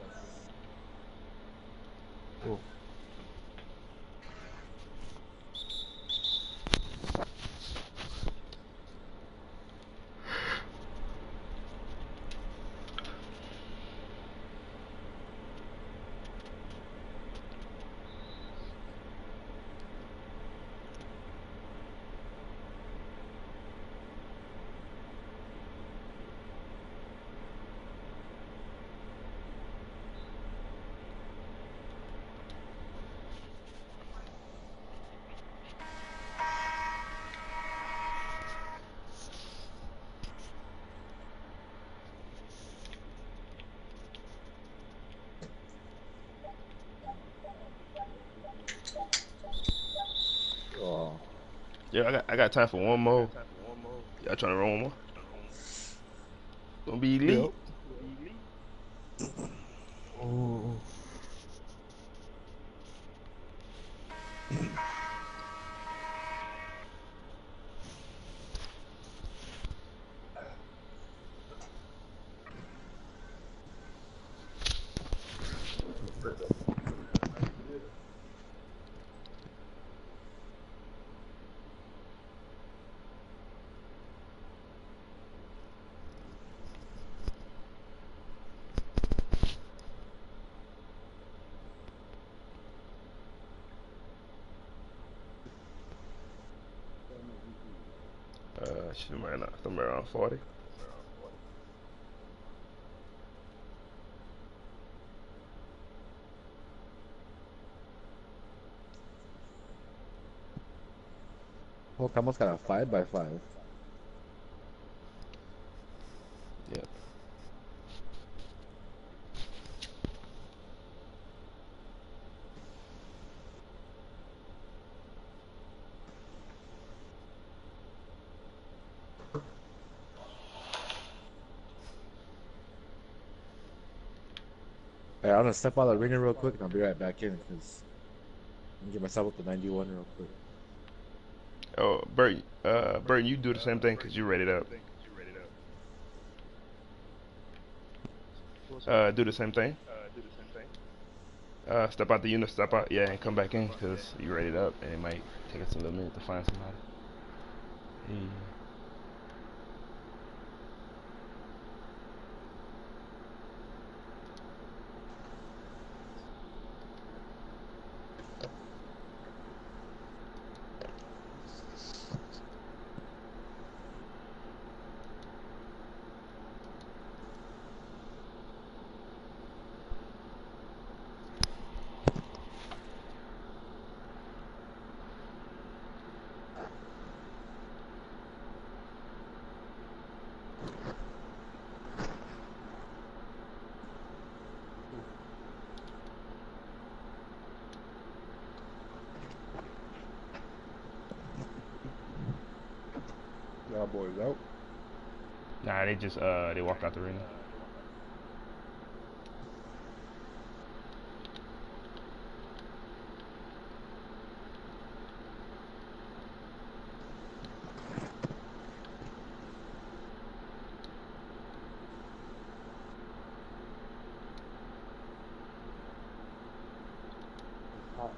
Oh. Oh. Yeah, I got time for one more. Y'all trying to run one more? Gonna be elite. Oh. Somewhere around 40. Well, almost got a 5x5. Yeah. Hey, I'm gonna step out of the arena real quick and I'll be right back in because I'm gonna get myself up to 91 real quick. Oh, Bert, you do the same thing because you read it up. Do the same thing. Step out the unit, step out, yeah, and come back in because you read it up, and it might take us a little minute to find somebody. Yeah. Cowboys out. Nah, they just they walked out the arena. Hot.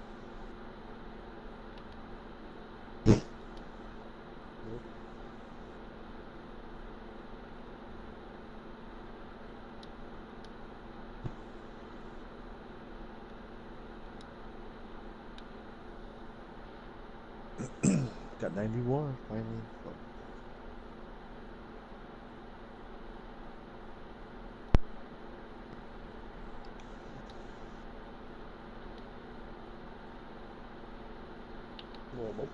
Got 91 finally. Fuck. Normal.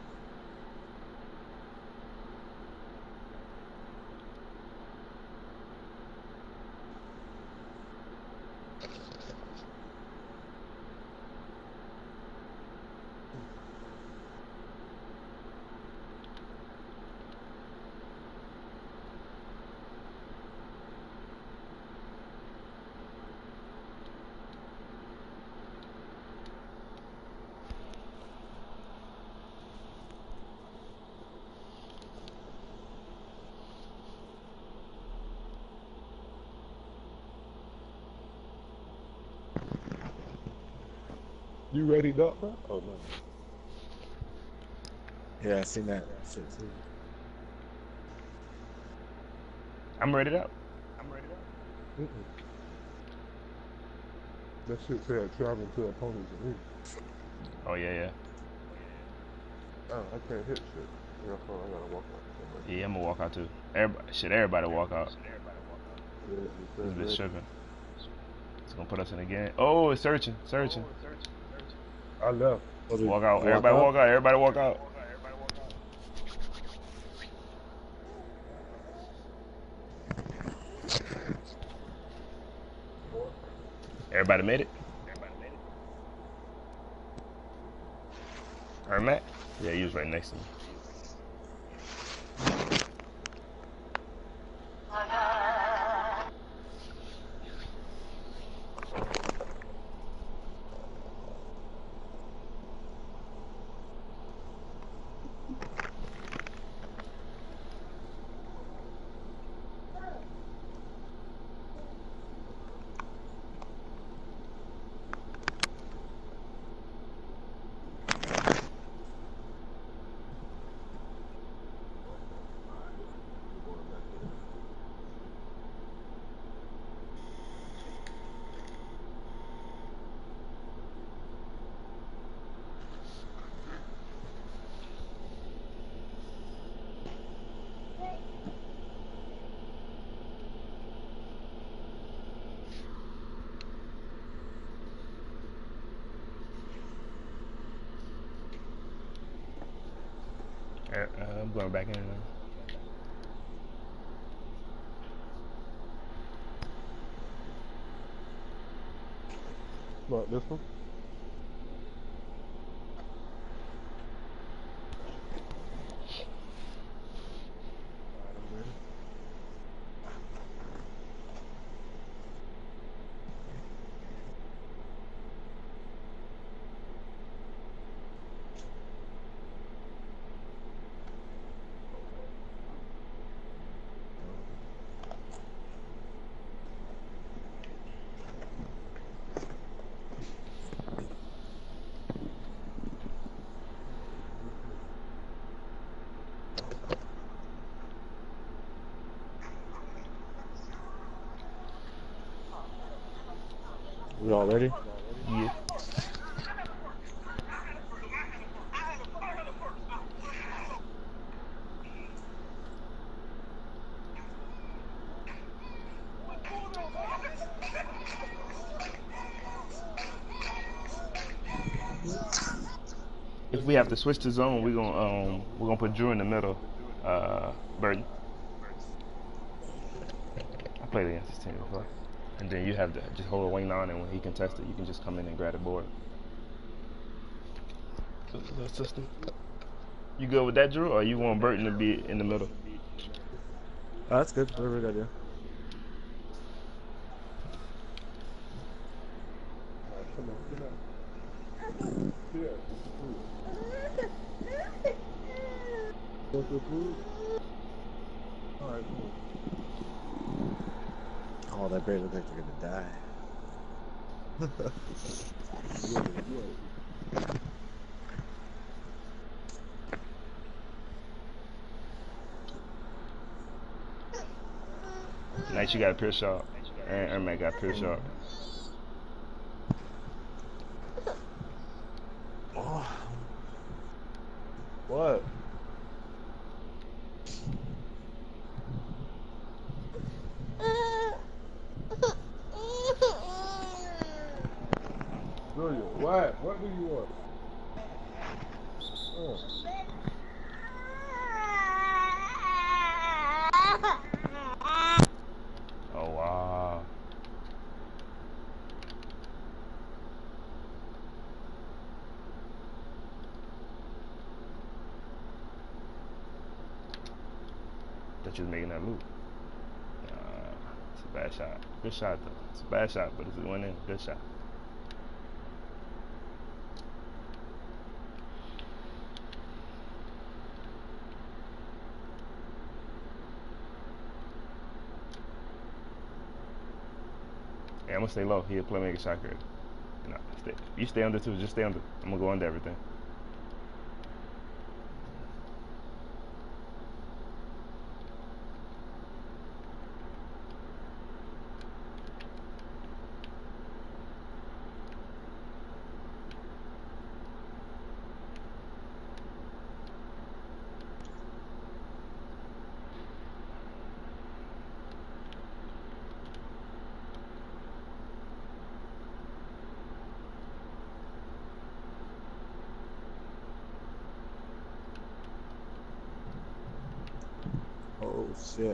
You ready, Doctor? Oh no. Yeah, I seen that shit too. I'm ready up. Mm-mm. That shit said travel to opponent's arena. Oh yeah. Oh, I can't hit shit. Yeah, so I gotta walk out somewhere. Yeah, I'm gonna walk out too. Everybody walk out. Yeah, it This says bitch ready. tripping. It's gonna put us in again. Oh, it's searching. I left. Walk out. Walk Everybody out? walk out. Everybody walk out. Everybody made it. Alright, Matt? Yeah, he was right next to me. We're going back in. I'm going back in now. Not this one. Alright, I'm ready. We all ready? Yeah. If we have to switch the zone, we're gonna put Drew in the middle. Burton. I played against this team before. And then you have to just hold a wing on, and when he contests it, you can just come in and grab the board. Little system. You good with that, Drew, or you want Burton to be in the middle? Oh, that's good. Very good idea. Alright, come on, get out. Here. Food. Want your food? Alright, cool. Oh, that bear look like they're gonna die. Yeah, yeah. Nice, you got a pure shot. And Ermac got a pure shot. Oh, What? Julia, what? What do you want? Oh wow. That you was making that loop. It's a bad shot. Good shot though. It's a bad shot, but if it went in, good shot. Yeah, I'm gonna stay low. He'll play make a shot creator. No, stay. You stay under too. Just stay under. I'm gonna go under everything. oh shit.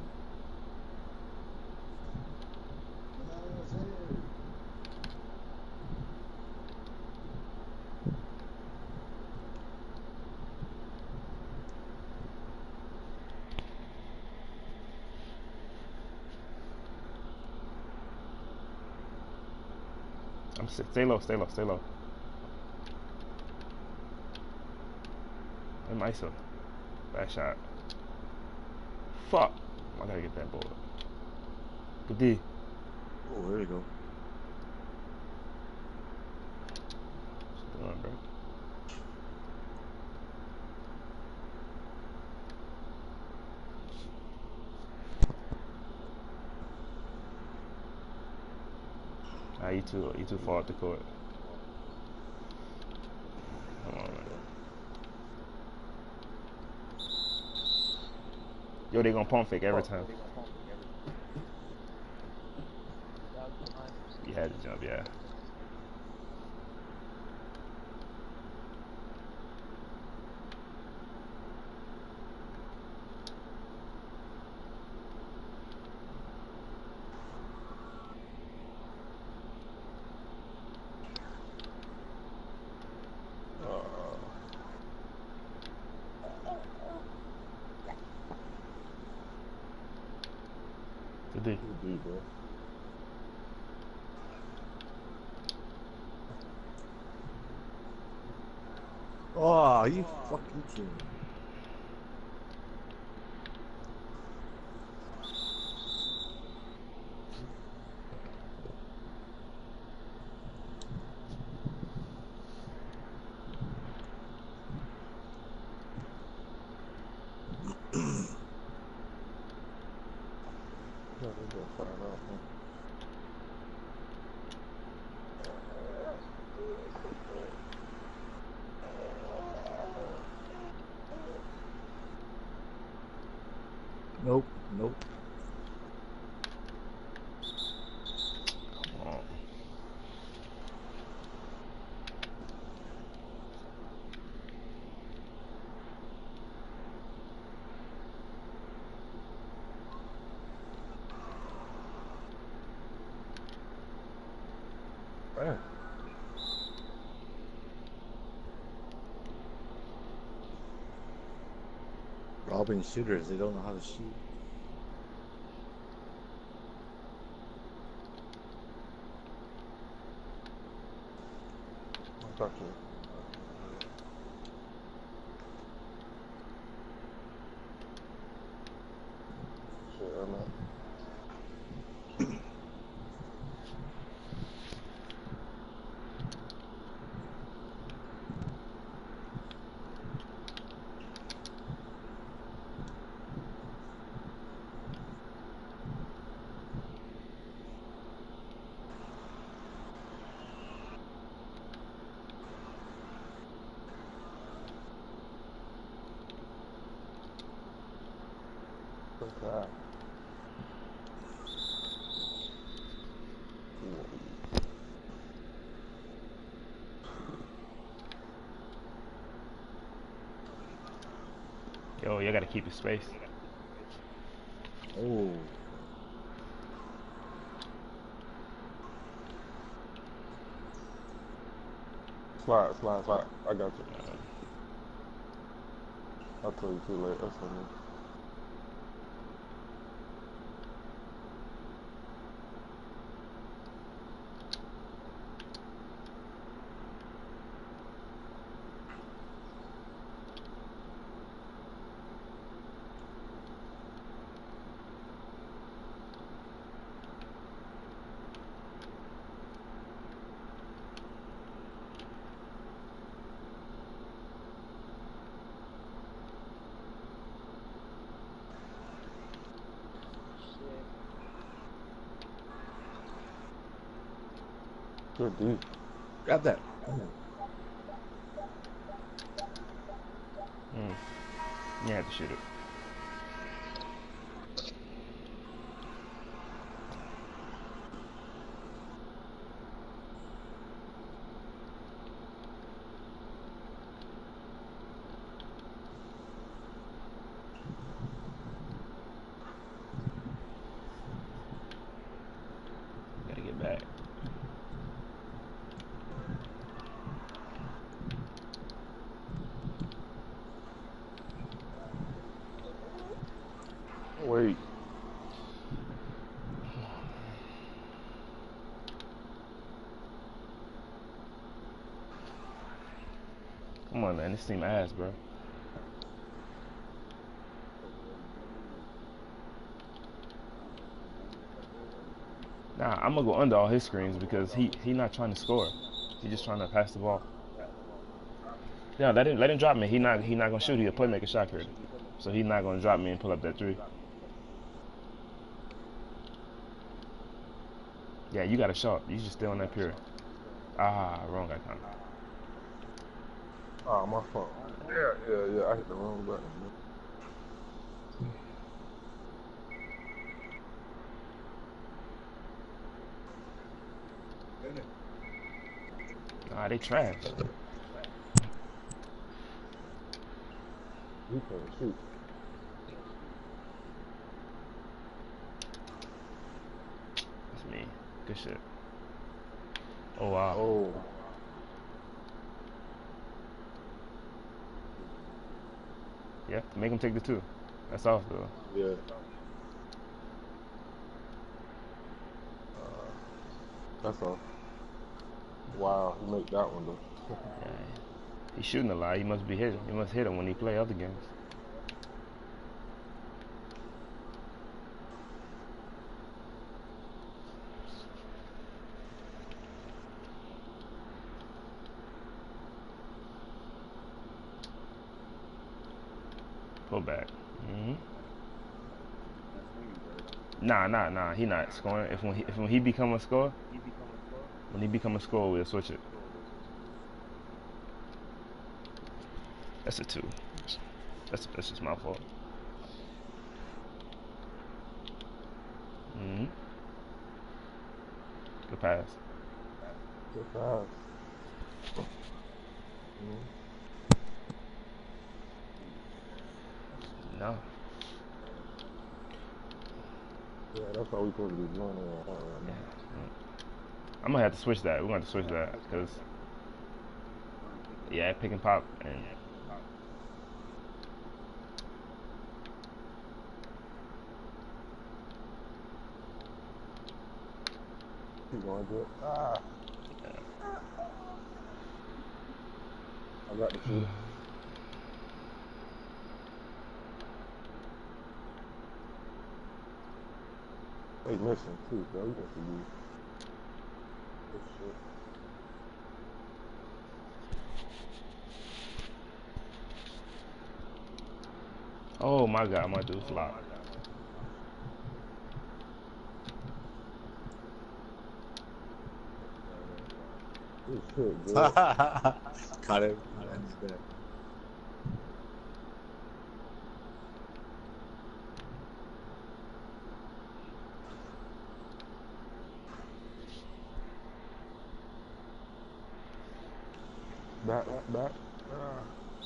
Stay low. Stay low. Stay low. I'm ISO. Bad shot. Fuck. I gotta get that board. Good D. Oh, there you go. What's going on, bro? Ah, you too far up the court. Come on, man. Yo, they gonna pump fake every time. You had to jump, yeah. Good D. Good D, bro. Oh, you fucking kidding me. No, they gonna find out, man. Nope, nope. Come on. Man. Robbing shooters, they don't know how to shoot. That's right. Yo, you gotta keep your space. Oh. Slide, slide, slide. I got you. I told you too late. That's on me. Good D. Grab that. You had to shoot it. Gotta get back. Wait. Come on, man. This team ass, bro. Nah, I'm gonna go under all his screens because he not trying to score. He just trying to pass the ball. Yeah, let him drop me. He not gonna shoot. He a playmaker shot creator. So he's not gonna drop me and pull up that three. Yeah, you got a shot. You just stay on that pier. Ah, wrong icon. Ah, my fault. Yeah. I hit the wrong button. Ah, they trash. You can't shoot. That's me. Good shit. Oh wow. Oh. Yeah, make him take the two. That's off though. Yeah. That's all. Wow, he made that one though. Yeah. He's shooting a lot. He must be hitting. He must hit him when he play other games. Pull back. Nah. He not scoring. If when he become a scorer, we'll switch it. That's a two. That's just my fault. Good pass. Good pass. No. Yeah, that's all we supposed to be doing right now. I'm gonna have to switch that. We're gonna have to switch that because yeah, pick and pop and Keep going to it. Ah. I got the shooter. They missing too, bro. You got to use this shit. oh my god, my dude flop. This shit, good. Caught him. And he's back. Back, back. Ah.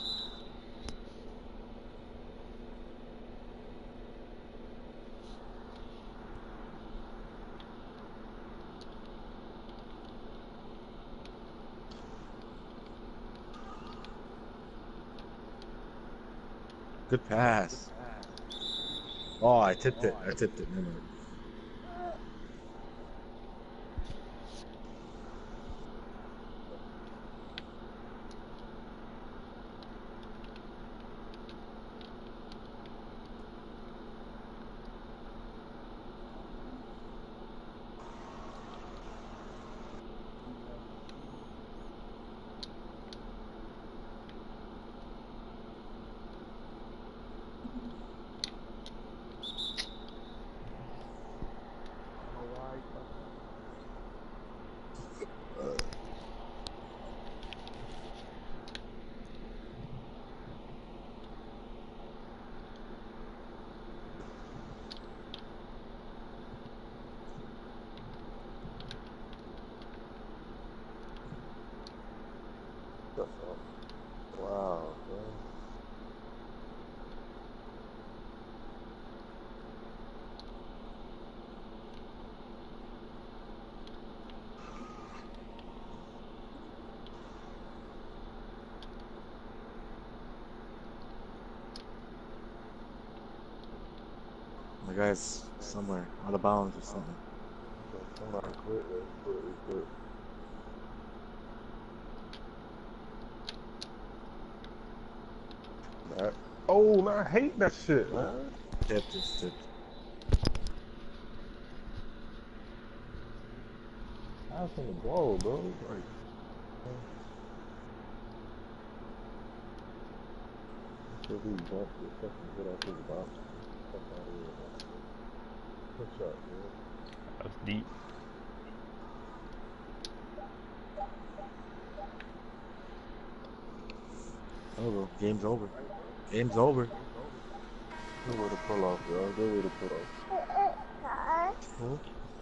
Good pass. Oh, I tipped it. I tipped it. Never mind. That's all. Wow, man. The guy's somewhere out of bounds or something. Somebody quit there. He quit. Back. Oh, man, I hate that shit, man. Tipped is tipped. Pass on the ball, bro. Like, if he bumped it, fucking get off his box. Fuck out of here with that shit. Push up, man. That's deep. Oh, game's over. Game's over. Good way to pull off, bro. Good way to pull off. Hmm?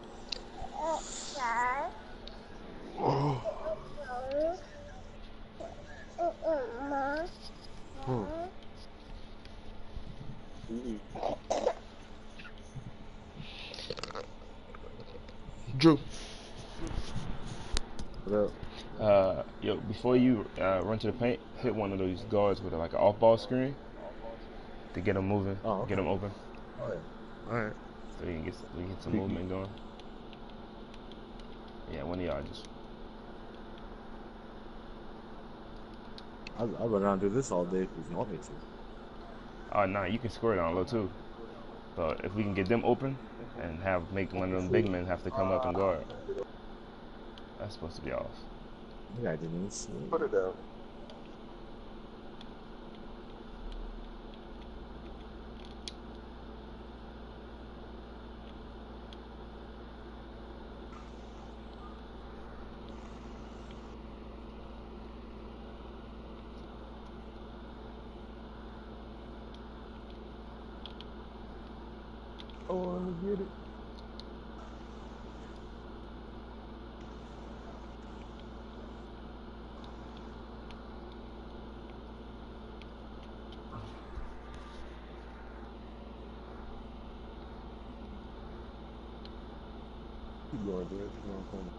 Hmm. Drew. What up? Yo, before you run to the paint, hit one of those guards with like an off-ball screen to get them moving, Oh, get them open, oh yeah. All right. so we can get some movement going. Yeah, one of y'all just. I'll run around and do this all day if you want me to. Oh nah, you can score it down low too. But if we can get them open and make one of them big men have to come up and guard, that's supposed to be off. The guy didn't even see me. Put it down. Oh, let me get it. Keep going, dude. Keep going, come.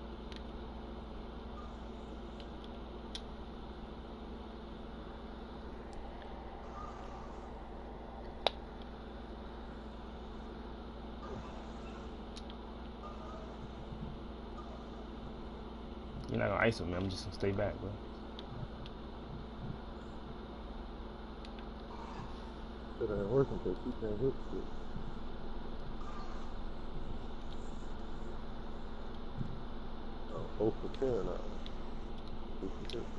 You're not gonna ice him, man. I'm just gonna stay back, bro. Shit ain't working because she can't hit shit. Oh, 0 for 10 now. 2 for 6.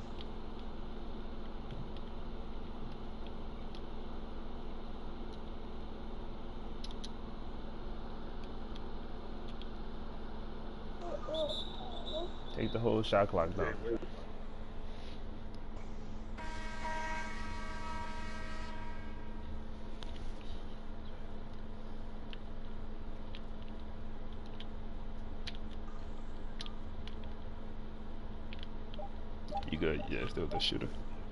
Take the whole shot clock down. good. Yeah, still the shooter.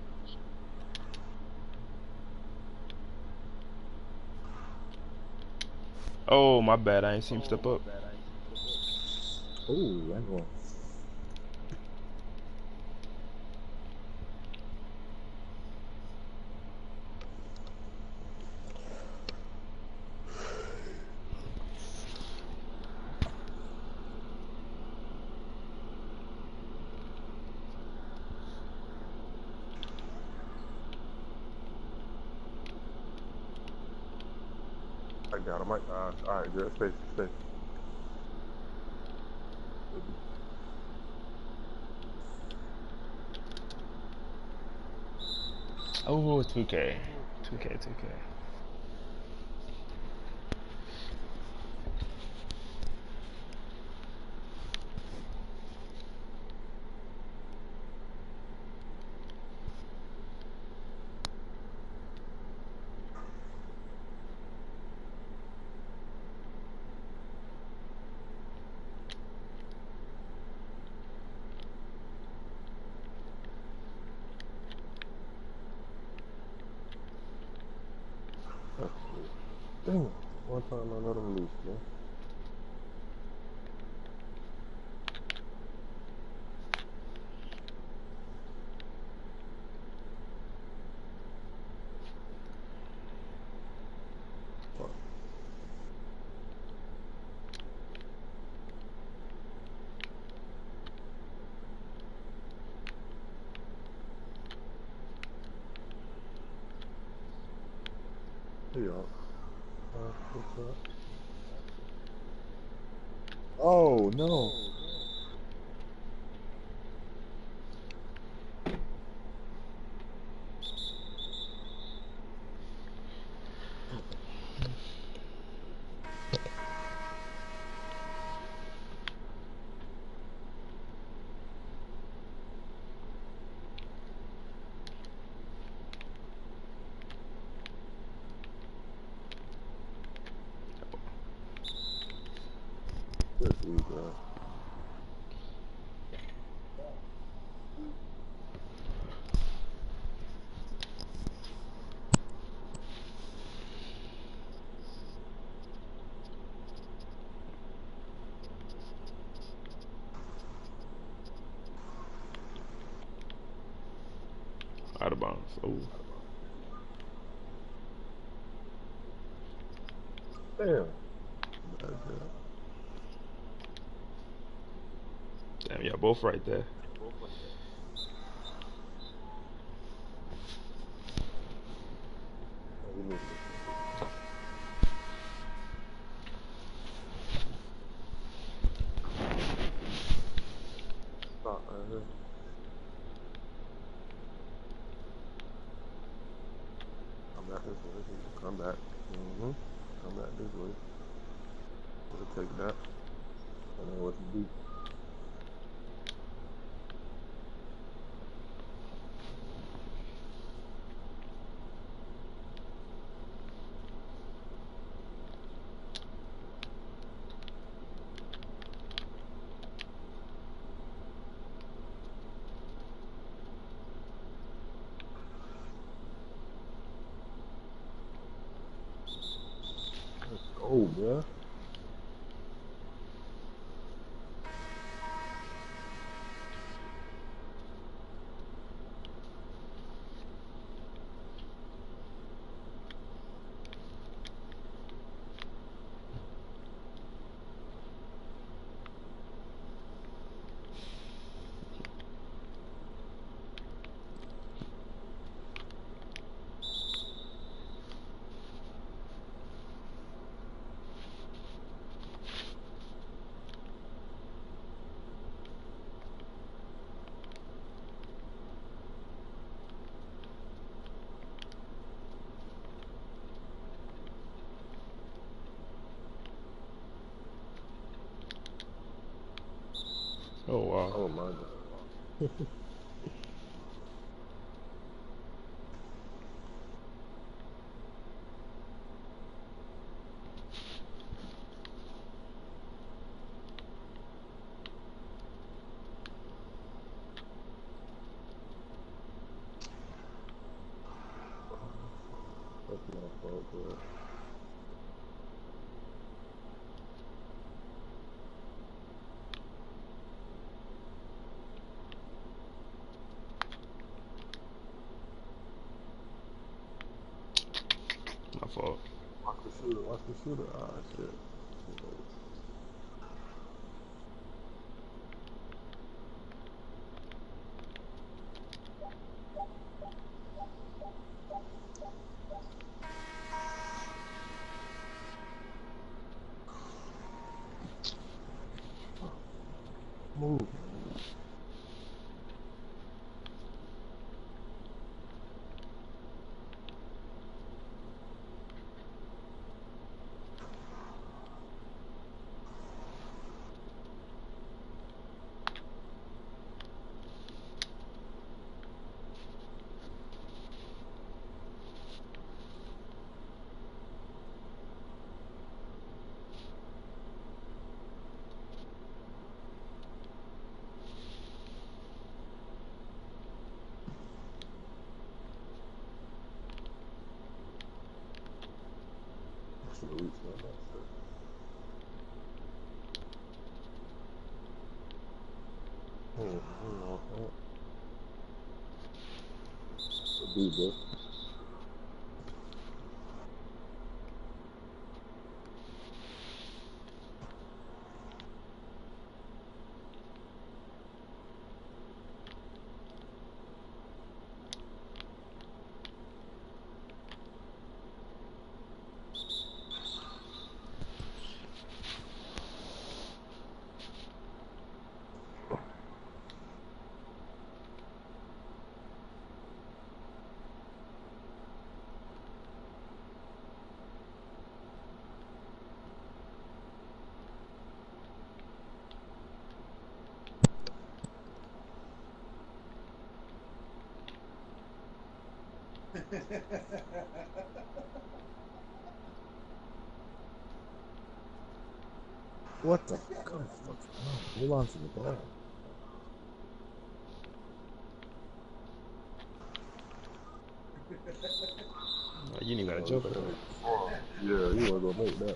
Oh, my bad. I ain't seen him step up. Oh, that one. I got him. Alright, good. Stay, stay. Oh, 2K. 2K, 2K. Dang it. One time I let him loose, man. Fuck. Here you are. What's up? Oh, no. Good dude, bro. Out of bounds. Oh. Damn. Bad job. Damn, y'all both right there. Oh, we missed it. Stop right here. Come back this way. Come back. Mm-hmm. Come back this way. We'll take that. I know what to do. Let's go, bruh. Oh, wow. Oh, my God. But My fault. watch the shooter. Watch the shooter. Ah, shit. Move. I should have reached on that shit. That. A B, bro. What the fuck? Hold on to the ball. You ain't even got a Oh, this joke. shit ain't far. Yeah, you wanna go make that.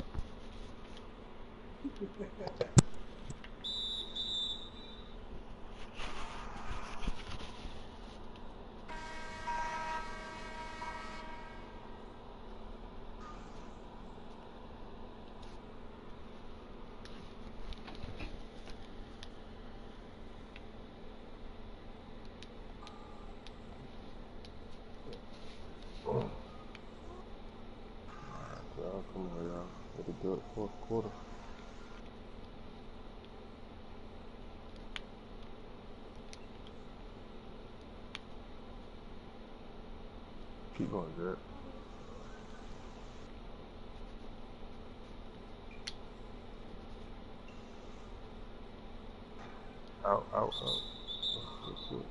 Y'all, come on, y'all. With a good fourth quarter. Keep going, Jared. Out, out, out. Oh, shit.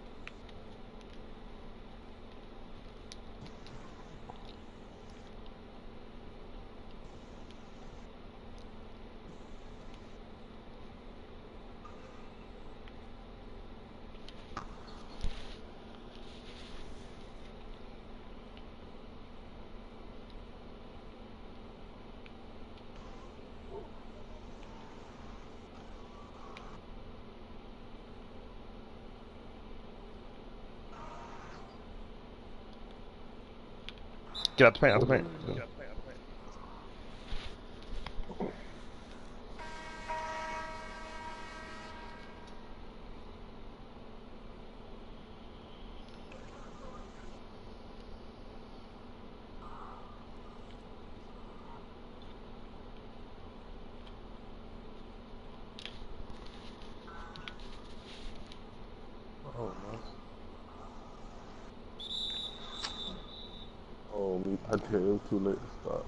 Get out the paint, out the paint. Oh, man. Oh, me. I can't. It was too late to stop.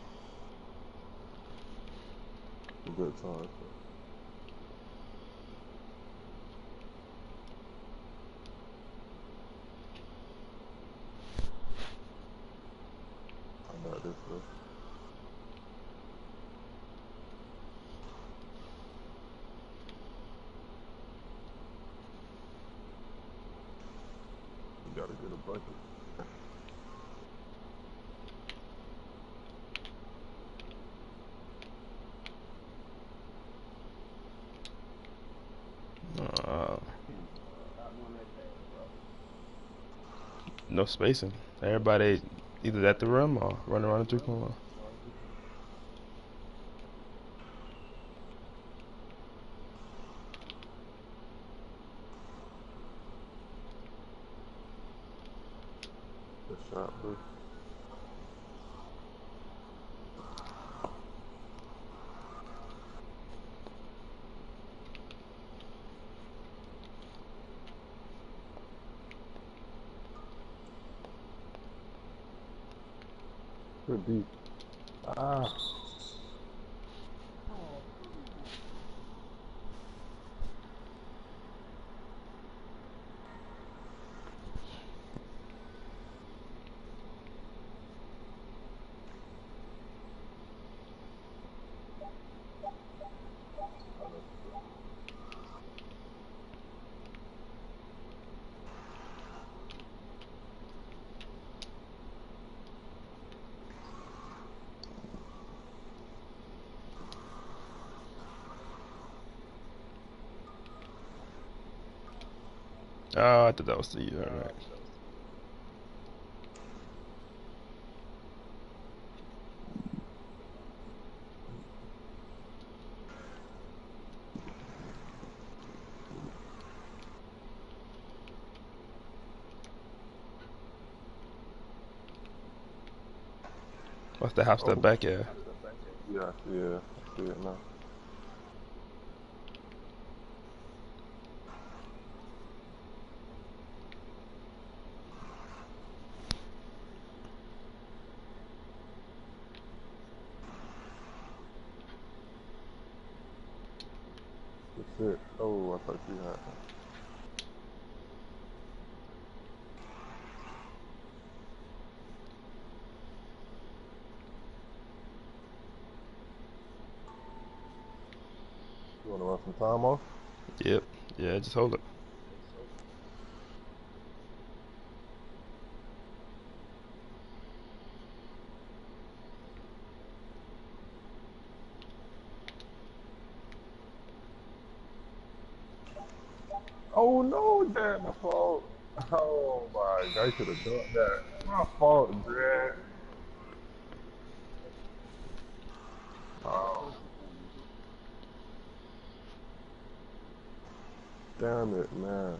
A good time, so. I got this, bro. You gotta get a bucket. No spacing. Everybody either at the rim or running around the 3-point line. Good shot, bro. Good deep. Ah. Oh, I thought that was to you. All right. What's the half step Oh. back? Yeah. Yeah, I see it now. That's it. Oh, I thought you had. You want to run some time off? Yep. Yeah. Just hold it. Oh no, Dad, my fault. Oh my God, I should have done that. My fault, Dad. Oh, damn it, man.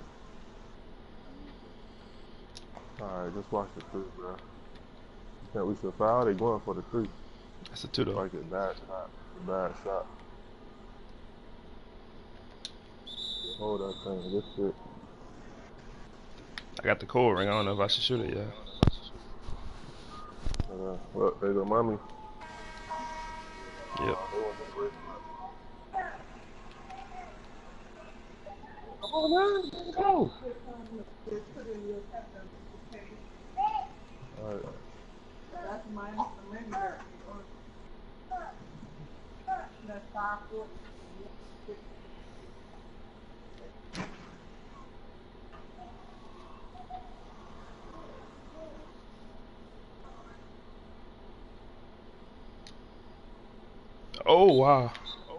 Alright, just watch the three, bro. You think we should foul? They going for the three. That's a 2 though. Like a bad shot. It's a bad shot. Hold that thing. Good shit. I got the cold ring. I don't know if I should shoot it. Yeah. Look, there go mommy. Yep. They want that red shot. Come on, man. Let's go. Alright. Oh wow.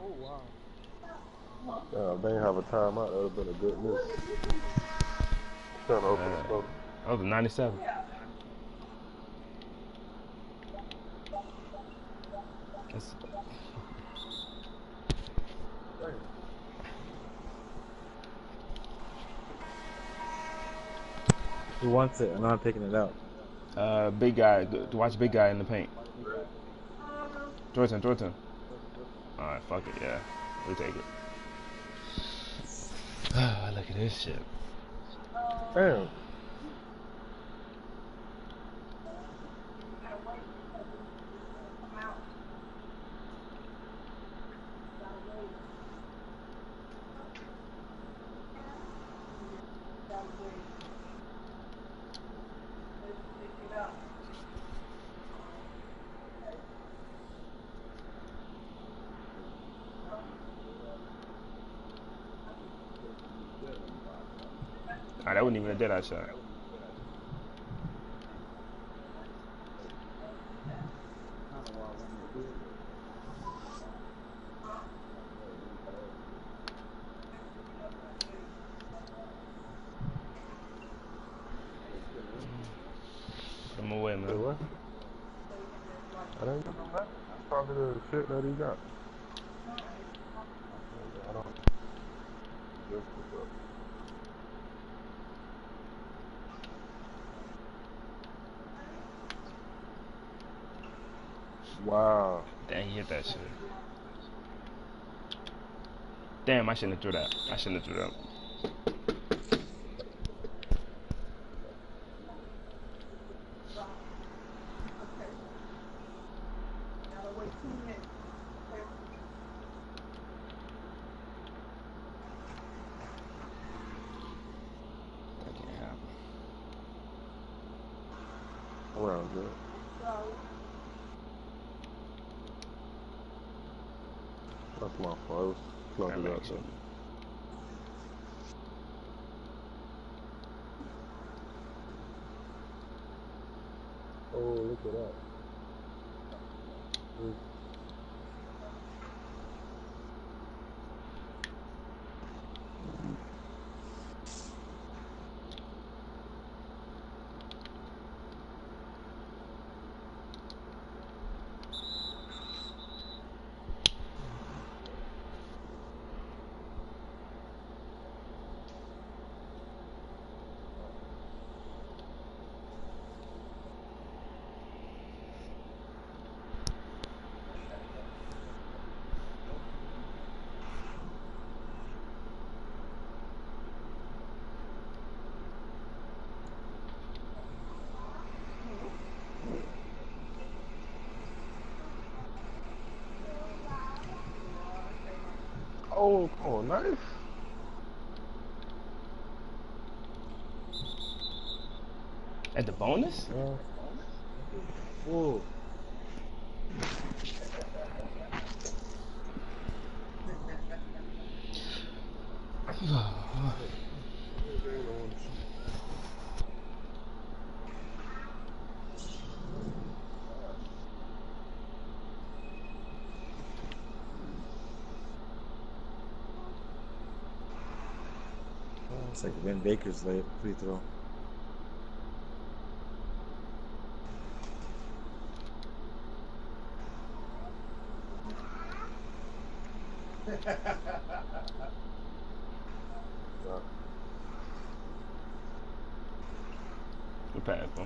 Yeah, if they didn't have a timeout, that would have been a good miss. Trying to open the door. That was a 97. That's, Who wants it? I'm not picking it up. big guy. Watch big guy in the paint. Jordan. All right. Fuck it. Yeah. We take it. Look at this shit. Damn. That wasn't even a dead eye shot. ain't gonna do nothing. That's probably the shit that he got. I don't just pick up. Wow. Damn, he hit that shit. Damn, I shouldn't have threw that. I shouldn't have threw that. That can't happen. Around good. That's my fault. It was cluttered That up makes though. it. Oh, look at that. Oh, come on, nice. At the bonus? Whoa. It's like Vin Baker's late free throw. Good pass, bro.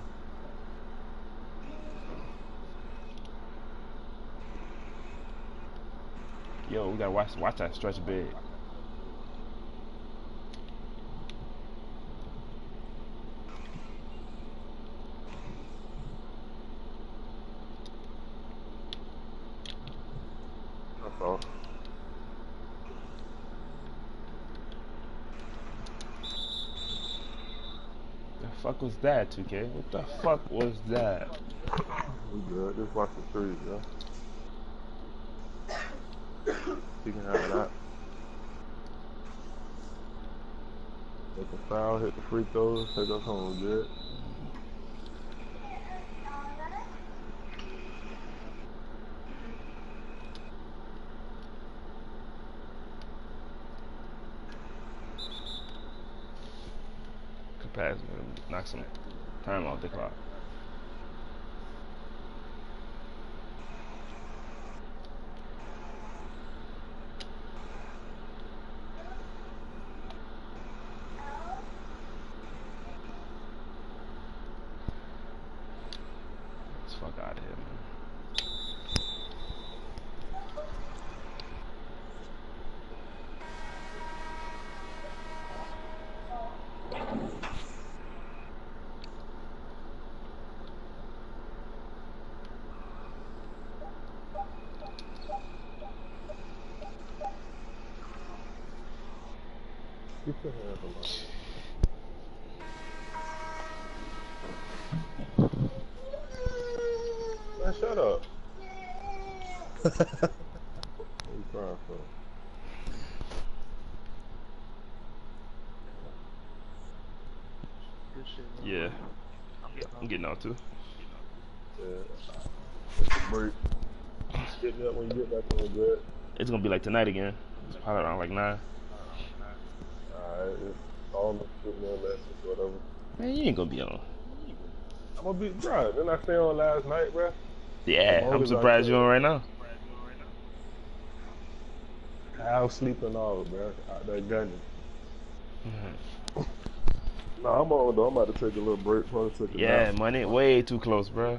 Yo, we gotta watch that stretch big. That's all. The fuck was that, 2K? What the fuck was that? We good. Just watch the threes, yeah. You can have that. Make a foul, hit the free throws, take us home, good. Good pass, man. Knock some time off the clock. Let's fuck out of here, man. Get your hands on my. Man, shut up. What you crying for? Yeah. I'm getting out too. Yeah. Take a break. Get me up when you get back on, good. It's gonna be like tonight again. It's probably around like 9. Alright, it's all the shooting on lessons, whatever. Man, you ain't gonna be on. I'm gonna be, bruh. Didn't I stay on last night, bruh? Yeah, long I'm as I surprised you on right now. half sleeping all, bro. Out there gunning. Mhm. Nah, I'm on though. I'm about to take a little break. Probably take a nap. Yeah, money way too close, bro.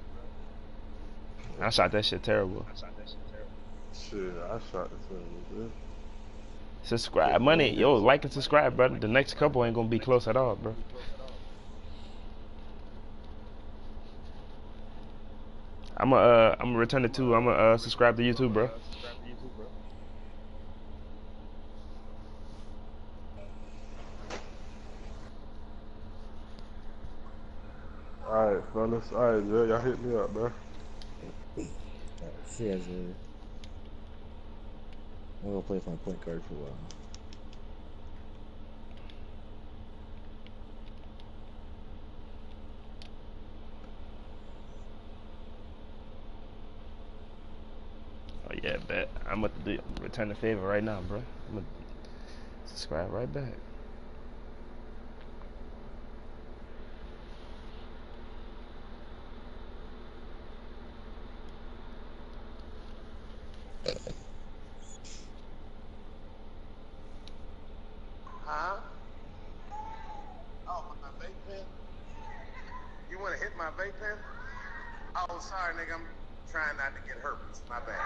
I shot that shit terrible. Shit, I shot the thing, bro. Took Subscribe, money, yo, longest. like and subscribe, brother. The next couple ain't gonna be close at all, bro. I'm gonna return it to. I'm gonna subscribe to YouTube, bro. Alright, fellas. Alright, yeah, y'all hit me up, bro. See you guys later. I'm gonna play with my point guard for a while. Oh yeah, bet. I'm gonna return the favor right now, bro. I'm gonna subscribe right back. Huh? Oh, my vape pen? You want to hit my vape pen? Oh, sorry, nigga. I'm trying not to get herpes. My bad.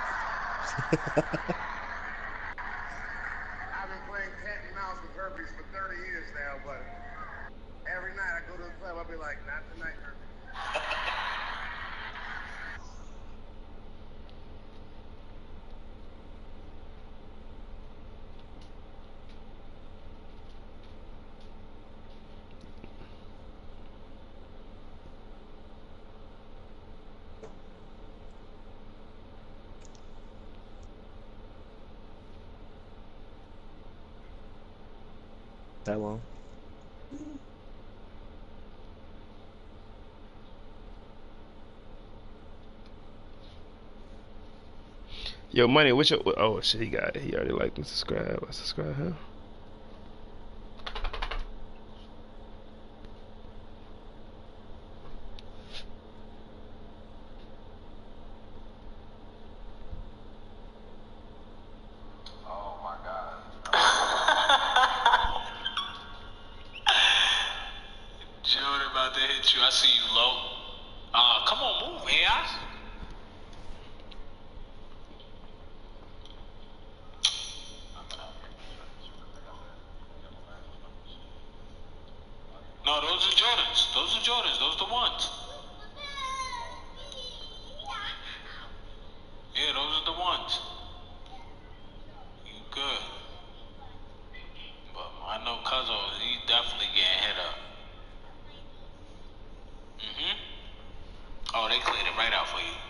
I've been playing cat and mouse with herpes for 30 years now, but every night I go to the club, I'll be like, not tonight, herpes. That long? Yo, money, what's your? Oh shit, he got it. He already liked and subscribe. I subscribe him. Oh, my God. Jordan about to hit you. I see you low. Come on, move, AI. No, those are Jordans. Those are Jordans. Those are the ones. Yeah, those are the ones. You good. But I know Cuzzo, he definitely getting hit up. Mm-hmm. Oh, they cleared it right out for you.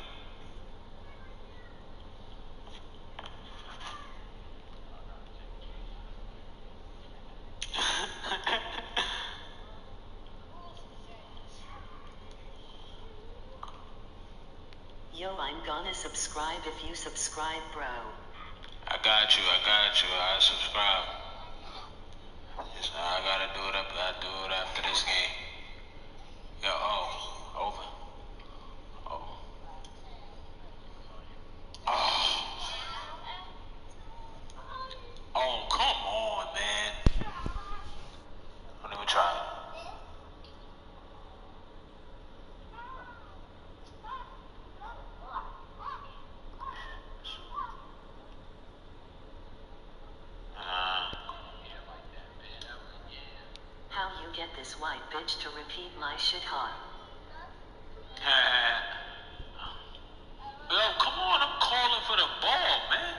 Yo, I'm gonna subscribe if you subscribe, bro. I got you. I subscribe. So I gotta do it up. I do it after this game. Yo, over. Oh. Oh. Oh, come on, man. Don't even try it. How you get this white bitch to repeat my shit, huh? Yo, come on, I'm calling for the ball, man.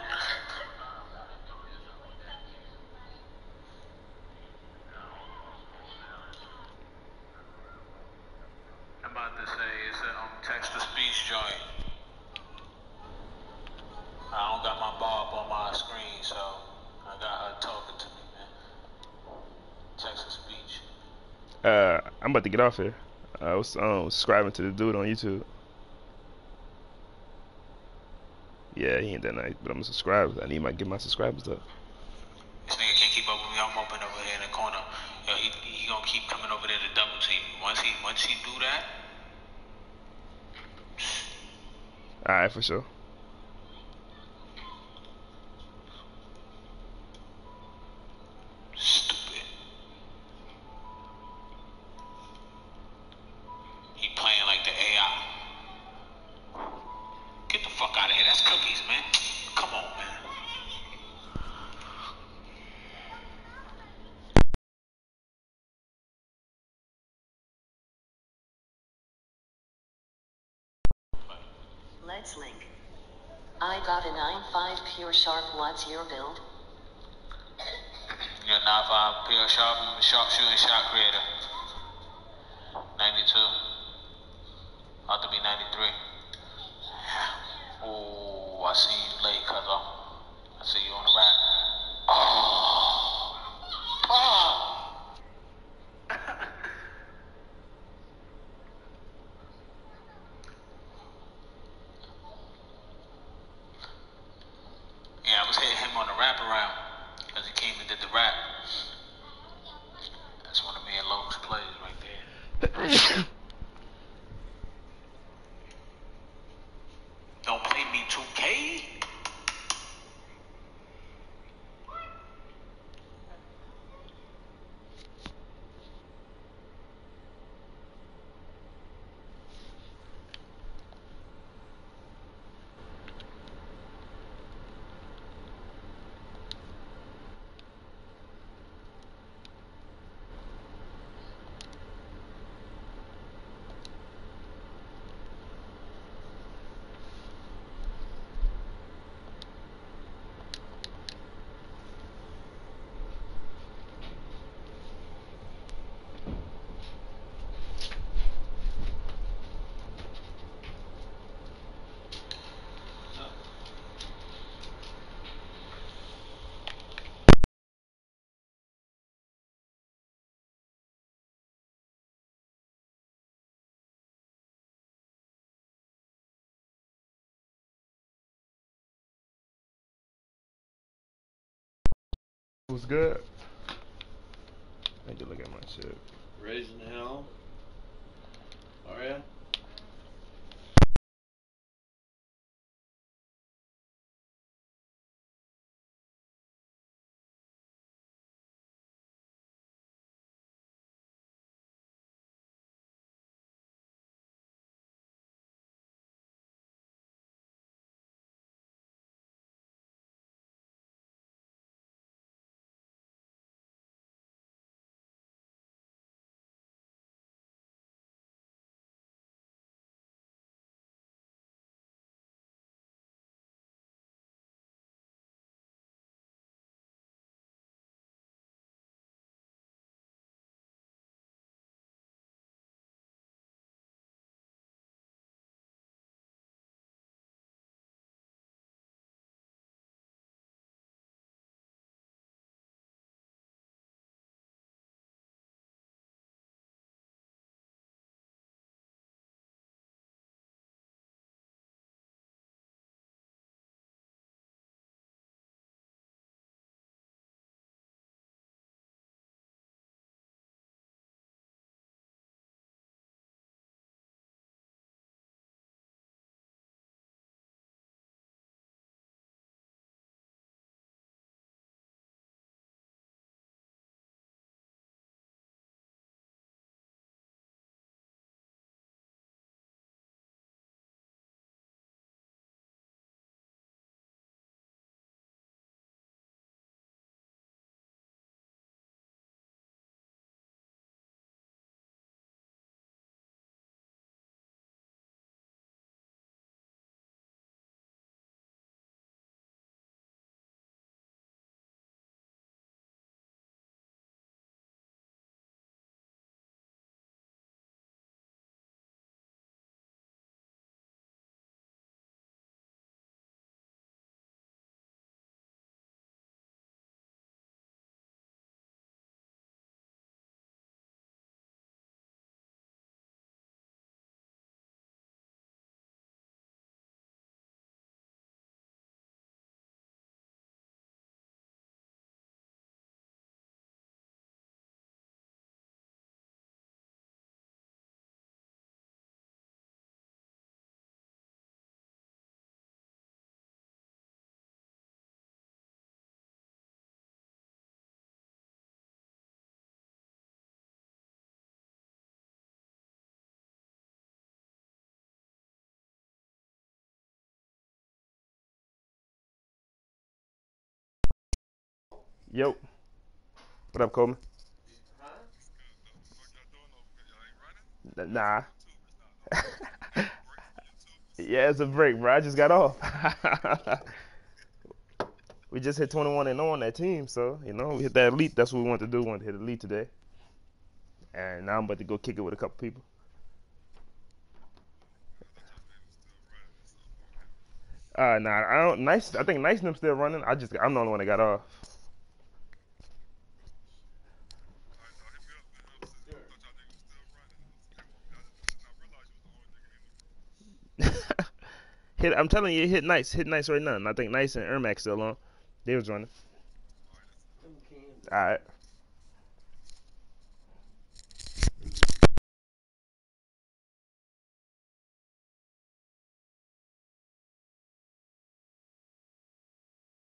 I'm about to say it's a text-to-speech joint. I don't got my bar up on my screen, so I got her talking to me, man. Text-to-speech. I'm about to get off here. I was subscribing to the dude on YouTube. Yeah, he ain't that nice, but I'm gonna subscribe. I need to get my subscribers up. This nigga can't keep up with me. I'm open over there in the corner. Yo, he gonna keep coming over there to double team. Once he do that, All right, for sure. Stupid. He playing like the AI. Get the fuck out of here. That's cookies, man. Come on, man. Let's link. I got a 9.5 pure sharp. What's your build? You're a 9-5 pure sharp shooting shot creator. 92. Ought to be 93. Oh, I see you late, cuzzo. I see you on the rack. Oh. Oh. Yeah, I was hitting him on the wraparound because he came and did the rap. That's one of me and Lowe's plays right there. Don't play me 2K. Was good. I need to look at my shit. Raising hell. Aria? Yo. What up, Coleman? Nah. Yeah, it's a break, bro. I just got off. We just hit 21 and 0 on that team, so you know we hit that elite. That's what we wanted to do. We wanted to hit elite today, and now I'm about to go kick it with a couple people. Nah, I don't. Nice. I think Nice and them still running. I'm the only one that got off. I'm telling you, hit Nice right now. And I think Nice and Ermac still on. They was running. All right.